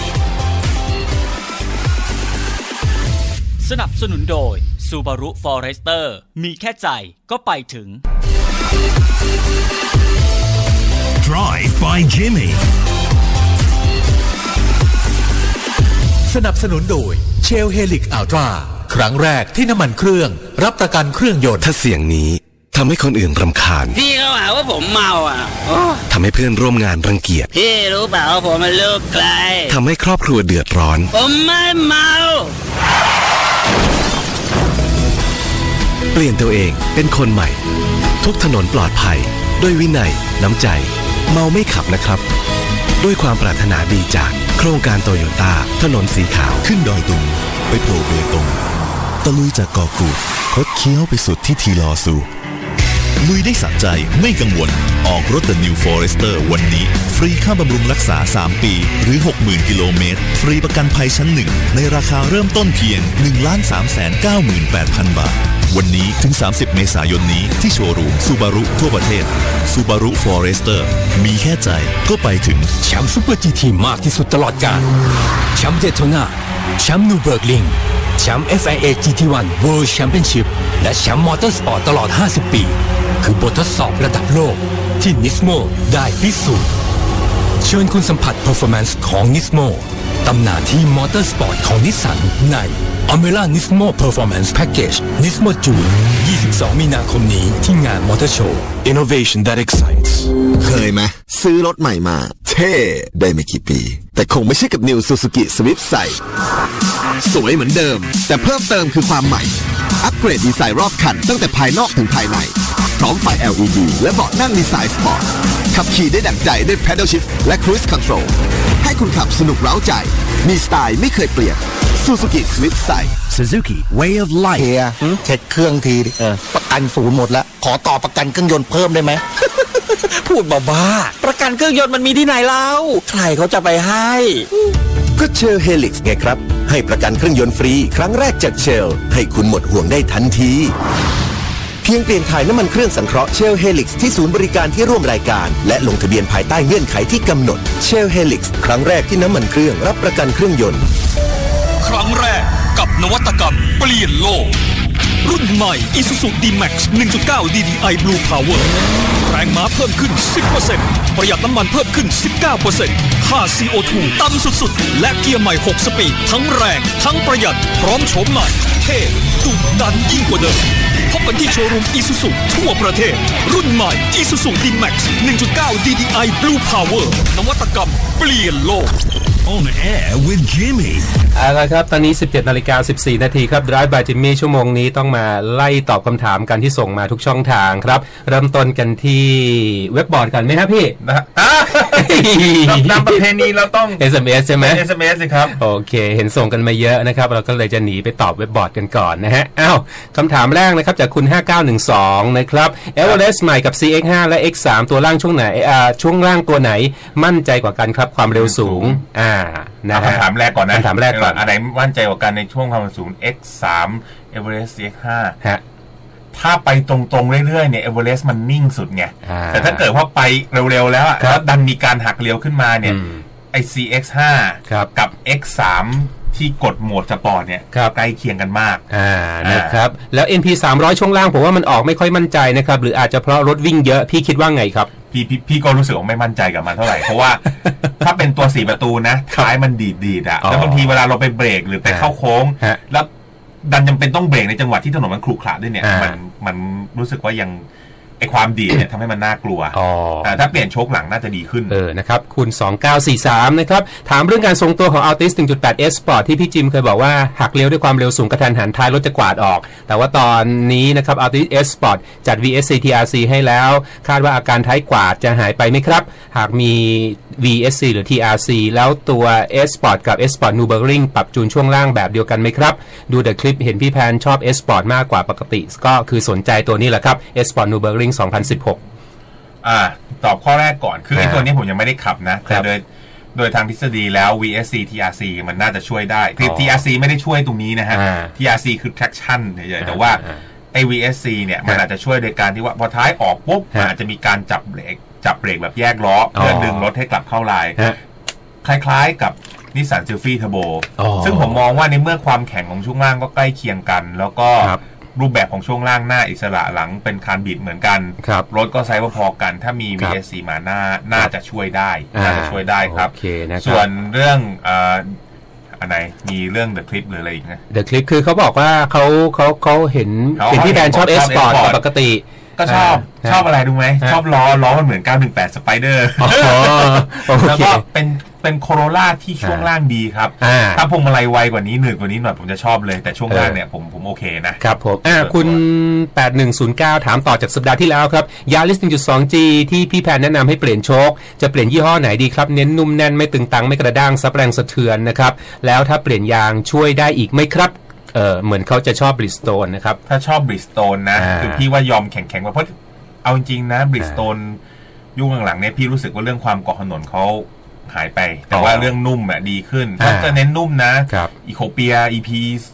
สนับสนุนโดย Subaru Forester มีแค่ใจก็ไปถึง Drive by Jimmy สนับสนุนโดย Shell Helix Ultra ครั้งแรกที่น้ำมันเครื่องรับประกันเครื่องยนต์ถ้าเสียงนี้ทำให้คนอื่นรำคาญพี่เขาหาว่าผมเมาอ่ะทำให้เพื่อนร่วมงานรังเกียจพี่รู้เปล่าว่าผมมันลูกใครทำให้ครอบครัวเดือดร้อนผมไม่เมาเปลี่ยนตัวเองเป็นคนใหม่ทุกถนนปลอดภัยด้วยวินัยน้ำใจเมาไม่ขับนะครับด้วยความปรารถนาดีจากโครงการโตโยต้าถนนสีขาวขึ้นดอยตุงไปโผล่เบตงตะลุยจากเกาะกูดคดเคี้ยวไปสุดที่ทีลอซูลุยได้สะใจไม่กังวลออกรถ The New Forester วันนี้ฟรีค่าบำรุงรักษาสามปีหรือ หกหมื่น กิโลเมตรฟรีประกันภัยชั้นหนึ่งในราคาเริ่มต้นเพียง หนึ่งล้านสามแสนเก้าหมื่นแปดพัน บาทวันนี้ถึงสามสิบเมษายนนี้ที่โชว์รูม Subaru ทั่วประเทศ Subaru Forester มีแค่ใจก็ไปถึงแชมป์ซูเปอร์จีทีมากที่สุดตลอดกาลแชมป์เดโทนาแชมป์นูเบิร์กลิงแชมป์ เอฟ ไอ เอ จี ที วัน World Championship และแชมป์มอเตอร์สปอร์ตตลอดห้าสิบปีคือบททดสอบระดับโลกที่ Nismo ได้พิสูจน์เชิญคุณสัมผัส Performance ของ Nismo ตำนานที่มอเตอร์สปอร์ตของนิสสันใน Almera Nismo Performance Package Nismo June ยี่สิบสองมีนาคมนี้ที่งานมอเตอร์โชว์ Innovation that excites เคยไหมซื้อรถใหม่มาเท่ได้ไม่กี่ปีแต่คงไม่ใช่กับ New Suzuki Swift ใส่สวยเหมือนเดิมแต่เพิ่มเติมคือความใหม่อัปเกรดดีไซน์รอบคันตั้งแต่ภายนอกถึงภายในพร้อมไฟ แอล อี ดี และเบาะนั่งดีไซน์สปอร์ตขับขี่ได้ดั่งใจด้วย Pedal Shift และ Cruise Control ให้คุณขับสนุกเร้าใจมีสไตล์ไม่เคยเปลี่ยน Suzuki Swift ใส่ Suzuki Way of Life เฮียเช็คเครื่องทีดิประกันศูนย์หมดแล้วขอต่อประกันเครื่องยนต์เพิ่มได้ไหมพูดบ้าๆประกันเครื่องยนต์มันมีที่ไหนเล่าใครเขาจะไปให้ก็เชลเฮลิกซ์ไงครับให้ประกันเครื่องยนต์ฟรีครั้งแรกจากเชลให้คุณหมดห่วงได้ทันทีเพียงเปลี่ยนถ่ายน้ำมันเครื่องสังเคราะห์เชลเฮลิกซ์ที่ศูนย์บริการที่ร่วมรายการและลงทะเบียนภายใต้เงื่อนไขที่กำหนดเชลเฮลิกซ์ครั้งแรกที่น้ำมันเครื่องรับประกันเครื่องยนต์ครั้งแรกกับนวัตกรรมเปลี่ยนโลกรุ่นใหม่ Isuzu ดี แม็กซ์ หนึ่งจุดเก้า ดี ดี ไอ Blue Power แรงม้าเพิ่มขึ้น สิบเปอร์เซ็นต์ ประหยัดน้ำมันเพิ่มขึ้น สิบเก้าเปอร์เซ็นต์ ค่า ซี โอ ทู ต่ำสุดๆและเกียร์ใหม่หกสปีดทั้งแรงทั้งประหยัดพร้อมโฉมใหม่เท่ดุดันยิ่งกว่าเดิมพบกันที่โชว์รูม Isuzu ทั่วประเทศรุ่นใหม่ Isuzu ดี แม็กซ์ หนึ่งจุดเก้า ดี ดี ไอ Blue Power นวัตกรรมเปลี่ยนโลก On air with Jimmy เอาละครับตอนนี้ สิบเจ็ดนาฬิกาสิบสี่นาทีครับ Drive by Jimmy ชั่วโมงนี้ต้องมาไล่ตอบคำถามกันที่ส่งมาทุกช่องทางครับเริ่มต้นกันที่เว็บบอร์ดกันไหมครับพี่นะตามประเพณีเราต้องเอส เอ็ม เอส ใช่ไหมเอส เอ็ม เอส สิครับโอเคเห็นส่งกันมาเยอะนะครับเราก็เลยจะหนีไปตอบเว็บบอร์ดกันก่อนนะฮะอ้าวคำถามแรกนะครับจากคุณห้าเก้าหนึ่งสองนะครับ Everest ใหม่กับ ซี เอ็กซ์ ห้า และ เอ็กซ์ สาม ตัวล่างช่วงไหนอ่าช่วงล่างตัวไหนมั่นใจกว่ากันครับความเร็วสูงอ่านะคำถามแรกก่อนนะคำถามแรกก่อนอะไรมั่นใจกว่ากันในช่วงความเร็วสูง เอ็กซ์ สาม Everest ซี เอ็กซ์ ห้าฮะถ้าไปตรงๆเรื่อยๆเนี่ย Everest มันนิ่งสุดไงแต่ถ้าเกิดว่าไปเร็วๆแล้วแล้วดันมีการหักเลี้ยวขึ้นมาเนี่ยไอ ซี เอ็กซ์ ห้า กับ เอ็กซ์ สาม ที่กดโหมดสปอร์ตเนี่ยใกล้เคียงกันมากอ่านะครับแล้ว เอ็น พี สามร้อยช่วงล่างผมว่ามันออกไม่ค่อยมั่นใจนะครับหรืออาจจะเพราะรถวิ่งเยอะพี่คิดว่าไงครับพี่พี่พี่ก็รู้สึกว่าไม่มั่นใจกับมันเท่าไหร่เพราะว่าถ้าเป็นตัวสี่ประตูนะท้ายมันดีดดีดอ่ะแล้วบางทีเวลาเราไปเบรกหรือไปเข้าโค้งแล้วดันจำเป็นต้องเบรกในจังหวะที่ถนนมันขรุขระด้วยเนี่ยมันมันรู้สึกว่ายังไอความดีเนี่ยทำให้มันน่ากลัวแต่ถ้าเปลี่ยนโชคหลังน่าจะดีขึ้นเออนะครับคุณสองเก้าสี่สามนะครับถามเรื่องการทรงตัวของ Altis หนึ่งจุดแปด S Sport ที่พี่จิมเคยบอกว่าหักเลี้ยวด้วยความเร็วสูงกระทันหันท้ายรถจะกวาดออกแต่ว่าตอนนี้นะครับ Altis S Sport จัด วี เอส ซี ที อาร์ ซี ให้แล้วคาดว่าอาการท้ายกวาดจะหายไปไหมครับหากมี วี เอส ซี หรือ ที อาร์ ซี แล้วตัว S Sport กับ S Sport Nürburgring ปรับจูนช่วงล่างแบบเดียวกันไหมครับดูแต่คลิปเห็นพี่แพนชอบ S Sport มากกว่าปกติก็คือสนใจตัวนี้แหละครับ S Sport Nürburgring สองพันสิบหกอ่าตอบข้อแรกก่อนคือไอ้ตัวนี้ผมยังไม่ได้ขับนะแต่โดยโดยทางทฤษฎีแล้ว วี เอส ซี ที อาร์ ซี มันน่าจะช่วยได้คือ ที อาร์ ซี ไม่ได้ช่วยตรงนี้นะฮะ ที อาร์ ซี คือ traction เฉยๆแต่ว่าไอ้ วี เอส ซี เนี่ยมันอาจจะช่วยโดยการที่ว่าพอท้ายออกปุ๊บมันอาจจะมีการจับเบรกจับเบรกแบบแยกล้อเพื่อดึงรถให้กลับเข้าลายคล้ายๆกับนิสสันซิลฟี่เทอร์โบซึ่งผมมองว่าในเมื่อความแข็งของช่วงล่างก็ใกล้เคียงกันแล้วก็รูปแบบของช่วงล่างหน้าอิสระหลังเป็นคานบิดเหมือนกันร, รถก็ไซส์พอๆกันถ้ามี วี เอส ซี มาหน้าน่าจะช่วยได้น่าจะช่วยได้ครับส่วนเรื่องอะไรมีเรื่อง The Clip หรืออะไรอีกนะ The Clip คือเขาบอกว่าเขาเขาเขาเห็นเห็นที่แบรนด์ชอบ S Sport ปกติก็ชอบชอบอะไรดูไหมชอบล้อล้อมันเหมือนเก้าหนึ่งแปด Spider แล้วก็เป็นเป็นโคโรล่าที่ช่วงล่างดีครับถ้าพวงมาลัยไวกว่านี้หนืดกว่านี้หน่อยผมจะชอบเลยแต่ช่วงล่างเนี่ยผมผมโอเคนะครับผมอ่าคุณแปดหนึ่งศูนย์เก้าถามต่อจากสัปดาห์ที่แล้วครับ Yaris หนึ่งจุดสอง จี ที่พี่แพนแนะนำให้เปลี่ยนโชคจะเปลี่ยนยี่ห้อไหนดีครับเน้นนุ่มแน่นไม่ตึงตังไม่กระด้างซับแรงสะเทือนนะครับแล้วถ้าเปลี่ยนยางช่วยได้อีกไหมครับเออเหมือนเขาจะชอบบริสโตนนะครับถ้าชอบบริสโตนนะคือพี่ว่ายอมแข็งๆเพราะเอาจริงนะบริสโตนยุ่งหลังๆเนี่ยพี่รู้สึกว่าเรื่องความเกาะถนนเขาหายไปแต่ว่าเรื่องนุ่มอ่ะดีขึ้นถ้าจะเน้นนุ่มนะอีโคเปีย อี พี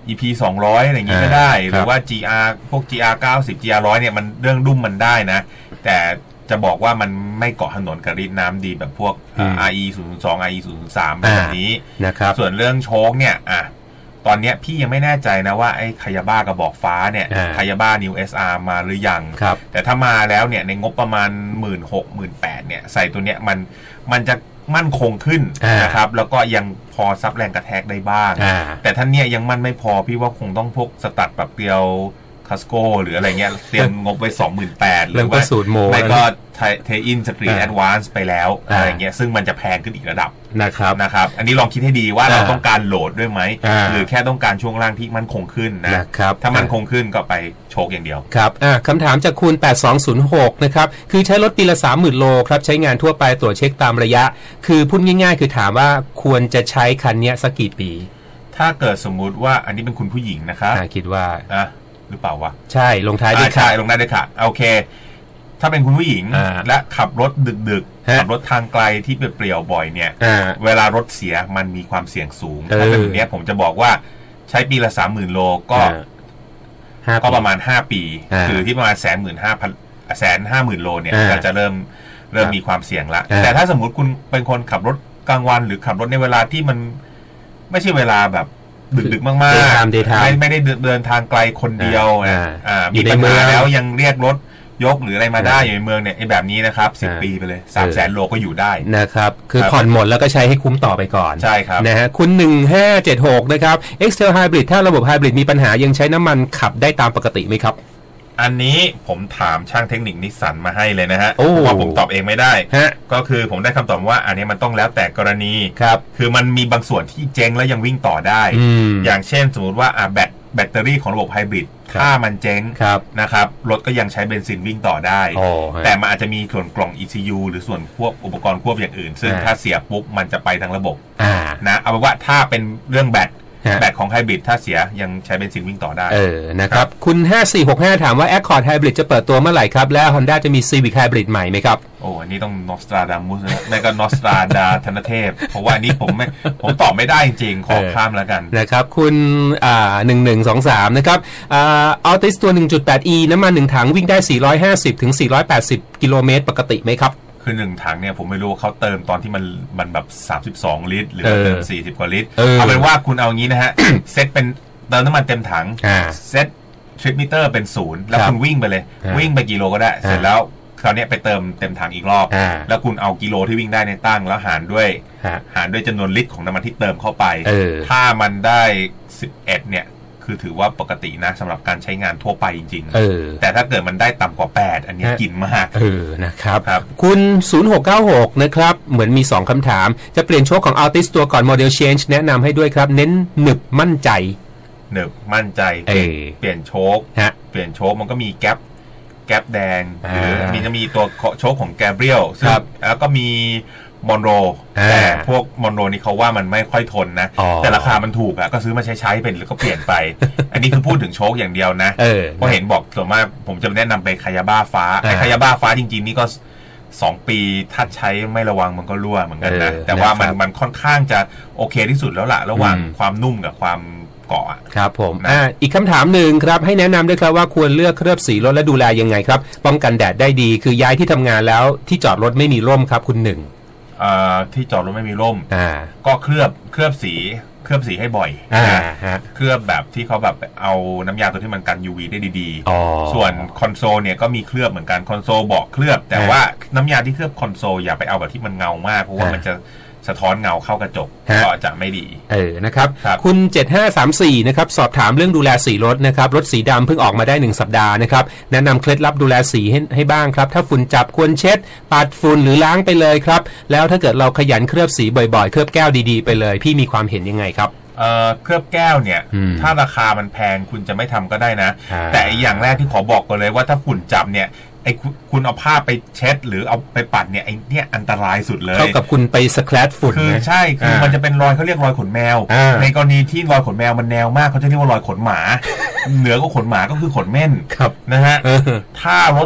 อี พี สองร้อยอะไรอย่างงี้ก็ได้หรือว่า จี อาร์ พวก จี อาร์ เก้าสิบ จี อาร์ หนึ่งร้อยเนี่ยมันเรื่องดุ้มมันได้นะแต่จะบอกว่ามันไม่เกาะถนนกับริดน้ำดีแบบพวก อาร์ อี ศูนย์ ศูนย์ สอง อาร์ อี ศูนย์ ศูนย์ สามแบบนี้นะครับส่วนเรื่องโชคเนี่ยอ่ะตอนนี้พี่ยังไม่แน่ใจนะว่าไอ้คายาบ้ากระบอกฟ้าเนี่ยคายาบ้า New เอส อาร์ มาหรือยังแต่ถ้ามาแล้วเนี่ยในงบประมาณ หนึ่งหมื่นหกพัน หนึ่งหมื่นแปดพัน เนี่ยใส่ตัวเนี้ยมันมันจะมั่นคงขึ้นนะครับแล้วก็ยังพอซับแรงกระแทกได้บ้างแต่ท่านเนี่ยยังมั่นไม่พอพี่ว่าคงต้องพกสตัดปรับเกลียวคัสโก้หรืออะไรเงี้ยเตรียมงบไว้ สองหมื่นแปดพัน หรือว่าไม่ก็เทอินสกรีนแอดวานซ์ไปแล้วอะไรเงี้ยซึ่งมันจะแพงขึ้นอีกระดับนะครับนะครับอันนี้ลองคิดให้ดีว่าเราต้องการโหลดด้วยไหมหรือแค่ต้องการช่วงล่างที่มั่นคงขึ้นนะครับถ้ามั่นคงขึ้นก็ไปโชคอย่างเดียวครับคำถามจากคุณแปดสองศูนย์หกนะครับคือใช้รถปีละ สามหมื่น โลครับใช้งานทั่วไปตรวจเช็คตามระยะคือพูดง่ายๆคือถามว่าควรจะใช้คันนี้สักกี่ปีถ้าเกิดสมมุติว่าอันนี้เป็นคุณผู้หญิงนะครับคิดว่าอ่ะหรือเปล่าวะใช่ลงท้ายด้วยค่ะใช่ลงท้ายด้วยค่ะโอเคถ้าเป็นคุณผู้หญิงและขับรถดึกๆขับรถทางไกลที่เปลี่ยวบ่อยเนี่ยเวลารถเสียมันมีความเสี่ยงสูงถ้าเป็นแบบนี้ผมจะบอกว่าใช้ปีละ สามหมื่น โลก็ก็ประมาณห้าปีคือที่ประมาณแสนหมื่นห้าพันแสนห้าหมื่นโลเนี่ยก็จะเริ่มเริ่มมีความเสี่ยงละแต่ถ้าสมมุติคุณเป็นคนขับรถกลางวันหรือขับรถในเวลาที่มันไม่ใช่เวลาแบบดึกๆมากๆไม่ไม่ได้เดินทางไกลคนเดียวมีปัญหาแล้วยังเรียกรถยกหรืออะไรมาได้อยู่ในเมืองเนี่ยไอ้แบบนี้นะครับสิบปีไปเลย สามแสน โลก็อยู่ได้นะครับคือผ่อนหมดแล้วก็ใช้ให้คุ้มต่อไปก่อนใช่ครับนะฮะคุณหนึ่งห้าเจ็ดหกนะครับ X-Trail Hybrid ถ้าระบบ Hybrid มีปัญหายังใช้น้ำมันขับได้ตามปกติไหมครับอันนี้ผมถามช่างเทคนิคนิสสันมาให้เลยนะฮะเพราะว่าผมตอบเองไม่ได้ก็คือผมได้คำตอบว่าอันนี้มันต้องแล้วแต่กรณีครับคือมันมีบางส่วนที่เจ๊งแล้วยังวิ่งต่อได้อย่างเช่นสมมติว่าแบตแบตเตอรี่ของระบบไฮบริดถ้ามันเจ๊งนะครับรถก็ยังใช้เบนซินวิ่งต่อได้แต่มันอาจจะมีส่วนกล่อง อี ซี ยู หรือส่วนควบอุปกรณ์ควบอย่างอื่นซึ่งถ้าเสียปุ๊บมันจะไปทั้งระบบนะเอาเป็นว่าถ้าเป็นเรื่องแบตแบตของไฮบริดถ้าเสียยังใช้เบนซินวิ่งต่อได้เออนะครับคุณห้าสี่หกห้าถามว่า Accord Hybrid จะเปิดตัวเมื่อไหร่ครับและ Honda จะมี Civic Hybrid ใหม่ไหมครับโอ้อันนี้ต้องนอสตราดามุสนะไม่ก็นอสตราดาธนเทพเพราะว่าอันนี้ผมไม่ผมตอบไม่ได้จริงๆขอข้ามแล้วกันนะครับคุณอ่าหนึ่งหนึ่งสองสามนะครับอ่า Altis ตัว หนึ่งจุดแปด อี น้ำมันหนึ่งถังวิ่งได้สี่ร้อยห้าสิบถึงสี่ร้อยแปดสิบกิโลเมตรปกติไหมครับคือหนึ่งถังเนี่ยผมไม่รู้ว่าเขาเติมตอนที่มันมันแบบสามสิบสองลิตรหรือเติมสี่สิบกว่าลิตรเอาเป็นว่าคุณเอางี้นะฮะเซตเป็นเติมน้ำมันเต็มถังเซตทริปมิเตอร์เป็นศูนย์แล้วคุณวิ่งไปเลยวิ่งไปกิโลก็ได้เสร็จแล้วคราวนี้ไปเติมเต็มถังอีกรอบแล้วคุณเอากิโลที่วิ่งได้ในตั้งแล้วหารด้วยหารด้วยจำนวนลิตรของน้ำมันที่เติมเข้าไปถ้ามันได้สิบเอ็ดเนี่ยคือถือว่าปกตินะสำหรับการใช้งานทั่วไปจริงๆแต่ถ้าเกิดมันได้ต่ำกว่าแปดอันนี้กินมากเออนะครับคุณศูนย์หกเก้าหกนะครับเหมือนมีสองคำถามจะเปลี่ยนโชคของ Altis ตัวก่อน Model Change แนะนำให้ด้วยครับเน้นหนึบมั่นใจหนึบมั่นใจเปลี่ยนโชคเปลี่ยนโชคมันก็มีแก๊ปแก๊ปแดงหรือมีจะมีตัวโชคของ Gabriel แล้วก็มีมอนโรแต่พวกมอนโรนี่เขาว่ามันไม่ค่อยทนนะแต่ราคามันถูกอะก็ซื้อมาใช้ใช้เป็นแล้วก็เปลี่ยนไป อันนี้คือพูดถึงโชคอย่างเดียวนะเพราะเห็นบอกส่วนมากผมจะแนะนำไปคายาบ้าฟ้าไอ้คายาบ้าฟ้าจริงๆนี่ก็สองปีถ้าใช้ไม่ระวังมันก็รั่วเหมือนกันนะแต่ว่ามันมันค่อนข้างจะโอเคที่สุดแล้วล่ะระหว่างความนุ่มกับความเกาะครับผมอ่าอีกคำถามหนึ่งครับให้แนะนำด้วยครับว่าควรเลือกเคลือบสีรถและดูแลยังไงครับป้องกันแดดได้ดีคือย้ายที่ทำงานแล้วที่จอดรถไม่มีร่มครับคุณหนึ่งที่จอดรถไม่มีร่มก็เคลือบเคลือบสีเคลือบสีให้บ่อยเคลือบแบบที่เขาแบบเอาน้ำยาตัวที่มันกัน ยู วี ได้ดีๆส่วนคอนโซลเนี่ยก็มีเคลือบเหมือนกันคอนโซลบอกเคลือบแต่ว่าน้ำยาที่เคลือบคอนโซลอย่าไปเอาแบบที่มันเงามากเพราะว่ามันจะสะท้อนเงาเข้ากระจกก็จะไม่ดีเออนะครับคุณเจ็ดห้าสามสี่นะครับสอบถามเรื่องดูแลสีรถนะครับรถสีดำเพิ่งออกมาได้หนึ่งสัปดาห์นะครับแนะนำเคล็ดลับดูแลสีให้ให้บ้างครับถ้าฝุ่นจับควรเช็ดปัดฝุ่นหรือล้างไปเลยครับแล้วถ้าเกิดเราขยันเคลือบสีบ่อยๆเคลือบแก้วดีๆไปเลยพี่มีความเห็นยังไงครับเอ่อเคลือบแก้วเนี่ยถ้าราคามันแพงคุณจะไม่ทำก็ได้นะแต่อย่างแรกที่ขอบอกก่อนเลยว่าถ้าฝุ่นจับเนี่ยไอ้คุณเอาผ้าไปเช็ดหรือเอาไปปัดเนี่ยไอ้เนี่ยอันตรายสุดเลยเท่ากับคุณไปสแครชฝุ่นคือใช่คือมันจะเป็นรอยเขาเรียกรอยขนแมวในกรณีที่รอยขนแมวมันแนวมากเขาจะเรียกว่ารอยขนหมาเหนือก็ขนหมาก็คือขนเม่นนะฮะถ้ารถ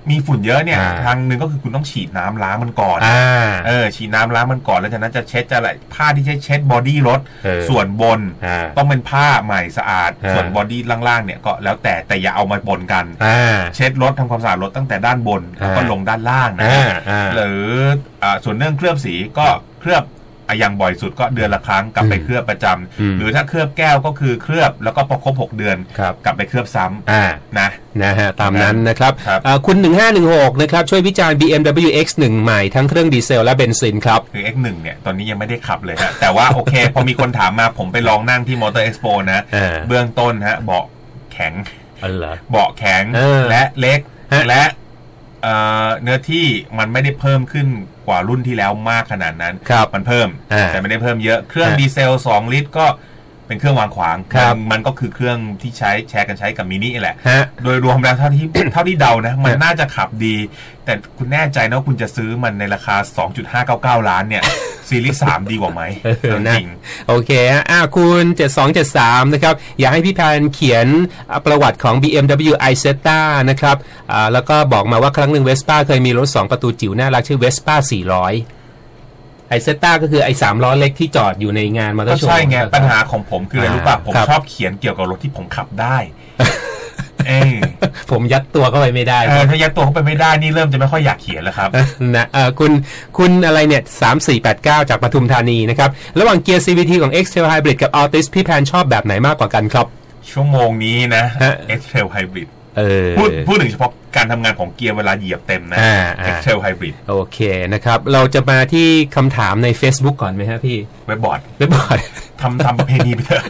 มีฝุ่นเยอะเนี่ยทางนึงก็คือคุณต้องฉีดน้ำล้างมันก่อนเออฉีดน้ำล้างมันก่อนแล้วจากนั้นจะเช็ดจะอะไรผ้าที่ใช้เช็ดบอดี้รถส่วนบนต้องเป็นผ้าใหม่สะอาดส่วนบอดี้ล่างๆเนี่ยก็แล้วแต่แต่อย่าเอามาปนกันเช็ดรถทำความสะอาดรถตั้งแต่ด้านบนแล้วก็ลงด้านล่างนะหรือส่วนเรื่องเคลือบสีก็เคลือบอย่างบ่อยสุดก็เดือนละครั้งกลับไปเคลือบประจำหรือถ้าเคลือบแก้วก็คือเคลือบแล้วก็พอครบหกเดือนกลับไปเคลือบซ้ำนะนะฮะตามนั้นนะครับคุณหนึ่งห้าหนึ่งหกนะครับช่วยวิจารณ์ บี เอ็ม ดับเบิลยู เอ็กซ์ หนึ่ง ใหม่ทั้งเครื่องดีเซลและเบนซินครับคือ เอ็กซ์ หนึ่ง เนี่ยตอนนี้ยังไม่ได้ขับเลยฮะแต่ว่าโอเคพอมีคนถามมาผมไปลองนั่งที่มอเตอร์เอ็กซ์โปนะเบื้องต้นฮะเบาะแข็งเบาะแข็งและเล็กและเนื้อที่มันไม่ได้เพิ่มขึ้นกว่ารุ่นที่แล้วมากขนาดนั้นมันเพิ่มแต่ไม่ได้เพิ่มเยอะเครื่องดีเซลสองลิตรก็เป็นเครื่องวางขวางมันก็คือเครื่องที่ใช้แชร์กันใช้กับมินิแหละโดยรวมแล้วเท่าที่เท่าที่เดานะมันน่าจะขับดีแต่คุณแน่ใจนะว่าคุณจะซื้อมันในราคา สองจุดห้าเก้าเก้า ล้านเนี่ยซีรีส์สามดีกว่าไหมจริงโอเคอ่ะคุณเจ็ดสองเจ็ดสามนะครับอยากให้พี่แพนเขียนประวัติของ บี เอ็ม ดับเบิลยู iZeta นะครับอ่าแล้วก็บอกมาว่าครั้งหนึ่ง Vespa เคยมีรถสองประตูจิ๋วน่ารักชื่อ Vespa สี่ร้อยไอเซต้าก็คือไอสามล้อเล็กที่จอดอยู่ในงานมอเตอร์โชว์ก็ใช่ไงปัญหาของผมคืออะไรรู้ป่ะผมชอบเขียนเกี่ยวกับรถที่ผมขับได้เออผมยัดตัวเข้าไปไม่ได้ถ้ายัดตัวเข้าไปไม่ได้นี่เริ่มจะไม่ค่อยอยากเขียนแล้วครับนะเออคุณคุณอะไรเนี่ยสามสี่แปดเก้าจากปทุมธานีนะครับระหว่างเกียร์ ซี วี ที ของ X-Trail Hybrid กับ Altis พี่แพนชอบแบบไหนมากกว่ากันครับชั่วโมงนี้นะ X-Trail Hybrid พูดพูดถึงเฉพาะการทำงานของเกียร์เวลาเหยียบเต็มนะ X-Trail Hybrid โอเคนะครับเราจะมาที่คำถามใน Facebook ก่อนไหมฮะพี่เว็บบอร์ดเว็บบอร์ดทำทำประเพณีไปเถอะ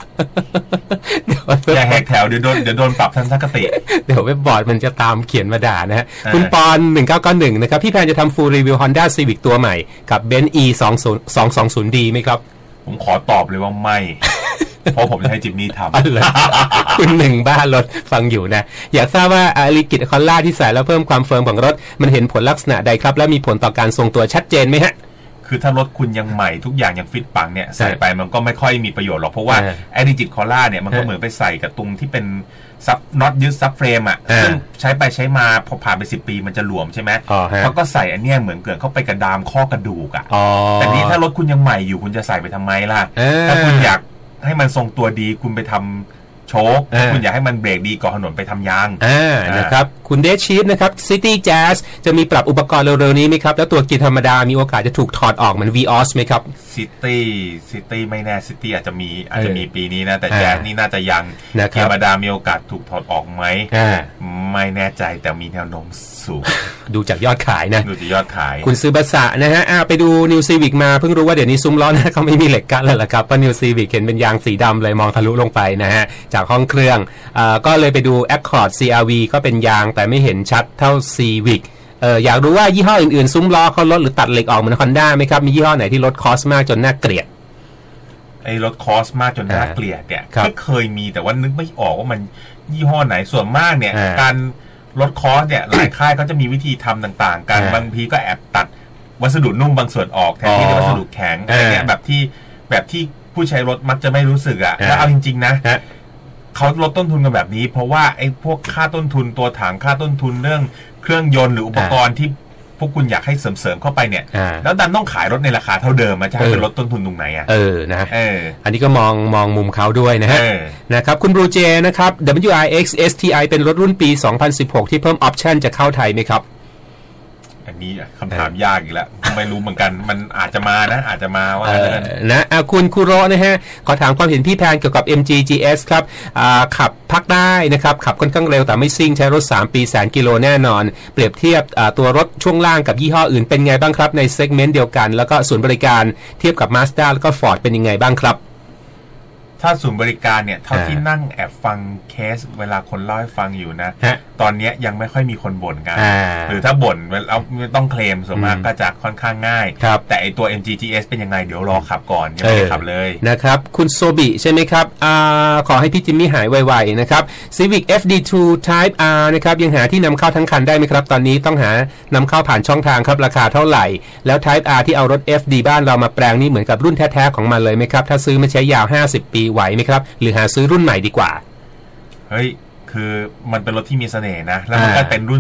อย่าแหกแถวเดี๋ยวโดนเดี๋ยวโดนปรับทัศนคติเดี๋ยวเว็บบอร์ดมันจะตามเขียนมาด่านะฮะคุณปอนหนึ่งเก้าเก้าหนึ่งนะครับพี่แพนจะทำฟูลรีวิว Honda Civic ตัวใหม่กับ Benz E สองสองสองศูนย์ ดี ไหมครับผมขอตอบเลยว่าไม่เพราะผมจะให้จิมมี่ทำคุณหนึ่งบ้านรถฟังอยู่นะอยากทราบว่าอาริกิตคอลล่าที่ใส่แล้วเพิ่มความเฟิร์มของรถมันเห็นผลลักษณะใดครับและมีผลต่อการทรงตัวชัดเจนไหมฮะคือถ้ารถคุณยังใหม่ทุกอย่างยังฟิตปังเนี่ยใส่ไปมันก็ไม่ค่อยมีประโยชน์หรอกเพราะว่าไอริจิตคอลล่าเนี่ยมันก็เหมือนไปใส่กับตรงที่เป็นซับน็อตยึดซับเฟรมอ่ะซึ่งใช้ไปใช้มาพอผ่านไปสิบปีมันจะหลวมใช่ไหมเขาก็ใส่อันเนี้ยเหมือนเกิดเข้าไปกระดามข้อกระดูกอ่ะแต่นี้ถ้ารถคุณยังใหม่อยู่คุณจะใส่ไปทำไมล่ะถ้าคุณอยากให้มันทรงตัวดีคุณไปทำโชคคุณอยากให้มันเบรกดีก่อนถนนไปทำยางนะครับคุณเดชชีฟนะครับ City Jazz จะมีปรับอุปกรณ์เร็วๆนี้ไหมครับแล้วตัวเกียร์ธรรมดามีโอกาสจะถูกถอดออกเหมือน Vios ไหมครับ City City ไม่แน่ City อาจจะมีอาจจะมีปีนี้นะแต่ Jazz นี่น่าจะยังเกียร์ธรรมดามีโอกาสถูกถอดออกไหมไม่แน่ใจแต่มีแนวโน้มสูงดูจากยอดขายนะดูจากยอดขายคุณซื้อบัสะนะฮะไปดู New Civic มาเพิ่งรู้ว่าเดี๋ยวนี้ซุ้มล้อนะเขาไม่มีเหล็กกั้นแล้วล่ะครับว่า New Civic เห็นเป็นยางสีดำเลยมองทะลุลงไปนะฮะจากห้องเครื่องก็เลยไปดู Accord ซี อาร์ วี ก็เป็นยางแต่ไม่เห็นชัดเท่า Civic เอออยากรู้ว่ายี่ห้ออื่นๆซุ้มล้อเขาลดหรือตัดเหล็กออกเหมือน Honda ไหมครับมียี่ห้อไหนที่ลดคอสมากจนน่าเกลียดไอ้ลดคอสมากจนน่าเกลียดเนี่ยก็เคยมีแต่ว่านึกไม่ออกว่ามันยี่ห้อไหนส่วนมากเนี่ยการลดคอสเนี่ยหลายค่ายก็จะมีวิธีทำต่างๆกันบางทีก็แอบตัดวัสดุนุ่มบางส่วนออกแทนที่จะวัสดุแข็งอะไรเงี้ยแบบที่แบบที่ผู้ใช้รถมักจะไม่รู้สึกอ่ะแล้วเอาจริงๆนะเขาลดต้นทุนกันแบบนี้เพราะว่าไอ้พวกค่าต้นทุนตัวถังค่าต้นทุนเรื่องเครื่องยนต์หรืออุปกรณ์ที่พวกคุณอยากให้เสริมๆเข้าไปเนี่ยแล้วดันต้องขายรถในราคาเท่าเดิมมาจะให้เป็นลดต้นทุนตรงไหนอ่ะเออนะเอออันนี้ก็มองมองมุมเขาด้วยนะฮะนะครับคุณบรูเจนะครับ ดับเบิลยู อาร์ เอ็กซ์ เอส ที ไอ เป็นรถรุ่นปีสองพันสิบหกที่เพิ่มออปชั่นจะเข้าไทยไหมครับอันนี้คำถามยากอีกแล้วไม่รู้เหมือนกันมันอาจจะมานะอาจจะมาว่านะคุณคุโรนะฮะขอถามความเห็นพี่แพนเกี่ยวกับ เอ็ม จี จี เอส ครับขับพักได้นะครับขับค่อนข้างเร็วแต่ไม่ซิ่งใช้รถสามปีแสนกิโลแน่นอนเปรียบเทียบตัวรถช่วงล่างกับยี่ห้ออื่นเป็นไงบ้างครับในเซกเมนต์เดียวกันแล้วก็ศูนย์บริการเทียบกับ Mazda แล้วก็ Ford เป็นยังไงบ้างครับถ้าศูนย์บริการเนี่ยเท่าที่นั่งแอบฟังเคสเวลาคนเล่าให้ฟังอยู่นะตอนนี้ยังไม่ค่อยมีคนบ่นกันหรือถ้าบ่นเราต้องเคลมส่วนมากก็จะค่อนข้างง่ายแต่ไอตัว เอ็ม จี จี เอส เป็นยังไงเดี๋ยวรอขับก่อนยังไม่ได้ขับเลยนะครับคุณโซบิใช่ไหมครับอขอให้พี่จิมมี่หายไวๆนะครับ Civic เอฟ ดี ทู Type R นะครับยังหาที่นำเข้าทั้งคันได้ไหมครับตอนนี้ต้องหานำเข้าผ่านช่องทางครับราคาเท่าไหร่แล้ว Type R ที่เอารถ เอฟ ดี บ้านเรามาแปลงนี่เหมือนกับรุ่นแท้ๆของมันเลยไหมครับถ้าซื้อมาใช้ยาวห้าสิบปีไหวไหมครับหรือหาซื้อรุ่นใหม่ดีกว่าเฮ้ยคือมันเป็นรถที่มีเสน่ห์นะแล้วมันก็เป็นรุ่นสุด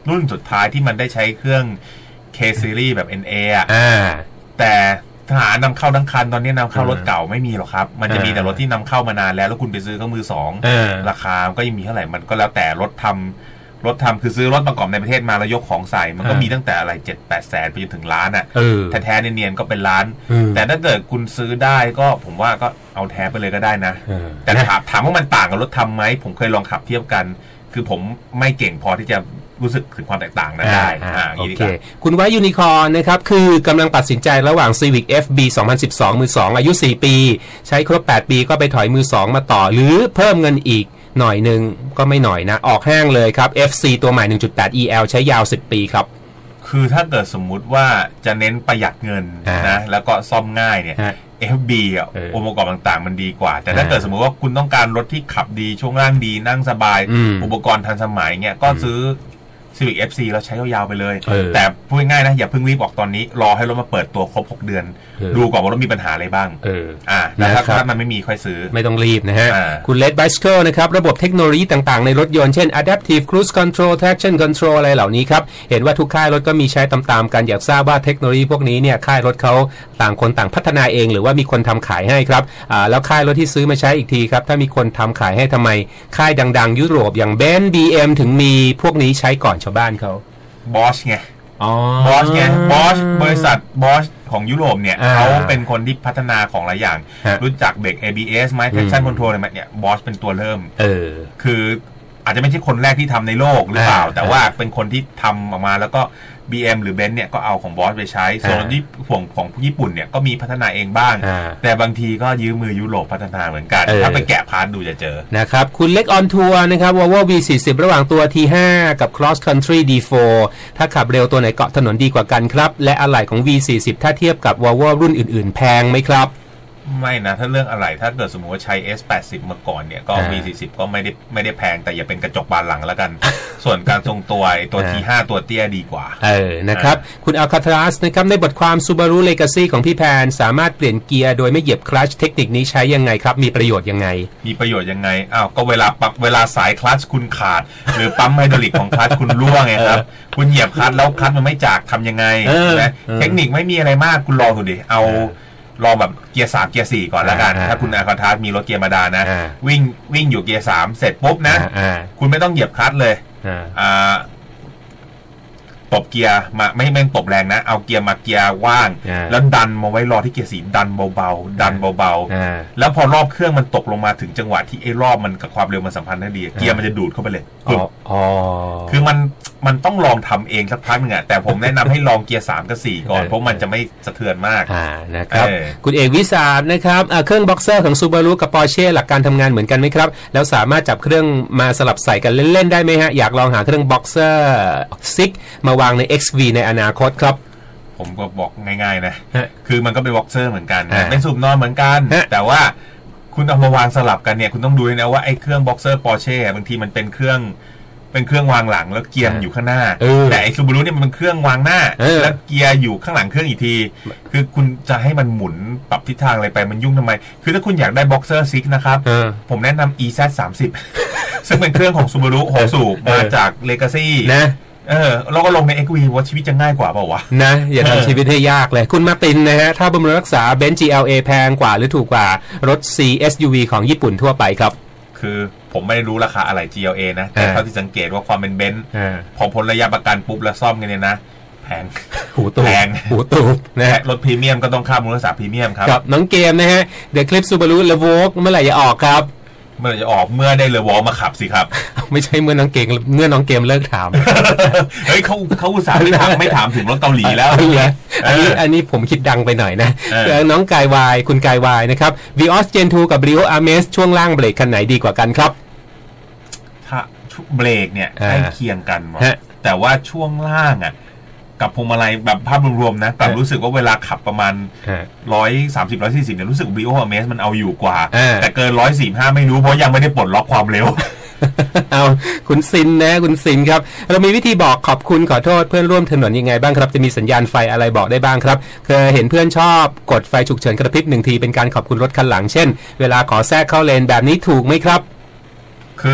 รุ่นสุดท้ายที่มันได้ใช้เครื่อง K Series แบบ เอ็น เอ อ่ะแต่ทหารนำเข้าทั้งคันตอนนี้นำเข้ารถเก่าไม่มีหรอกครับมันจะมีแต่รถที่นำเข้ามานานแล้วแล้วคุณไปซื้อก็มือสองราคาก็ยังมีเท่าไหร่มันก็แล้วแต่รถทำรถทำคือซื้อรถประกอบในประเทศมาแล้วยกของใส่มันก็มีตั้งแต่อะไรเจ็ดแปดแสนไปจนถึงล้านอ่ะแท้ๆเนียนๆก็เป็นล้านแต่ถ้าเกิดคุณซื้อได้ก็ผมว่าก็เอาแท้ไปเลยก็ได้นะแต่ถามถามว่ามันต่างกับรถทำไหมผมเคยลองขับเทียบกันคือผมไม่เก่งพอที่จะรู้สึกถึงความแตกต่างนั้นได้โอเคคุณไว้ยูนิคอร์นนะครับคือกำลังตัดสินใจระหว่าง Civic เอฟ บี สองพันสิบสอง มือสองอายุสี่ปีใช้ครบแปดปีก็ไปถอยมือสองมาต่อหรือเพิ่มเงินอีกหน่อยนึงก็ไม่หน่อยนะออกห้างเลยครับ เอฟ ซี ตัวใหม่ หนึ่งจุดแปด อี แอล ใช้ยาวสิบปีครับคือถ้าเกิดสมมุติว่าจะเน้นประหยัดเงินนะแล้วก็ซ่อมง่ายเนี่ย เอฟ บี อ่ะองค์ประกอบต่างๆมันดีกว่าแต่ถ้าเกิดสมมติว่าคุณต้องการรถที่ขับดีช่วงล่างดีนั่งสบายอุปกรณ์ทันสมัยเงี้ยก็ซื้อ Civic เอฟ ซี แล้วใช้ยาวๆไปเลยแต่พูดง่ายๆนะอย่าเพิ่งรีบออกตอนนี้รอให้รถมาเปิดตัวครบหกเดือนดูก่อนว่ารถมีปัญหาอะไรบ้างเอออ่าแล้วถ้ามันไม่มีค่อยซื้อไม่ต้องรีบนะฮะคุณ Led Bicycle นะครับระบบเทคโนโลยีต่างๆในรถยนต์เช่น Adaptive Cruise Control Traction Control อะไรเหล่านี้ครับเห็นว่าทุกค่ายรถก็มีใช้ตามๆกันอยากทราบว่าเทคโนโลยีพวกนี้เนี่ยค่ายรถเขาต่างคนต่างพัฒนาเองหรือว่ามีคนทำขายให้ครับอ่าแล้วค่ายรถที่ซื้อมาใช้อีกทีครับถ้ามีคนทำขายให้ทำไมค่ายดังๆยุโรปอย่างเบนซ์ บี เอ็ม ถึงมีพวกนี้ใช้ก่อนชาวบ้านเขาบอชไงบอชไงบอชบริษัทบอชของยุโรปเนี่ยเขาเป็นคนที่พัฒนาของหลายอย่างรู้จักเบรก เอ บี เอส ไหม traction control อะไรเนี่ยบอชเป็นตัวเริ่มเออคืออาจจะไม่ใช่คนแรกที่ทำในโลกหรือเปล่าแต่ว่าเป็นคนที่ทำออกมาแล้วก็ บี เอ็ม หรือ Benz เนี่ยก็เอาของบอชไปใช้ส่วนที่ของของญี่ปุ่นเนี่ยก็มีพัฒนาเองบ้างแต่บางทีก็ยืมมือยุโรปพัฒนาเหมือนกันถ้าไปแกะพาร์ทดูจะเจอนะครับคุณเล็กออนทัวร์นะครับ Volvo วี สี่สิบ ระหว่างตัว ที ห้า กับ Cross Country ดี โฟร์ ถ้าขับเร็วตัวไหนเกาะถนนดีกว่ากันครับและอะไหล่ของ วี สี่สิบ ถ้าเทียบกับ Volvo รุ่นอื่นๆแพงไหมครับไม่นะถ้าเรื่องอะไรถ้าเกิดสมมติว่าใช้ เอส แปดสิบ มาก่อนเนี่ยก็ วี สี่สิบ ก็ไม่ได้ไม่ได้แพงแต่อย่าเป็นกระจกบานหลังแล้วกัน ส่วนการทรงตัวตัว ที ห้า ตัวเตี้ยดีกว่าเออนะครับคุณอัลคาทรัสนะครับในบทความ Subaru Legacy ของพี่แพนสามารถเปลี่ยนเกียร์โดยไม่เหยียบคลัตช์เทคนิคนี้ใช้ยังไงครับมีประโยชน์ยังไงมีประโยชน์ยังไงอ้าวก็เวลาปักเวลาสายคลัตช์คุณขาดหรือปั๊มไฮดรอลิกของคลัตช์คุณรั่วไงครับคุณเหยียบคลัตช์แล้วคลัตช์มันไม่จากทำยังไงนะเทคนิคไม่มีอะไรมากคุณลองดูดิเอาลองแบบเกียร์สามเกียร์สี่ก่อนแล้วกันถ้าคุณอาคาทาสมีรถเกียร์มาดานะวิ่งวิ่งอยู่เกียร์สามเสร็จปุ๊บนะคุณไม่ต้องเหยียบคลัตช์เลยตบเกียร์มาไม่ไม่ตบแรงนะเอาเกียร์มาเกียร์ว่างแล้วดันมาไว้รอที่เกียร์สี่ดันเบาๆดันเบาๆแล้วพอรอบเครื่องมันตกลงมาถึงจังหวะที่ไอ้รอบมันกับความเร็วมันสัมพันธ์ได้ดีเกียร์มันจะดูดเข้าไปเลยคือมันมันต้องลองทำเองสักพักนึงอ่ะแต่ผมแนะนำให้ลองเกียร์สามกับสี่ก่อนเพราะมันจะไม่สะเทือนมากอ่านะครับคุณเอกวิสารนะครับเครื่องบ็อกเซอร์ของ Subaru กับ Porsche หลักการทำงานเหมือนกันไหมครับแล้วสามารถจับเครื่องมาสลับใส่กันเล่นๆได้ไหมฮะอยากลองหาเครื่องบ็อกเซอร์ซิกมาวางใน เอ็กซ์ วี ในอนาคตครับผมก็บอกง่ายๆนะคือมันก็เป็นบ็อกเซอร์เหมือนกันเป็นสูบนอนเหมือนกันแต่ว่าคุณเอามาวางสลับกันเนี่ยคุณต้องดูนะว่าไอ้เครื่องบ็อกเซอร์ Porsche บางทีมันเป็นเครื่องเป็นเครื่องวางหลังแล้วเกียร์อยู่ข้างหน้าแต่ไอ้ Subaru เนี่ยมันเป็นเครื่องวางหน้าแล้วเกียร์อยู่ข้างหลังเครื่องอีกทีคือคุณจะให้มันหมุนปรับทิศทางอะไรไปมันยุ่งทำไมคือถ้าคุณอยากได้บ็อกเซอร์ซิกนะครับผมแนะนำ อี แซด สามสิบ ซึ่งเป็นเครื่องของ Subaru หกสูบมาจาก Legacy นะเออแล้วก็ลงใน เอ็กซ์ วี ว่าชีวิตจะง่ายกว่าเปล่าวะนะอย่าทำชีวิตให้ยากเลยคุณมาตินนะฮะถ้าบำรุงรักษา Benz จี แอล เอ แพงกว่าหรือถูกกว่ารถ ซี เอส ยู วี ของญี่ปุ่นทั่วไปครับคือผมไม่ได้รู้ราคาอะไร จี แอล เอ นะแต่เท่าที่สังเกตว่าความเป็นเบนซ์พอพ้นระยะประกันปุ๊บแล้วซ่อมกันเนี่ยนะแพงหูตูบแพงหูตูบนะฮะรถพรีเมียมก็ต้องค่ามูลค่าพรีเมียมครับกับน้องเกมนะฮะเดี๋ยวคลิป Subaru Levoque เมื่อไหร่จะออกครับเมื่อจะออกเมื่อได้เลวอลมาขับสิครับไม่ใช่เมื่อน้องเกมเมื่อน้องเกมเลิกถามเฮ้ยเขาเขาอุตส่าห์ไม่ถามไม่ถามถึงรถเกาหลีแล้วอันนี้อันนี้ผมคิดดังไปหน่อยนะน้องกายวายคุณกายวายนะครับ Vios Gen ทูกับ Brio Ames ช่วงล่างเบรกคันไหนดีกว่ากันครับถ้าเบรกเนี่ยใกล้เคียงกันแต่ว่าช่วงล่างอ่ะกับพวงมาลัยแบบภาพรวมๆนะแต่รู้สึกว่าเวลาขับประมาณหนึ่งร้อยสามสิบ หนึ่งร้อยสี่สิบเนี่ยรู้สึก Brio Ames มันเอาอยู่กว่าแต่เกินหนึ่งร้อยสี่สิบห้าไม่รู้เพราะยังไม่ได้ปลดล็อกความเร็วเอาคุณซินนะคุณซินครับเรามีวิธีบอกขอบคุณขอโทษเพื่อนร่วมถนนยังไงบ้างครับจะมีสัญญาณไฟอะไรบอกได้บ้างครับเคยเห็นเพื่อนชอบกดไฟฉุกเฉินกระพริบหนึ่งทีเป็นการขอบคุณรถคันหลังเช่นเวลาขอแทรกเข้าเลนแบบนี้ถูกไหมครับคือ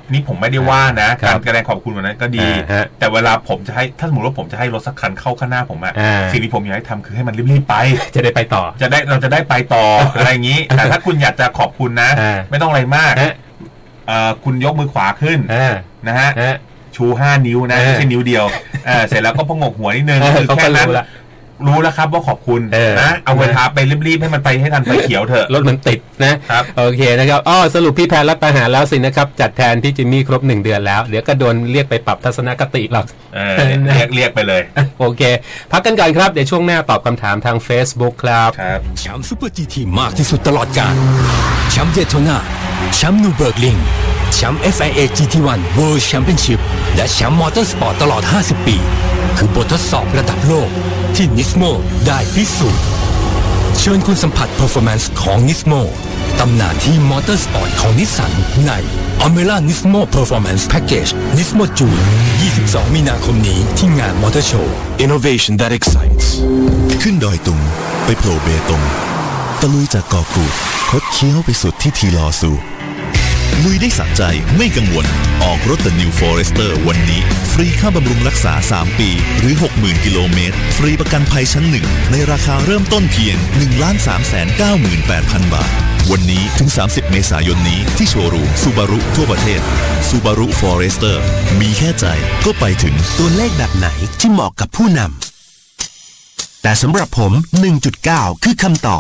นี่ผมไม่ได้ว่านะการแสดงขอบคุณวันนั้นก็ดีแต่เวลาผมจะให้ถ้าสมมติว่าผมจะให้รถสักคันเข้าข้างหน้าผมอะสิ่งที่ผมอยากให้ทำคือให้มันรีบๆไปจะได้ไปต่อจะได้เราจะได้ไปต่อ อะไรอย่างนี้แต่ถ้าคุณอยากจะขอบคุณนะไม่ต้องอะไรมากคุณยกมือขวาขึ้นนะฮะชูห้านิ้วนะไม่ใช่นิ้วเดียวเสร็จแล้วก็พงกหัวนิดนึงคือแค่นั้นรู้แล้วครับว่าขอบคุณนะเอาเวลาไปรีบๆให้มันไปให้ทันไฟเขียวเถอะรถมันติดนะครับโอเคนะครับอ๋อสรุปพี่แพนรับประหารแล้วสินะครับจัดแทนพี่จิมมี่ครบหนึ่งเดือนแล้วเดี๋ยวก็โดนเรียกไปปรับทัศนคติหรอกเรียกเรียกไปเลยโอเคพักกันก่อนครับเดี๋ยวช่วงหน้าตอบคำถามทาง Facebook ครับแชมป์ซูเปอร์ จี ที มากที่สุดตลอดกาลแชมป์เดโทนาแชมป์นูเบิร์กลิงแชมป์ เอฟ ไอ เอ จี ที วัน World Championship และแชมป์มอเตอร์สปอร์ตตลอดห้าสิบปีคือบททดสอบระดับโลกที่ Nismo ได้พิสูจน์เชิญคุณสัมผัส Performance ของ Nismo ตำนานที่มอเตอร์สปอร์ตของนิสสันใน Almera Nismo Performance Package Nismo June ยี่สิบสองมีนาคมนี้ที่งานมอเตอร์โชว์ Innovation that excites ขึ้นดอยตุงไปโผล่เบตงตะลุยจากเกาะกูดคดเคี้ยวไปสุดที่ทีลอซูลุยได้สะใจไม่กังวลออกรถ The New Forester วันนี้ฟรีค่าบำรุงรักษาสามปีหรือ หกหมื่น กิโลเมตรฟรีประกันภัยชั้นหนึ่งในราคาเริ่มต้นเพียง หนึ่งล้านสามแสนเก้าหมื่นแปดพัน บาทวันนี้ถึงสามสิบเมษายนนี้ที่โชว์รูม Subaru ทั่วประเทศ Subaru Forester มีแค่ใจก็ไปถึงตัวเลขแบบไหนที่เหมาะกับผู้นำแต่สำหรับผม หนึ่งจุดเก้า คือคำตอบ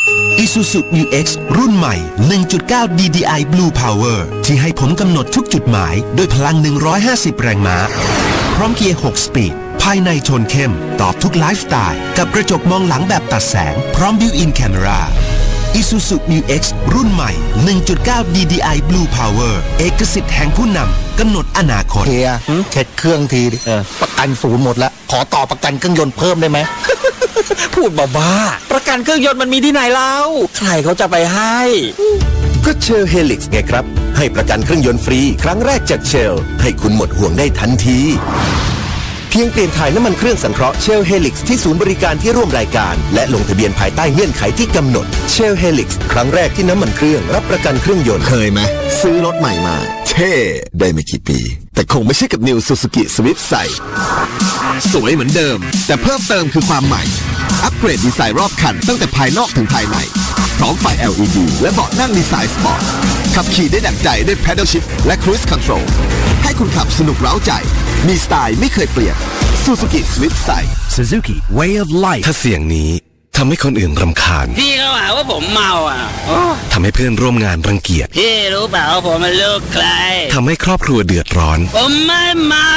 Isuzu มิว เอ็กซ์ รุ่นใหม่ หนึ่งจุดเก้า ดี ดี ไอ Blue Power ที่ให้ผมกำหนดทุกจุดหมายด้วยพลังหนึ่งร้อยห้าสิบแรงม้าพร้อมเกียร์หกสปีดภายในโทนเข้มตอบทุกไลฟ์สไตล์กับกระจกมองหลังแบบตัดแสงพร้อม Built-in Camera Isuzu มิว เอ็กซ์ รุ่นใหม่ หนึ่งจุดเก้า ดี ดี ไอ Blue Power เอกสิทธิ์แห่งผู้นำกำหนดอนาคตเฮียเช็ดเครื่องทีดิประกันศูนย์หมดแล้วขอต่อประกันเครื่องยนต์เพิ่มได้ไหมพูดบ้าๆประกันเครื่องยนต์มันมีที่ไหนเล่าใครเขาจะไปให้ก็เชลเฮลิกซ์ไงครับให้ประกันเครื่องยนต์ฟรีครั้งแรกจากเชลให้คุณหมดห่วงได้ทันทีเพียงเปลี่ยนถ่ายน้ำมันเครื่องสังเคราะห์เชลเฮลิกซ์ที่ศูนย์บริการที่ร่วมรายการและลงทะเบียนภายใต้เงื่อนไขที่กำหนดเชลเฮลิกซ์ครั้งแรกที่น้ำมันเครื่องรับประกันเครื่องยนต์เคยไหมซื้อรถใหม่มาเท่ได้ไม่กี่ปีแต่คงไม่ใช่กับ New Suzuki Swift ใส่สวยเหมือนเดิมแต่เพิ่มเติมคือความใหม่อัปเกรดดีไซน์รอบคันตั้งแต่ภายนอกถึงภายในพร้อมไฟ แอล อี ดี และเบาะนั่งดีไซน์สปอร์ตขับขี่ได้ดั่งใจด้วย Pedal Shift และ Cruise Control ให้คุณขับสนุกเร้าใจมีสไตล์ไม่เคยเปลี่ยน Suzuki Swift ใส่ Suzuki Way of Life ถ้าเสียงนี้ทำให้คนอื่นรำคาญพี่เขาหาว่าผมเมาอ่ะทำให้เพื่อนร่วมงานรังเกียจพี่รู้เปล่าว่าผมเป็นลูกใครทำให้ครอบครัวเดือดร้อนผมไม่เมา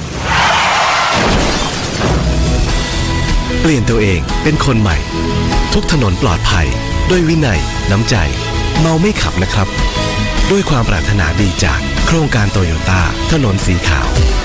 เปลี่ยนตัวเองเป็นคนใหม่ทุกถนนปลอดภัยด้วยวินัยน้ำใจเมาไม่ขับนะครับด้วยความปรารถนาดีจากโครงการโตโยต้าถนนสีขาว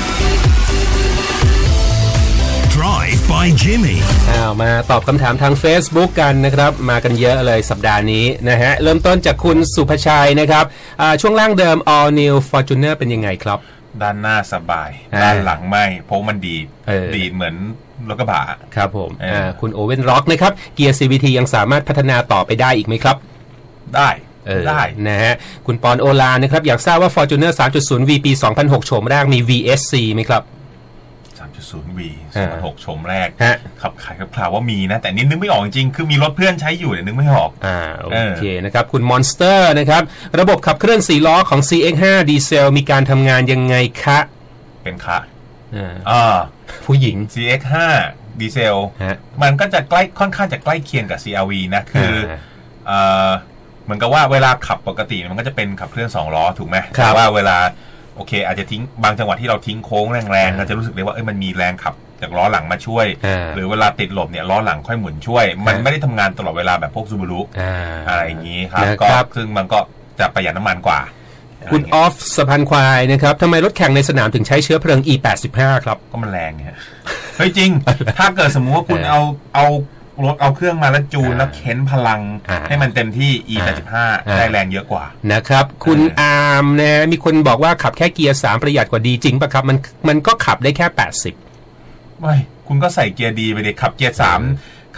Drive by Jimmy อ้าวมาตอบคำถามทาง Facebook กันนะครับมากันเยอะเลยสัปดาห์นี้นะฮะเริ่มต้นจากคุณสุภชัยนะครับช่วงล่างเดิม All New Fortuner เป็นยังไงครับด้านหน้าสบายด้านหลังไม่เพราะมันดีดีเหมือนรถกระบะครับผมคุณโอเว่นร็อกนะครับเกียร์ ซี วี ที ยังสามารถพัฒนาต่อไปได้อีกไหมครับได้ได้นะฮะคุณปอนโอลานะครับอยากทราบว่า Fortuner สามจุดศูนย์ วี ปี สองพันหก โฉมแรกมี วี เอส ซี ไหมครับสามจุดศูนย์ วี สองพันหก โฉมแรกขับขายกับข่าวว่ามีนะแต่นี่นึกไม่ออกจริงๆคือมีรถเพื่อนใช้อยู่แต่นึกไม่ออกอ่าโอเคนะครับคุณมอนสเตอร์นะครับระบบขับเคลื่อนสี่ล้อของ ซี เอ็กซ์ ห้า ดีเซลมีการทำงานยังไงคะเป็นคะอ่าผู้หญิงซี เอ็กซ์ ห้า ดีเซลมันก็จะใกล้ค่อนข้างจะใกล้เคียงกับ ซี อาร์ วี นะคือเอ่อเหมือนกับว่าเวลาขับปกติมันก็จะเป็นขับเคลื่อนสองล้อถูกไหมแต่ว่าเวลาโอเคอาจจะทิ้งบางจังหวะที่เราทิ้งโค้งแรงๆเราจะรู้สึกเลยว่าเอ้ยมันมีแรงขับจากล้อหลังมาช่วยหรือเวลาติดลมเนี่ยล้อหลังค่อยหมุนช่วยมันไม่ได้ทำงานตลอดเวลาแบบพวกซูบารุอะไรอย่างนี้ครับก็ซึ่งมันก็จะประหยัดน้ำมันกว่าคุณออฟสะพานควายนะครับทำไมรถแข่งในสนามถึงใช้เชื้อเพลิง อี แปดสิบห้า ครับก็มันแรงเนี่ยเฮ้ยจริงถ้าเกิดสมมุติว่าคุณเอาเอารถเอาเครื่องมาแล้วจูนแล้วเค้นพลังให้มันเต็มที่ อี แปดสิบห้า ได้แรงเยอะกว่านะครับคุณอาร์มนะมีคนบอกว่าขับแค่เกียร์สามประหยัดกว่าดีจริงป่ะครับมันมันก็ขับได้แค่แปดสิบไม่คุณก็ใส่เกียร์ดีไปเลยขับเกียร์สาม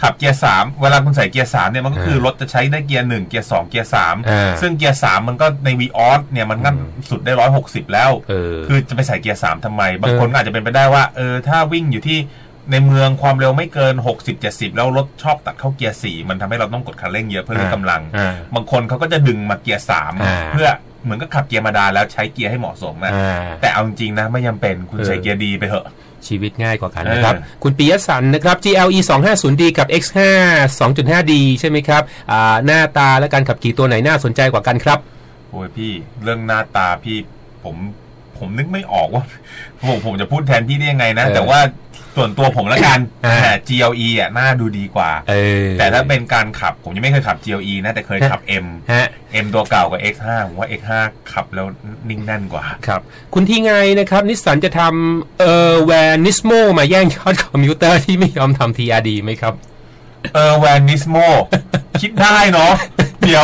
ขับเกียร์สามเวลาคุณใส่เกียร์สามเนี่ยมันก็คือรถจะใช้ได้เกียร์หนึ่งเกียร์สองเกียร์สามซึ่งเกียร์สามมันก็ใน Vios เนี่ยมันก็สุดได้หนึ่งร้อยหกสิบแล้วคือจะไปใส่เกียร์สามทำไมบางคนก็อาจจะเป็นไปได้ว่าเออถ้าวิ่งอยู่ที่ในเมืองความเร็วไม่เกิน หกสิบเจ็ดสิบ แล้วรถชอบตัดเข้าเกียร์สี่มันทำให้เราต้องกดคันเร่งเยอะเพื่อเร่งกำลังบางคนเขาก็จะดึงมาเกียร์สามเพื่อเหมือนก็ขับเกียร์ธรรมดาแล้วใช้เกียร์ให้เหมาะสมนะแต่เอาจริงๆนะไม่จำเป็นคุณใช้เกียร์ดีไปเถอะชีวิตง่ายกว่ากันนะครับคุณปิยสันนะครับ จี แอล อี สองห้าศูนย์ดี กับ เอ็กซ์ ห้า สองจุดห้าดี ใช่ไหมครับหน้าตาและการขับขี่ตัวไหนน่าสนใจกว่ากันครับโอ้ยพี่เรื่องหน้าตาพี่ผมผมนึกไม่ออกว่าผมผมจะพูดแทนพี่ได้ยังไงนะแต่ว่าส่วนตัวผมละกันแต่ จี แอล อี อ่ะน่าดูดีกว่าแต่ถ้าเป็นการขับผมยังไม่เคยขับ จี แอล อี นะแต่เคยขับ M M ตัวเก่ากับ เอ็กซ์ ห้า ผมว่า เอ็กซ์ ห้า ขับแล้วนิ่งแน่นกว่าครับคุณที่ไงนะครับนิสสันจะทำเออแวนนิสโมมาแย่งยอดคอมพิวเตอร์ที่ไม่ยอมทำ ที อาร์ ดี ไหมครับเออแวนนิสโมคิดได้เนาะเดี๋ยว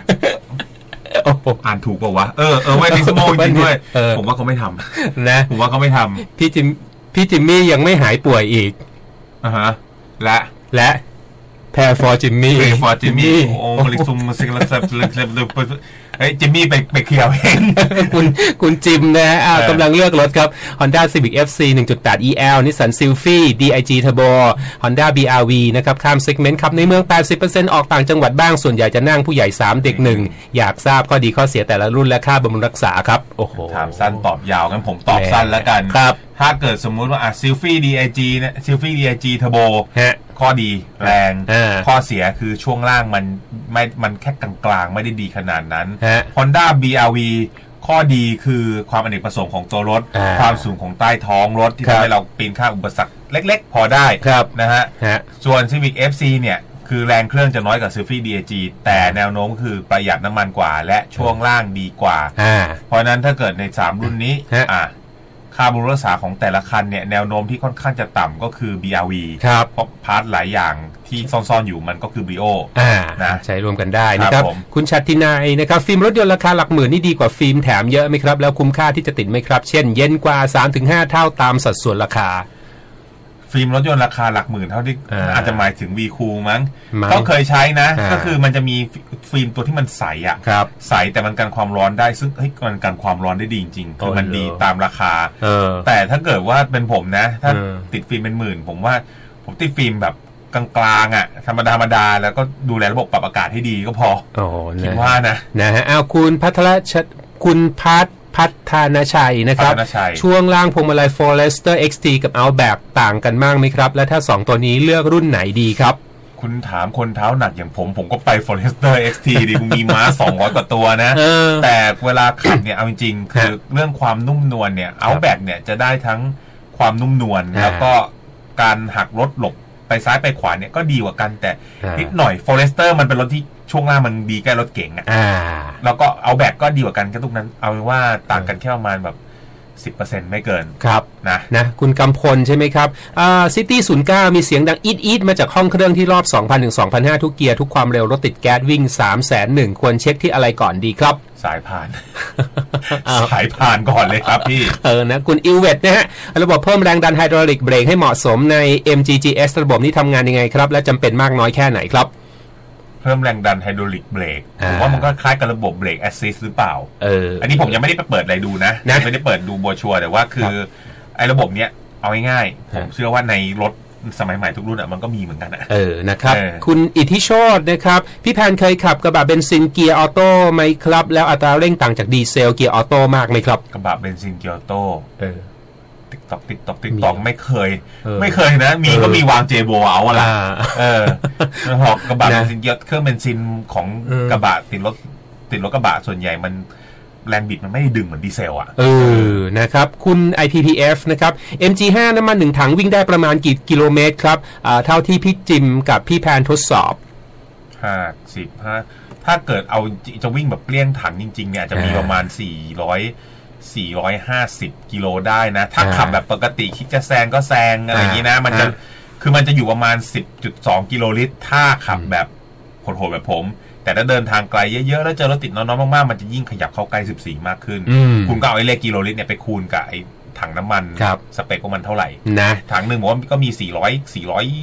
อ่านถูกป่าววะเออเออแวนนิสโมจริงด้วยผมว่าเขาไม่ทำนะผมว่าเขาไม่ทำพี่จิมพี่จิมมี่ยังไม่หายป่วยอีกอ่าฮะและและแพรฟอร์จิมมี่แพรฟอร์จิมมี่โอ้มาลิซุมมาซิกลาซับเลเลเลเฮ้ยจิมมี่ไปไปเคลียร์เองคุณคุณจิมนะอ่ากำลังเลือกรถครับ Honda Civic เอฟ ซี หนึ่งจุดแปด อี แอล Nissan Sylphy ดี ไอ จี Turbo Honda บี อาร์ วี นะครับข้ามเซกเมนต์ขับในเมือง แปดสิบเปอร์เซ็นต์ ออกต่างจังหวัดบ้างส่วนใหญ่จะนั่งผู้ใหญ่สามเด็กหนึ่งอยากทราบข้อดีข้อเสียแต่ละรุ่นและค่าบำรุงรักษาครับโอ้โหถามสั้นตอบยาวงั้นผมตอบสั้นแล้วกันครับถ้าเกิดสมมุติว่าอ่ะ Sylphy ดี ไอ จี นะ Sylphy ดี ไอ จี Turbo ข้อดีแรงข้อเสียคือช่วงล่างมันไม่มันแค่กลางๆไม่ได้ดีขนาดนั้น Honda บี อาร์ วี ข้อดีคือความอเนกประสงค์ของตัวรถความสูงของใต้ท้องรถที่ทำให้เราปีนข้ามอุปสรรคเล็กๆพอได้นะฮะส่วน Civic เอฟ ซี เนี่ยคือแรงเครื่องจะน้อยกว่า Sylphy ดี ไอ จี แต่แนวโน้มคือประหยัดน้ำมันกว่าและช่วงล่างดีกว่าเพราะนั้นถ้าเกิดในสามรุ่นนี้อ่ะค่าบำรุงรักษาของแต่ละคันเนี่ยแนวโน้มที่ค่อนข้างจะต่ำก็คือ บี อาร์ วีครับเพราะพาร์ทหลายอย่างที่ซ่อนๆอยู่มันก็คือ Brio นะใช้รวมกันได้นะครับคุณชัดทินายนะครับฟิล์มรถยนต์ราคาหลักหมื่นนี่ดีกว่าฟิล์มแถมเยอะไหมครับแล้วคุ้มค่าที่จะติดไหมครับเช่นเย็นกว่า สามถึงห้า เท่าตามสัดส่วนราคาฟิล์มรถยนต์ราคาหลักหมื่นเท่าที่อาจจะหมายถึง V Cool มั้งก็เคยใช้นะก็คือมันจะมีฟิล์มตัวที่มันใสอ่ะใสแต่มันกันความร้อนได้ซึ่งเฮ้ยมันกันความร้อนได้ดีจริงๆคือมันดีตามราคาแต่ถ้าเกิดว่าเป็นผมนะถ้าติดฟิล์มเป็นหมื่นผมว่าผมติดฟิล์มแบบกลางๆอ่ะธรรมดาธรรมดาแล้วก็ดูแลระบบปรับอากาศให้ดีก็พอคิดว่านะนะฮะเอาคุณพัทรชัดคุณพัทพัฒนาชัยนะครับช่วงล่างพวงมาลัย Forester เอ็กซ์ ที กับ Outback ต่างกันมากไหมครับและถ้าสองตัวนี้เลือกรุ่นไหนดีครับคุณถามคนเท้าหนักอย่างผมผมก็ไป Forester เอ็กซ์ ที ดิคุณมีม้าสองร้อยกว่าตัวนะแต่เวลาขับเนี่ยเอาจริงๆคือเรื่องความนุ่มนวลเนี่ย Outback เนี่ยจะได้ทั้งความนุ่มนวลแล้วก็การหักรถหลบไปซ้ายไปขวาเนี่ยก็ดีกว่ากันแต่นิดหน่อย Forester มันเป็นรถที่ช่วงล่างมันดีใกล้รถเก๋งอ่ะแล้วก็เอาแบกก็ดีกว่ากันแค่ตรงนั้นเอาเป็นว่าต่างกันแค่ประมาณแบบ สิบเปอร์เซ็นต์ ไม่เกินครับนะนะคุณกำพลใช่ไหมครับอ่า City ศูนย์เก้ามีเสียงดังอีดอีดมาจากห้องเครื่องที่รอบ สองพัน ถึง สองพันห้าร้อย ทุกเกียร์ทุกความเร็วรถติดแก๊สวิ่ง สามแสนหนึ่ง ควรเช็คที่อะไรก่อนดีครับสายพาน สายพานก่อนเลยครับพี่เออนะคุณอิลเวตนะฮะระบบเพิ่มแรงดันไฮดรอลิกเบรกให้เหมาะสมใน เอ็ม จี จี เอส ระบบนี้ทำงานยังไงครับและจำเป็นมากน้อยแค่ไหนครับเพิ่มแรงดันไฮดรอลิกเบรกผมว่ามันก็คล้ายกับระบบเบรกแอสซิสต์หรือเปล่าเอออันนี้ผมยังไม่ได้ไปเปิดอะไรดูนะไม่ได้เปิดดูโบรชัวร์แต่ว่าคือไอ้ระบบเนี้ยเอาง่ายๆผมเชื่อว่าในรถสมัยใหม่ทุกรุ่นอ่ะมันก็มีเหมือนกันอ่ะเออนะครับคุณอิทธิโชตินะครับพี่แพนเคยขับกระบะเบนซินเกียร์ออโต้ไหมครับแล้วอัตราเร่งต่างจากดีเซลเกียร์ออโต้มากไหมครับกระบะเบนซินเกียร์ออโต้เออติ๊กต๊อกติ๊กต๊อกติ๊กต๊อกไม่เคยไม่เคยนะมีก็มีวางเจโบเอาละเออหอกกระบะเบนซินเกียร์เครื่องเบนซินของกระบะติดรถติดรถกระบะส่วนใหญ่มันแรงบิดมันไม่ได้ดึงเหมือนดีเซลอ่ะเออนะครับคุณ ไอ พี พี เอฟ นะครับ เอ็ม จี ห้า น้ำมันหนึ่งถังวิ่งได้ประมาณกี่กิโลเมตรครับอ่าเท่าที่พี่จิมกับพี่แพนทดสอบห้าสิบห้าถ้าเกิดเอาจะวิ่งแบบเปลี่ยนถังจริงๆเนี่ยจะมีประมาณสี่ร้อย สี่ร้อยห้าสิบกิโลได้นะถ้าขับแบบปกติคิดจะแซงก็แซงอะไรอย่างนี้นะมันจะคือมันจะอยู่ประมาณ สิบจุดสอง กิโลลิตรถ้าขับแบบโหดๆแบบผมแต่ถ้าเดินทางไกลเยอะๆแล้วเจอรถติดน้อยๆมากๆมันจะยิ่งขยับเข้าใกล้สิบสี่มากขึ้นคุณก็เอาไอ้เลขกิโลลิตรเนี่ยไปคูณกับไอ้ถังน้ำมันสเปคของมันเท่าไหร่นะถังหนึ่งผมว่าก็มีสี่ร้อย สี่ร้อย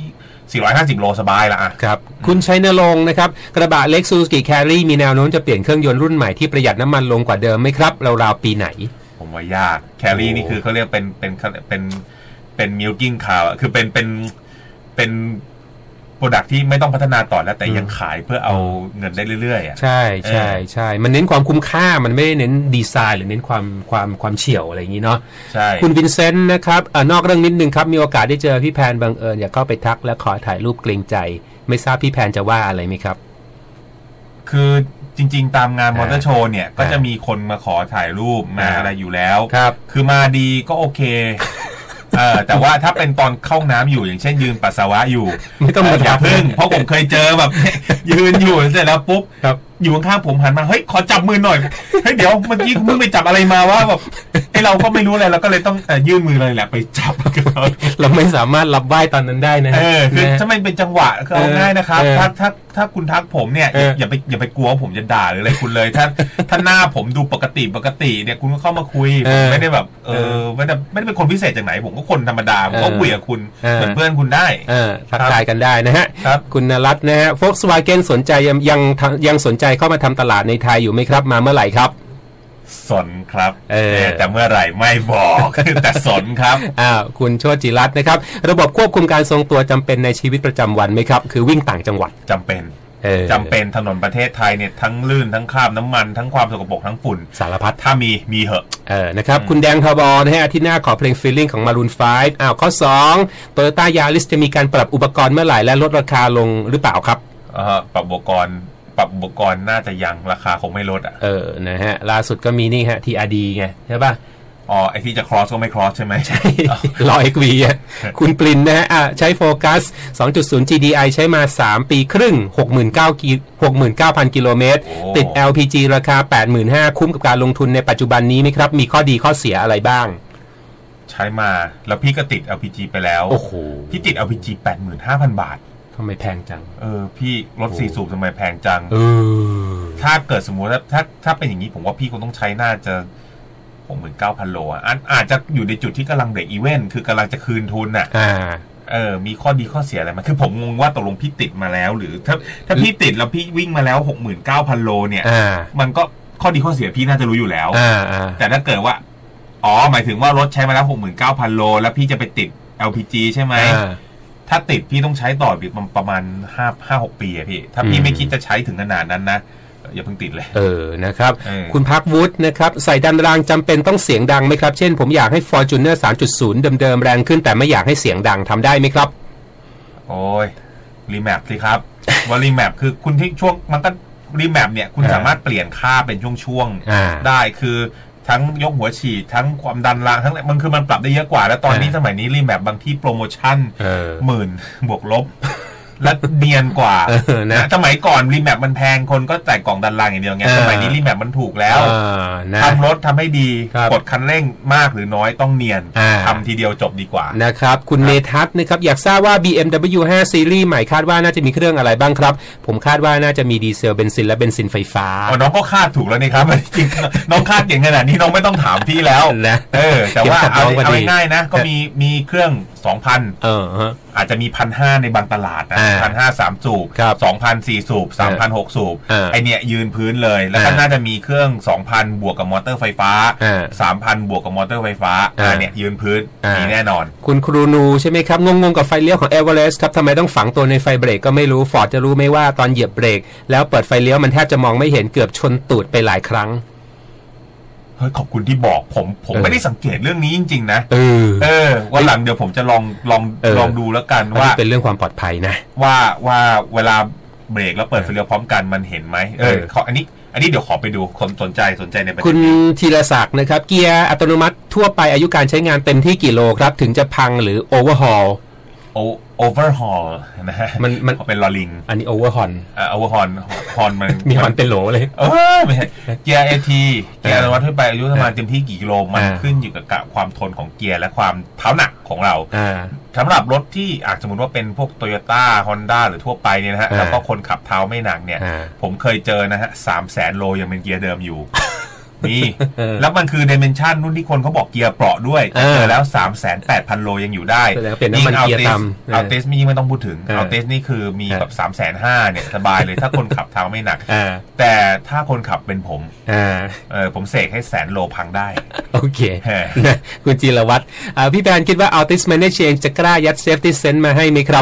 สี่ร้อยห้าสิบโลสบายละอ่ะครับคุณชัยนรงค์นะครับกระบะเล็ก Suzuki Carry มีแนวโน้มจะเปลี่ยนเครื่องยนต์รุ่นใหม่ที่ประหยัดน้ำมันลงกว่าเดิมไหมครับราวๆปีไหนผมว่ายากแครี่นี่คือเขาเรียกเป็นเป็นเป็นเป็นมิลกิ้งคาร์คือเป็นเป็นเป็นโปรดักที่ไม่ต้องพัฒนาต่อแล้วแต่ยังขายเพื่อเอาเงินได้เรื่อยๆอ่ะใช่ใช่ใช่มันเน้นความคุ้มค่ามันไม่ได้เน้นดีไซน์หรือเน้นความความความเฉี่ยวอะไรอย่างนี้เนาะใช่คุณวินเซนต์นะครับอ่านอกเรื่องนิดนึงครับมีโอกาสได้เจอพี่แพนบังเอิญอยากเข้าไปทักและขอถ่ายรูปเกรงใจไม่ทราบพี่แพนจะว่าอะไรไหมครับคือจริงๆตามงานมอเตอร์โชว์เนี่ยก็จะมีคนมาขอถ่ายรูปมาอะไรอยู่แล้วครับคือมาดีก็โอเคเออแต่ว่าถ้าเป็นตอนเข้าน้ำอยู่อย่างเช่นยืนปัสสาวะอยู่ไม่ต้องมาอย่าพึ่งเพราะผมเคยเจอแบบยืนอยู่เสร็จแล้วปุ๊บอยู่ข้างๆผมหันมาเฮ้ยขอจับมือหน่อยเฮ้ยเดี๋ยวเมื่อกี้มึงไปจับอะไรมาว่าแบบไอเราก็ไม่รู้อะไรเราก็เลยต้องยื่นมือเลยแหละไปจับเราไม่สามารถรับไหว้ตอนนั้นได้นะเออคือถ้ามันเป็นจังหวะคือเอาง่ายนะครับถ้าถ้าถ้าคุณทักผมเนี่ยอย่าไปอย่าไปกลัวผมจะด่าหรืออะไรคุณเลยถ้าถ้าหน้าผมดูปกติปกติเนี่ยคุณก็เข้ามาคุยผมไม่ได้แบบเออไม่ได้ไม่ได้เป็นคนพิเศษจากไหนผมก็คนธรรมดาผมก็คุยกับคุณเหมือนเพื่อนคุณได้ทักทายกันได้นะฮะคุณนรัตน์นะฮะ Volkswagen สนใจยังยังยังสนใจเข้ามาทำตลาดในไทยอยู่ไหมครับมาเมื่อไหร่ครับสนครับแต่เมื่อไหร่ไม่บอกแต่สนครับอ้าวคุณโชติจิรัตน์นะครับระบบควบคุมการทรงตัวจำเป็นในชีวิตประจำวันไหมครับคือวิ่งต่างจังหวัดจำเป็นจำเป็นถนนประเทศไทยเนี่ยทั้งลื่นทั้งคราบน้ำมันทั้งความสกปรกทั้งฝุ่นสารพัดถ้ามีมีเหอะเออนะครับคุณแดงทบอนะฮะอาทิตย์หน้าขอเพลง Feeling ของ Maroon ไฟว์อ้าวข้อสอง Toyota Yaris จะมีการปรับอุปกรณ์เมื่อไหร่และลดราคาลงหรือเปล่าครับเออปรับอุปกรณ์ปรับอุปกรณ์น่าจะยังราคาคงไม่ลดอ่ะเออนะฮะล่าสุดก็มีนี่ฮะ ที อาร์ ดี ไงใช่ป่ะอ๋อไอที่จะ cross ก็ไม่ cross ใช่ไหมใช่รอ เอ็กซ์ วี อ่ะคุณปรินนะฮะอ่ะใช้โฟกัส สองจุดศูนย์ จี ดี ไอ ใช้มาสามปีครึ่ง หกหมื่นเก้าพัน กิโลเมตรติด แอล พี จี ราคา แปดหมื่นห้าพัน คุ้มกับการลงทุนในปัจจุบันนี้ไหมครับมีข้อดีข้อเสียอะไรบ้างใช้มาแล้วพี่ก็ติด แอล พี จี ไปแล้วโอ้โหพี่ติด แอล พี จี แปดหมื่นห้าพัน บาททำไมแพงจังเออพี่รถสี่สูบทำไมแพงจังเออถ้าเกิดสมมุติถ้าถ้าถ้าเป็นอย่างนี้ผมว่าพี่คงต้องใช้น่าจะหกหมื่นเก้าพันโลอ่ะอาจจะอยู่ในจุดที่กำลังเบรกอีเวนต์คือกำลังจะคืนทุนอ่ะเออมีข้อดีข้อเสียอะไรมาคือผมงงว่าตกลงพี่ติดมาแล้วหรือถ้าถ้าพี่ติดแล้วพี่วิ่งมาแล้วหกหมื่นเก้าพันโลเนี่ยมันก็ข้อดีข้อเสียพี่น่าจะรู้อยู่แล้วแต่ถ้าเกิดว่าอ๋อหมายถึงว่ารถใช้มาแล้วหกหมื่นเก้าพันโลแล้วพี่จะไปติด แอล พี จี ใช่ไหมถ้าติดพี่ต้องใช้ต่ออีกประมาณห้า ห้า หกปีอะพี่ถ้าพี่ไม่คิดจะใช้ถึงขนาดนั้นนะอย่าเพิ่งติดเลยเออนะครับคุณพักวุฒินะครับใส่ดันรางจำเป็นต้องเสียงดังไหมครับเช่นผมอยากให้ Fortuner สามจุดศูนย์ เดิมๆแรงขึ้นแต่ไม่อยากให้เสียงดังทำได้ไหมครับโอ้ยรีแมปสิครับว่ารีแมปคือคุณที่ช่วงมันก็รีแมปเนี่ยคุณสามารถเปลี่ยนค่าเป็นช่วงๆได้คือทั้งยกหัวฉีดทั้งความดันรางทั้งมันคือมันปรับได้เยอะกว่าแล้วตอนนี้สมัยนี้รีแมปบางที่โปรโมชั่นหมื่นบวกลบและเนียนกว่านะสมัยก่อนรีแมปมันแพงคนก็แต่กล่องดันรางอย่างเดียวไงสมัยนี้รีแมปมันถูกแล้วทำรถทำให้ดีกดคันเร่งมากหรือน้อยต้องเนียนทำทีเดียวจบดีกว่านะครับคุณเมทัศน์นะครับอยากทราบว่า บี เอ็ม ดับเบิลยู ไฟว์ ซีรีส์ใหม่คาดว่าน่าจะมีเครื่องอะไรบ้างครับผมคาดว่าน่าจะมีดีเซลเบนซินและเบนซินไฟฟ้าอ๋อน้องก็คาดถูกแล้วนี่ครับจริงน้องคาดเก่งขนาดนี้น้องไม่ต้องถามพี่แล้วเออแต่ว่าเอาง่ายๆนะก็มีมีเครื่อง สองพันเออฮะอาจจะมี หนึ่งพันห้าร้อย ในบางตลาดนะ หนึ่งพันห้าร้อย สามสูบ สองพัน สี่สูบ สามพัน หกสูบไอเนี้ยยืนพื้นเลยแล้วก็น่าจะมีเครื่อง สองพัน บวกกับมอเตอร์ไฟฟ้า สามพัน บวกกับมอเตอร์ไฟฟ้าอันเนี้ยยืนพื้นมีแน่นอนคุณครูนูใช่ไหมครับงงๆกับไฟเลี้ยวของ Everest ครับทำไมต้องฝังตัวในไฟเบรกก็ไม่รู้ Ford จะรู้ไหมว่าตอนเหยียบเบรกแล้วเปิดไฟเลี้ยวมันแทบจะมองไม่เห็นเกือบชนตูดไปหลายครั้งเฮ้ยขอบคุณที่บอกผมผมไม่ได้สังเกตเรื่องนี้จริงๆนะเออเออวันหลังเดี๋ยวผมจะลองลองลองดูแล้วกันว่าเป็นเรื่องความปลอดภัยนะว่าว่าเวลาเบรกแล้วเปิดไฟเลี้ยวพร้อมกันมันเห็นไหมเออขออันนี้อันนี้เดี๋ยวขอไปดูคนสนใจสนใจในประเด็นนี้คุณธีรศักดิ์นะครับเกียร์อัตโนมัติทั่วไปอายุการใช้งานเต็มที่กี่โลครับถึงจะพังหรือโอเวอร์ฮอลโอเวอร์ฮอลนะฮะมันมันเป็นลอลิงอันนี้โอเวอร์ฮอลอ่าโอเวอร์ฮอลฮอลมันมีฮอลเป็นโหลเลยเออไม่ใช่เกียร์เอทีเกียร์อัตโนมัติทั่วไปอายุประมาณเต็มที่กี่กิโลมันขึ้นอยู่กับความทนของเกียร์และความเท้าหนักของเราสำหรับรถที่อาจสมมติว่าเป็นพวก Toyota Honda หรือทั่วไปเนี่ยนะฮะแล้วก็คนขับเท้าไม่หนักเนี่ยผมเคยเจอนะฮะสามแสนโลยังเป็นเกียร์เดิมอยู่มีแล้วมันคือ Dimension นู่นที่คนเขาบอกเกียร์เปราะด้วยเจอแล้ว สามแสนแปดพัน โลยังอยู่ได้ยิ่งเอาเกียร์ต่ำเอาเทสยิ่งไม่ต้องพูดถึงเอาเทสนี่คือมีแบบ สามแสนห้าหมื่น เนี่ยสบายเลยถ้าคนขับทางไม่หนักแต่ถ้าคนขับเป็นผมเออผมเสกให้แสนโลพังได้โอเคนะคุณจิรวัตรพี่แบนคิดว่า Altis Manage Change จะกล้ายัด Safety Sense มาให้ไหมครับ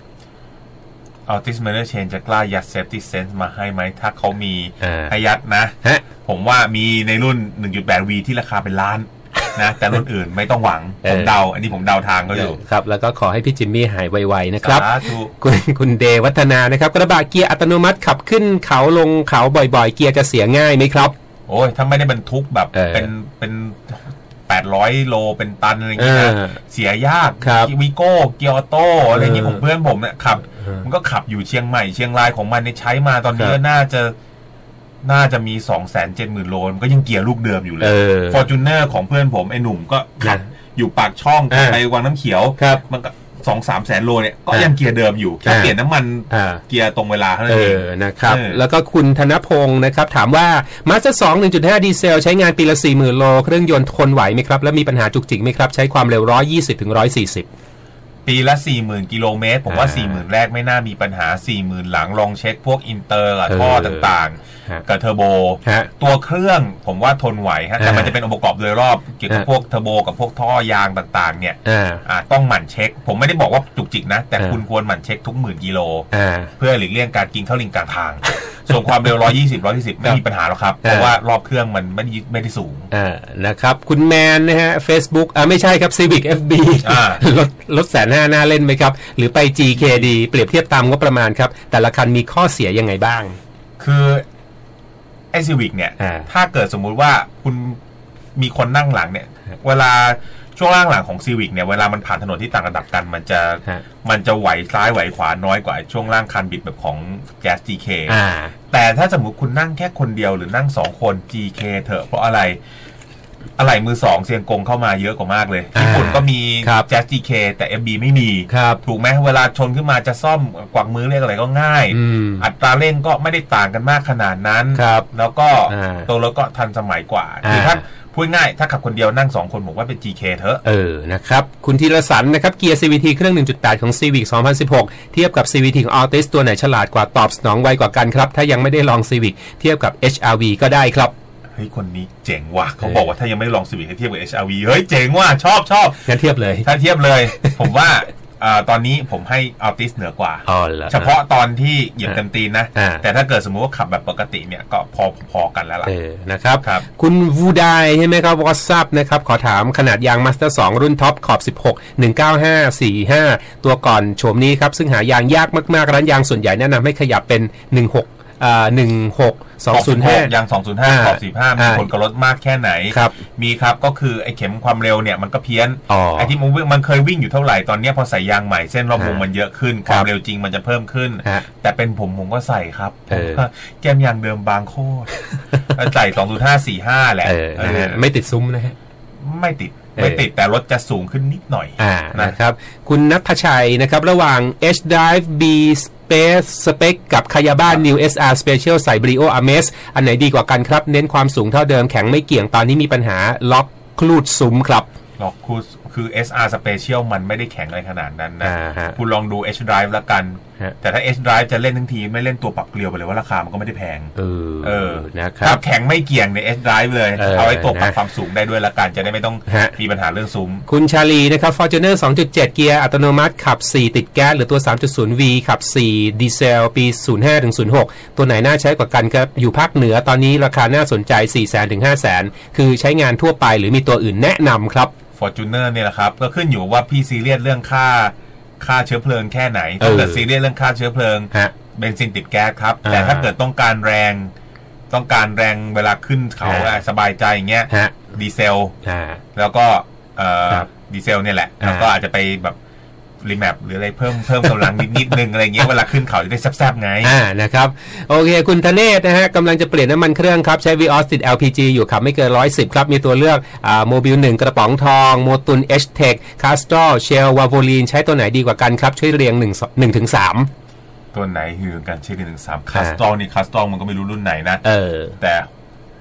Altis Manage Change จะกล้ายัด Safety Sense มาให้ไหมถ้าเขามีให้ยัดนะผมว่ามีในรุ่น หนึ่งจุดแปด วี ที่ราคาเป็นล้านนะแต่รุ่นอื่นไม่ต้องหวังผมเดาอันนี้ผมเดาทางก็อยู่ครับแล้วก็ขอให้พี่จิมมี่หายไวๆนะครับคุณคุณเดวัฒนานะครับกระบะเกียร์อัตโนมัติขับขึ้นเขาลงเขาบ่อยๆเกียร์จะเสียง่ายไหมครับโอ้ยถ้าไม่ได้บรรทุกแบบเป็นเป็นแปดร้อยโลเป็นตันอะไรอย่างเงี้ยเสียยากวีโก้เกียร์ออโต้อะไรอย่างเงี้ยของเพื่อนผมเนี่ยขับมันก็ขับอยู่เชียงใหม่เชียงรายของมันเนี่ยใช้มาตอนนี้ก็น่าจะน่าจะมี สองแสนเจ็ดหมื่น โลมันก็ยังเกียร์ลูกเดิมอยู่เลย Fortuner ของเพื่อนผมไอ้หนุ่มก็ขับอยู่ปากช่องไปวังน้ำเขียวมันก็ สองสามแสนโลเนี่ยก็ยังเกียร์เดิมอยู่แค่เปลี่ยนน้ำมันเกียร์ตรงเวลาเท่านั้นเองนะครับแล้วก็คุณธนพงศ์นะครับถามว่า Mazda สอง หนึ่งจุดห้า ดีเซลใช้งานปีละ สี่หมื่น โลเครื่องยนต์ทนไหวไหมครับแล้วมีปัญหาจุกจิกไหมครับใช้ความเร็วหนึ่งร้อยยี่สิบถึงหนึ่งร้อยสี่สิบปีละ สี่หมื่น กิโลเมตรผมว่า สี่หมื่น แรกไม่น่ามีปัญหา สี่หมื่น หลังลองเช็คพวกอินเตอร์กับท่อต่างๆกับเทอร์โบตัวเครื่องผมว่าทนไหวฮะแต่มันจะเป็นองค์ประกอบโดยรอบเกี่ยวกับพวกเทอร์โบกับพวกท่อยางต่างๆเนี่ยต้องหมั่นเช็คผมไม่ได้บอกว่าจุกจิกนะแต่คุณควรหมั่นเช็คทุกหมื่นกิโลเพื่อหลีกเลี่ยงการกินข้าวลิงกลางทางส่วนความเร็วหนึ่งร้อยยี่สิบ หนึ่งร้อยสี่สิบไม่มีปัญหาหรอกครับเพราะว่ารอบเครื่องมันไม่ได้ไม่ได้สูงนะครับคุณแมนนะฮะ Facebook อ่าไม่ใช่ครับ Civic เอฟ บี รถรถแสนห้าน่าเล่นไหมครับหรือไป จี เค ดี เปรียบเทียบตามงบประมาณครับแต่ละคันมีข้อเสียยังไงบ้างคือไอ้ Civic เนี่ยถ้าเกิดสมมุติว่าคุณมีคนนั่งหลังเนี่ยเวลาช่วงล่างหลังของ Civic เนี่ยเวลามันผ่านถนนที่ต่างระดับกันมันจะมันจะไหวซ้ายไหวขวาน้อยกว่าช่วงล่างคันบิดแบบของ Jazz จี เค แต่ถ้าสมมุติคุณนั่งแค่คนเดียวหรือนั่งสองคน จี เค เถอะเพราะอะไรอะไรมือสองเซียงกงเข้ามาเยอะกว่ามากเลยญี่ปุ่นก็มี Jazz จี เค แต่ เอฟ บี ไม่มีถูกไหมเวลาชนขึ้นมาจะซ่อมกวักมือเรียกอะไรก็ง่ายอัตราเร่งก็ไม่ได้ต่างกันมากขนาดนั้นแล้วก็ตัวรถก็ทันสมัยกว่าคือถ้าพูดง่ายถ้าขับคนเดียวนั่งสองคนผมว่าเป็น จี เค เถอะเออนะครับคุณธีรสันนะครับเกียร์ ซี วี ที เครื่อง หนึ่งจุดแปด ของ Civic สองพันสิบหกเทียบกับ ซี วี ที ของ Altis ตัวไหนฉลาดกว่าตอบสนองไวกว่ากันครับถ้ายังไม่ได้ลอง Civic เทียบกับ เอช อาร์ วี ก็ได้ครับเฮ้ยคนนี้เจ๋งว่ะเขาบอกว่าถ้ายังไม่ลอง Civic ให้เทียบกับ เอช อาร์ วี เฮ้ยเจ๋งว่ะชอบชอบงั้นเทียบเลยถ้าเทียบเลยผมว่าตอนนี้ผมให้ Altis เหนือกว่าเฉพาะตอนที่เหยียบเต็มตีนนะแต่ถ้าเกิดสมมติว่าขับแบบปกติเนี่ยก็พอพอกันแล้วล่ะนะครับคุณวูดายใช่ไหมครับ WhatsApp นะครับขอถามขนาดยาง Mazda สอง รุ่นท็อปขอบสิบหก หนึ่งเก้าห้า สี่ห้าตัวก่อนโฉมนี้ครับซึ่งหายางยากมากๆร้านยางส่วนใหญ่แนะนำให้ขยับเป็นหนึ่งหกอ่าหนึ่งหกสองศูนย์ห้ายางสองศูนย์ห้าขอบสี่ห้ามีผลกับรถมากแค่ไหนครับมีครับก็คือไอ้เข็มความเร็วเนี่ยมันก็เพี้ยนไอ้ที่มันมันเคยวิ่งอยู่เท่าไหร่ตอนนี้พอใส่ยางใหม่เส้นรอบวงมันเยอะขึ้นความเร็วจริงมันจะเพิ่มขึ้นแต่เป็นผมผมก็ใส่ครับแก้มยางเดิมบางโคตรใส่สองศูนย์ห้า สี่ห้าแหละไม่ติดซุ้มนะฮะไม่ติดไม่ติดแต่รถจะสูงขึ้นนิดหน่อยนะครับคุณณัฐชัยนะครับระหว่าง H-Drive B Space Spec กับ Kayaba New เอส อาร์ Special ใส่ Brio Amaze อันไหนดีกว่ากันครับเน้นความสูงเท่าเดิมแข็งไม่เกี่ยงตอนนี้มีปัญหาล็อกคลูดซุ้มครับล็อกคลูดคือ เอส อาร์ Special มันไม่ได้แข็งอะไรขนาดนั้นนะคุณลองดู H-Drive ละกันแต่ถ้า H-Drive จะเล่นทั้งทีไม่เล่นตัวปรับเกลียวไปเลยว่าราคามันก็ไม่ได้แพงเออเออนะครับแข็งไม่เกี่ยงใน H-Drive เลยเอาไว้ตัวปรับความสูงได้ด้วยละกันจะได้ไม่ต้องมีปัญหาเรื่องซุ้มคุณชาลีนะครับ Fortuner สองจุดเจ็ด เกียร์อัตโนมัติขับสี่ติดแก๊สหรือตัว สามจุดศูนย์ วี ขับสี่ดีเซลปี ศูนย์ห้าถึงศูนย์หก ตัวไหนน่าใช้กว่ากันครับอยู่ภาคเหนือตอนนี้ราคาน่าสนใจ สี่แสนถึงห้าแสน คือใช้งานทั่วไปหรือมีตัวอื่นแนะนำครับ Fortuner เนี่ยแหละครับก็ขึ้นอยู่ว่าพี่ซีเรียสเรื่องค่าค่าเชื้อเพลิงแค่ไหนถ้าเกิดซีเรียสเรื่องค่าเชื้อเพลิงเบนซินติดแก๊สครับแต่ถ้าเกิดต้องการแรงต้องการแรงเวลาขึ้นเขาสบายใจอย่างเงี้ยดีเซลแล้วก็ดีเซลเนี่ยแหละแล้วก็อาจจะไปแบบรีแมปหรืออะไรเพิ่มเพิ่มกำลังนิดนิดนึงอะไรเงี้ยเวลาขึ้นเขาจะได้แซ่บๆไงอ่านะครับโอเคคุณธเนศนะฮะกำลังจะเปลี่ยนน้ำมันเครื่องครับใช้ Vios ติด แอล พี จี อยู่ขับไม่เกินหนึ่งร้อยสิบครับมีตัวเลือกอ่าโมบิลหนึ่งกระป๋องทองโมตุน H-Tech Castrol Shell Valvoline ใช้ตัวไหนดีกว่ากันครับช่วยเรียงหนึ่ง หนึ่งถึงสามตัวไหนคือการเช็คหนึ่งถึงสาม Castrol นี่ Castrol มันก็ไม่รู้รุ่นไหนนะเออแต่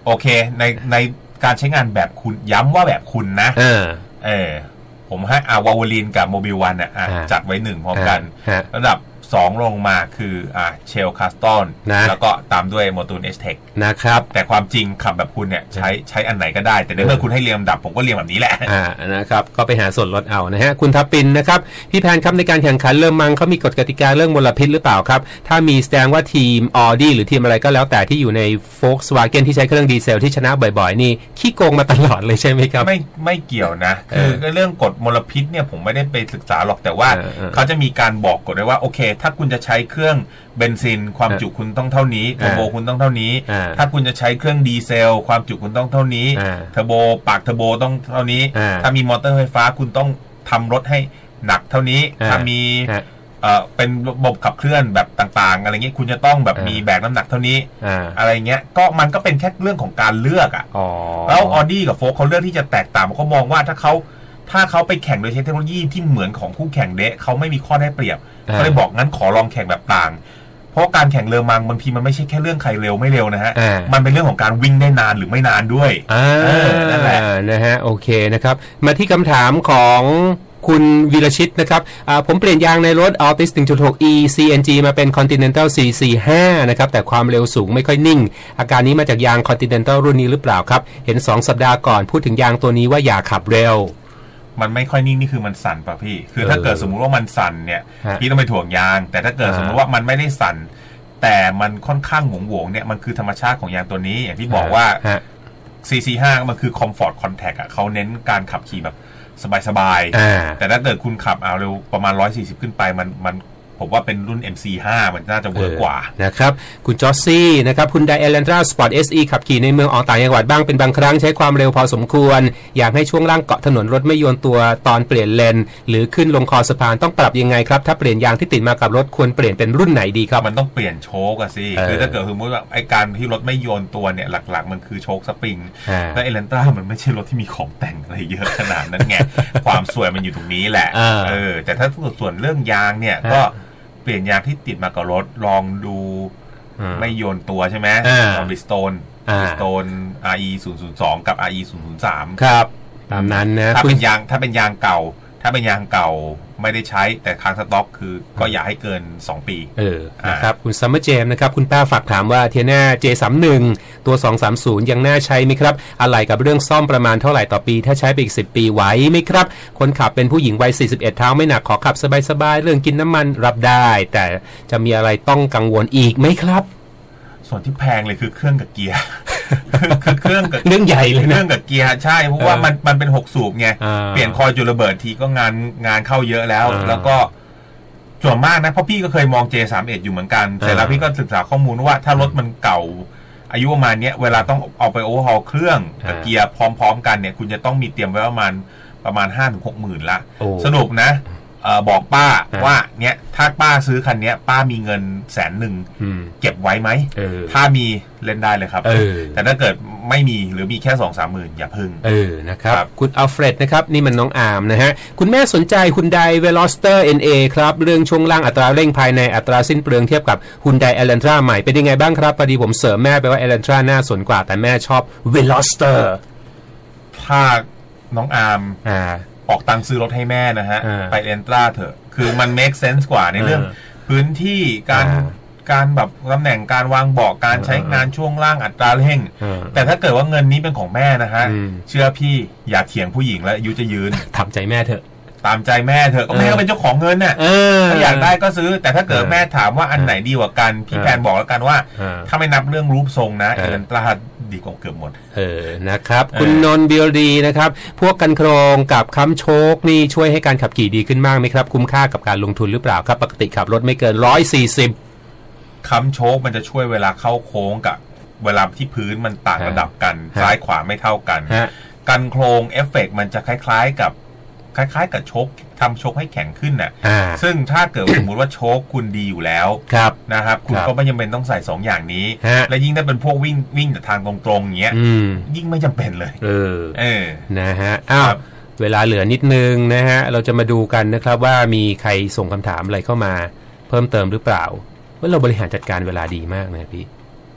โอเคในในการใช้งานแบบคุณย้ำว่าแบบคุณนะเออเออผมให้อาวาวลินกับโมบิลวันอ่ะจัดไว้หนึ่งพร้อมกันระดับสองลงมาคืออ่าเชลคาสตอนแล้วก็ตามด้วยโมตูนเอสเทคนะครับแต่ความจริงขับแบบคุณเนี่ยใช้ใช้อันไหนก็ได้แต่ในเมื่อคุณให้เรียงลำดับผมก็เรียงแบบนี้แหละอ่านะครับก็ไปหาส่วนลดเอานะฮะคุณทับปินนะครับพี่แพนครับในการแข่งขันเริ่มมังเขามีกฎกติกาเรื่องมลพิษหรือเปล่าครับถ้ามีแสดงว่าทีม Audi หรือทีมอะไรก็แล้วแต่ที่อยู่ใน Volkswagen ที่ใช้เครื่องดีเซลที่ชนะบ่อยๆนี่ขี้โกงมาตลอดเลยใช่ไหมครับไม่ไม่เกี่ยวนะคือเรื่องกฎมลพิษเนี่ยผมไม่ได้ไปศึกษาหรอกแต่ว่าเขาจะมีการบอกกฎไว้ว่าโอเคถ้าคุณจะใช้เครื่องเบนซินความจุคุณต้องเท่านี้เทอร์โบคุณต้องเท่านี้ถ้าคุณจะใช้เครื่องดีเซลความจุคุณต้องเท่านี้เทอร์โบปากเทอร์โบต้องเท่านี้ถ้ามีมอเตอร์ไฟฟ้าคุณต้องทำรถให้หนักเท่านี้ถ้ามีเอ่อเป็นระบบขับเคลื่อนแบบต่างๆอะไรเงี้ยคุณจะต้องแบบมีแบกน้ำหนักเท่านี้อะไรเงี้ยก็มันก็เป็นแค่เรื่องของการเลือกอ่ะแล้วออดี้กับโฟล์คเขาเลือกที่จะแตกต่างเขามองว่าถ้าเขาถ้าเขาไปแข่งโดยใช้เทคโนโลยีที่เหมือนของคู่แข่งเดะเขาไม่มีข้อได้เปรียบเขาเลยบอกงั้นขอลองแข่งแบบต่างเพราะการแข่งเรือมังบางทีมันไม่ใช่แค่เรื่องใครเร็วไม่เร็วนะฮะมันเป็นเรื่องของการวิ่งได้นานหรือไม่นานด้วยนั่นแหละนะฮะโอเคนะครับมาที่คำถามของคุณวีรชิตนะครับผมเปลี่ยนยางในรถ Altis หนึ่งจุดหก E ซี เอ็น จี มาเป็น Continental สี่สี่ห้านะครับแต่ความเร็วสูงไม่ค่อยนิ่งอาการนี้มาจากยาง Continental รุ่นนี้หรือเปล่าครับเห็นสองสัปดาห์ก่อนพูดถึงยางตัวนี้ว่าอย่าขับเร็วมันไม่ค่อยนิ่งนี่คือมันสั่นป่ะพี่คือถ้าเกิดสมมุติว่ามันสั่นเนี่ยพี่ต้องไปถ่วงยางแต่ถ้าเกิดสมมุติว่ามันไม่ได้สั่นแต่มันค่อนข้างหวงหวงเนี่ยมันคือธรรมชาติของยางตัวนี้อย่างที่บอกว่า ซี ซี ห้า มันคือ Comfort Contact อ่ะเขาเน้นการขับขี่แบบสบายๆแต่ถ้าเกิดคุณขับเอาเร็วประมาณหนึ่งร้อยสี่สิบขึ้นไปมันมันผมว่าเป็นรุ่น เอ็ม ซี ห้า มันน่าจะเวิร์กกว่านะครับคุณจอสซี่นะครับคุณไดเอลันทราสปอร์ต เอส อี ขับขี่ในเมืองออกต่างจังหวัดบ้างเป็นบางครั้งใช้ความเร็วพอสมควรอยากให้ช่วงล่างเกาะถนนรถไม่โยนตัวตอนเปลี่ยนเลนหรือขึ้นลงคอสะพานต้องปรับยังไงครับถ้าเปลี่ยนยางที่ติดมากับรถควรเปลี่ยนเป็นรุ่นไหนดีครับมันต้องเปลี่ยนโชคอะสิคือถ้าเกิดสมมติว่าไอการที่รถไม่โยนตัวเนี่ยหลักๆมันคือโชคสปริงและเอลันทรามันไม่ใช่รถที่มีของแต่งอะไรเยอะขนาดนั้นไงความสวยมันอยู่ตรงนี้แหละเออแต่ถ้าส่วนเรื่องยางเนี่ยก็เปลี่ยนยางที่ติดมากับรถลองดูไม่โยนตัวใช่ไหมของบริสโตนบริสโตน อาร์ อี ศูนย์ ศูนย์ สอง กับ อาร์ อี ศูนย์ ศูนย์ สามครับตามนั้นนะถ้าเป็นยางถ้าเป็นยางเก่าถ้าเป็นยางเก่าไม่ได้ใช้แต่ค้างสต็อกคือก็อย่าให้เกินสองปีเออนะครับคุณซัมเมอร์เจมนะครับคุณป้าฝากถามว่าเทียน่า เจ สามสิบเอ็ด ตัวสองสามศูนย์ยังน่าใช้ไหมครับอะไรกับเรื่องซ่อมประมาณเท่าไหร่ต่อปีถ้าใช้ไปอีกสิบปีไหวไหมครับคนขับเป็นผู้หญิงวัยสี่สิบเอ็ดเท้าไม่หนักขอขับสบายๆเรื่องกินน้ำมันรับได้แต่จะมีอะไรต้องกังวลอีกไหมครับส่วนที่แพงเลยคือเครื่องกับเกียร์คือเครื่องกับเรื่องใหญ่เลยนะเครื่องกับเกียร์ใช่เพราะว่ามันมันเป็นหกสูบไงเปลี่ยนคอยจุลระเบิดทีก็งานงานเข้าเยอะแล้วแล้วก็ส่วนมากนะเพราะพี่ก็เคยมอง เจ สามสิบเอ็ด อยู่เหมือนกันแต่แล้วพี่ก็ศึกษาข้อมูลว่าถ้ารถมันเก่าอายุประมาณนี้เวลาต้องเอาไปโอเวอร์ฮอลเครื่องกับเกียร์พร้อมๆกันเนี่ยคุณจะต้องมีเตรียมไว้ประมาณประมาณ ห้าถึงหกหมื่นละสรุปนะบอกป้าว่าเนี่ยถ้าป้าซื้อคันนี้ป้ามีเงินแสนหนึ่งเก็บไว้ไหมถ้ามีเล่นได้เลยครับแต่ถ้าเกิดไม่มีหรือมีแค่สองสามหมื่นอย่าพึ่งเออนะครับคุณอัลเฟรดนะครับนี่มันน้องอาร์มนะฮะคุณแม่สนใจฮุนไดเวลอสเตอร์ เอ็น เอ ครับเรื่องช่วงล่างอัตราเร่งภายในอัตราสิ้นเปลืองเทียบกับฮุนไดเอลันทราใหม่เป็นยังไงบ้างครับพอดีผมเสริมแม่ไปว่าเอลันทราน่าสนกว่าแต่แม่ชอบเวลอสเตอร์ถ้าน้องอาร์มออกตังค์ซื้อรถให้แม่นะฮะไปเอลันทราเถอะคือมัน make sense กว่าในเรื่องพื้นที่การการแบบตำแหน่งการวางเบาะการใช้งานช่วงล่างอัตราเร่งแต่ถ้าเกิดว่าเงินนี้เป็นของแม่นะฮะเชื่อพี่อย่าเถียงผู้หญิงแล้วอายุจะยืนทำใจแม่เถอะตามใจแม่เถอะก็แม่ก็เป็นเจ้าของเงินน่ะถ้าอยากได้ก็ซื้อแต่ถ้าเกิดแม่ถามว่าอันไหนดีกว่ากันพี่แพนบอกแล้วกันว่าถ้าไม่นับเรื่องรูปทรงนะเอลันทราดีกว่าเกือบหมดเออนะครับคุณนนท์บิลดีนะครับพวกกันโครงกับค้ำโชคนี่ช่วยให้การขับขี่ดีขึ้นมากไหมครับคุ้มค่ากับการลงทุนหรือเปล่าครับปกติขับรถไม่เกินหนึ่งร้อยสี่สิบค้ำโชคมันจะช่วยเวลาเข้าโค้งกับเวลาที่พื้นมันต่างระดับกันซ้ายขวาไม่เท่ากันกันโครงเอฟเฟกต์มันจะคล้ายๆกับคล้ายๆกับโชคทำโชคให้แข็งขึ้นน่ะซึ่งถ้าเกิดสมมุติว่าโชคคุณดีอยู่แล้วนะครับคุณก็ไม่จำเป็นต้องใส่สองอย่างนี้และยิ่งถ้าเป็นพวกวิ่งวิ่งแต่ทางตรงๆอย่างเงี้ยยิ่งไม่จำเป็นเลยเออเออนะฮะอ้าวเวลาเหลือนิดนึงนะฮะเราจะมาดูกันนะครับว่ามีใครส่งคำถามอะไรเข้ามาเพิ่มเติมหรือเปล่าว่าเราบริหารจัดการเวลาดีมากนะพี่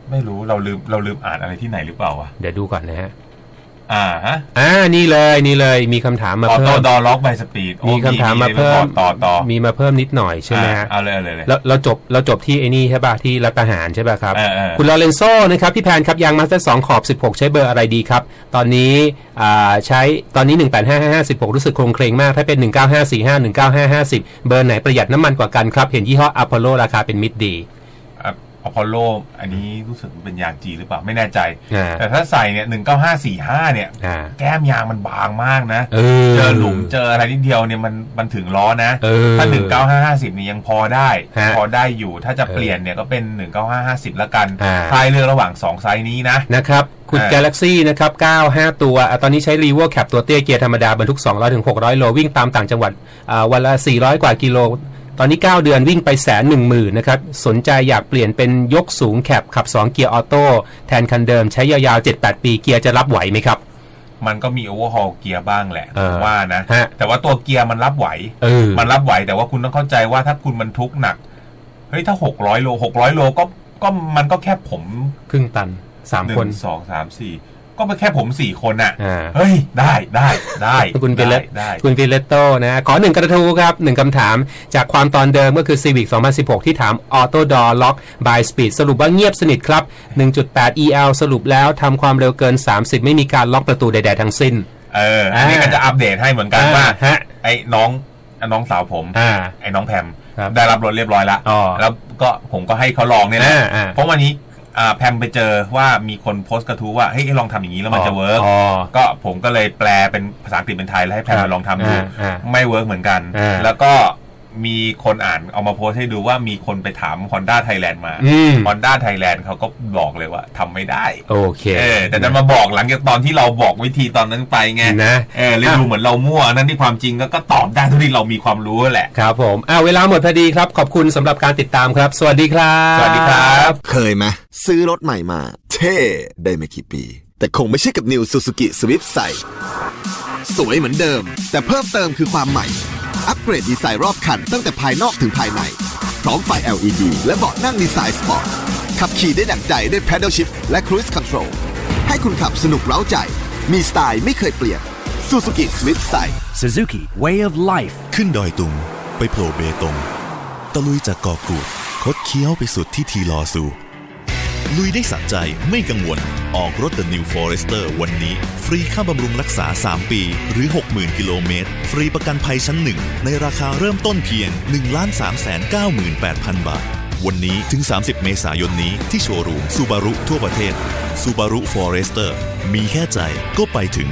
ไม่รู้เราลืมเราลืมอ่านอะไรที่ไหนหรือเปล่าวะเดี๋ยวดูก่อนนะฮะอ่าฮะอ่านี่เลยนี่เลยมีคำถามมาเพิ่มออโต้ดอล็อกไบสปีดมีคำถามมาเพิ่มต่อต่อมีมาเพิ่มนิดหน่อยใช่ไหมฮะเอาเลยเอาเลยแล้วเราจบเราจบที่ไอ้นี่ใช่ป่ะที่รัฐประหารใช่ป่ะครับคุณลอเรนโซนะครับพี่แพนครับยางมาสเตอร์สองขอบสิบหกใช้เบอร์อะไรดีครับตอนนี้อ่าใช้ตอนนี้หนึ่งแปดห้าห้าห้า สิบหกรู้สึกโครงเครงมากถ้าเป็นหนึ่งเก้าห้าสี่ห้า หนึ่งเก้าห้าห้า ศูนย์เบอร์ไหนประหยัดน้ำมันกว่ากันครับเห็นยี่ห้ออพอลโลราคาเป็นมิตรดีอพอลโลอันนี้รู้สึกเป็นยางจีหรือเปล่าไม่แน่ใจแต่ถ้าใส่เนี่ยหนึ่งเก้าห้าสี่ห้าเนี่ยแก้มยางมันบางมากนะเจอหลุมเจออะไรนิดเดียวเนี่ยมันมันถึงล้อนะถ้าหนึ่งเก้าห้าห้าสิบนี่ยังพอได้พอได้อยู่ถ้าจะเปลี่ยนเนี่ยก็เป็นหนึ่งเก้าห้าห้าสิบละกันทายเลือกระหว่างสองไซส์นี้นะนะครับคุณ Galaxy นะครับเก้า ห้าตัวตอนนี้ใช้ Revo Cap ตัวเตี้ยเกียร์ธรรมดาบรรทุก สองร้อยถึงหกร้อย โลวิ่งตามต่างจังหวัดวันละสี่ร้อยกว่ากิโลตอนนี้เก้าเดือนวิ่งไปแสนหนึ่งหมื่นนะครับสนใจอยากเปลี่ยนเป็นยกสูงแคปขับสองเกียร์ออโต้แทนคันเดิมใช้ยาวๆ เจ็ดแปด ปีเกียร์จะรับไหวไหมครับมันก็มีโอเวอร์ฮอลเกียร์บ้างแหละว่านะแต่ว่าตัวเกียร์มันรับไหวมันรับไหวแต่ว่าคุณต้องเข้าใจว่าถ้าคุณบรรทุกหนักเฮ้ยถ้าหกร้อยโลหกร้อยโลก็ก็มันก็แค่ผมครึ่งตันสามคนหนึ่ง สอง สาม สี่ก็เป็นแค่ผมสี่คนน่ะเฮ้ยได้ได้ได้คุณฟิเลตคุณฟิเลตโตนะขอหนึ่งกระทู้ครับหนึ่งคำถามจากความตอนเดิมก็คือ Civic สองพันสิบหกที่ถาม Auto Door Lock by Speed สรุปว่าเงียบสนิทครับ หนึ่งจุดแปด อี แอล สรุปแล้วทำความเร็วเกินสามสิบไม่มีการล็อกประตูใดๆทั้งสิ้นเอออันนี้ก็จะอัปเดตให้เหมือนกันว่าไอ้น้องน้องสาวผมไอ้น้องแพมได้รับรถเรียบร้อยแล้วแล้วก็ผมก็ให้เขาลองเนี่ยแหละเพราะวันนี้แพมไปเจอว่ามีคนโพสต์กระทู้ว่าเฮ้ยลองทำอย่างนี้แล้วมันจะเวิร์กก็ผมก็เลยแปลเป็นภาษาอังกฤษเป็นไทยแล้วให้แพมมาลองทำดูไม่เวิร์กเหมือนกันแล้วก็มีคนอ่านเอามาโพสต์ให้ดูว่ามีคนไปถาม Honda Thailand มา Honda Thailand เขาก็บอกเลยว่าทำไม่ได้โอเคเออแต่จะมาบอกหลังจากตอนที่เราบอกวิธีตอนนั้นไปไงนะเออเลยดูเหมือนเรามั่วนั่นที่ความจริงก็ตอบได้เท่าที่เรามีความรู้แหละครับผมอ้าวเวลาหมดพอดีครับขอบคุณสำหรับการติดตามครับสวัสดีครับสวัสดีครับเคยไหมซื้อรถใหม่มาเท่ได้ไม่กี่ปีแต่คงไม่ใช่กับ New Suzuki Swift ใส่สวยเหมือนเดิมแต่เพิ่มเติมคือความใหม่อัปเกรดดีไซน์รอบคันตั้งแต่ภายนอกถึงภายในพร้อมไฟ แอล อี ดี และเบาะนั่งดีไซน์สปอร์ตขับขี่ได้ดั่งใจด้วย Paddle Shift และ Cruise Control ให้คุณขับสนุกเร้าใจมีสไตล์ไม่เคยเปลี่ยน Suzuki Swift ใส่ Suzuki Way of Life ขึ้นดอยตุงไปโผล่เบตงตะลุยจากเกาะกูดคดเคี้ยวไปสุดที่ทีลอซูลุยได้สะใจไม่กังวลออกรถ The New Forester วันนี้ฟรีค่าบำรุงรักษาสามปีหรือ หกหมื่น กิโลเมตรฟรีประกันภัยชั้นหนึ่งในราคาเริ่มต้นเพียง หนึ่งล้านสามแสนเก้าหมื่นแปดพัน บาทวันนี้ถึงสามสิบเมษายนนี้ที่โชว์รูม Subaru ทั่วประเทศ Subaru Forester มีแค่ใจก็ไปถึง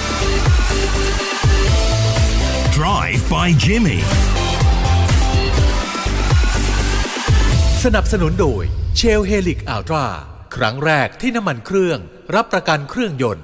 Drive by Jimmy สนับสนุนโดย Shell Helix Ultra ครั้งแรกที่น้ำมันเครื่องรับประกันเครื่องยนต์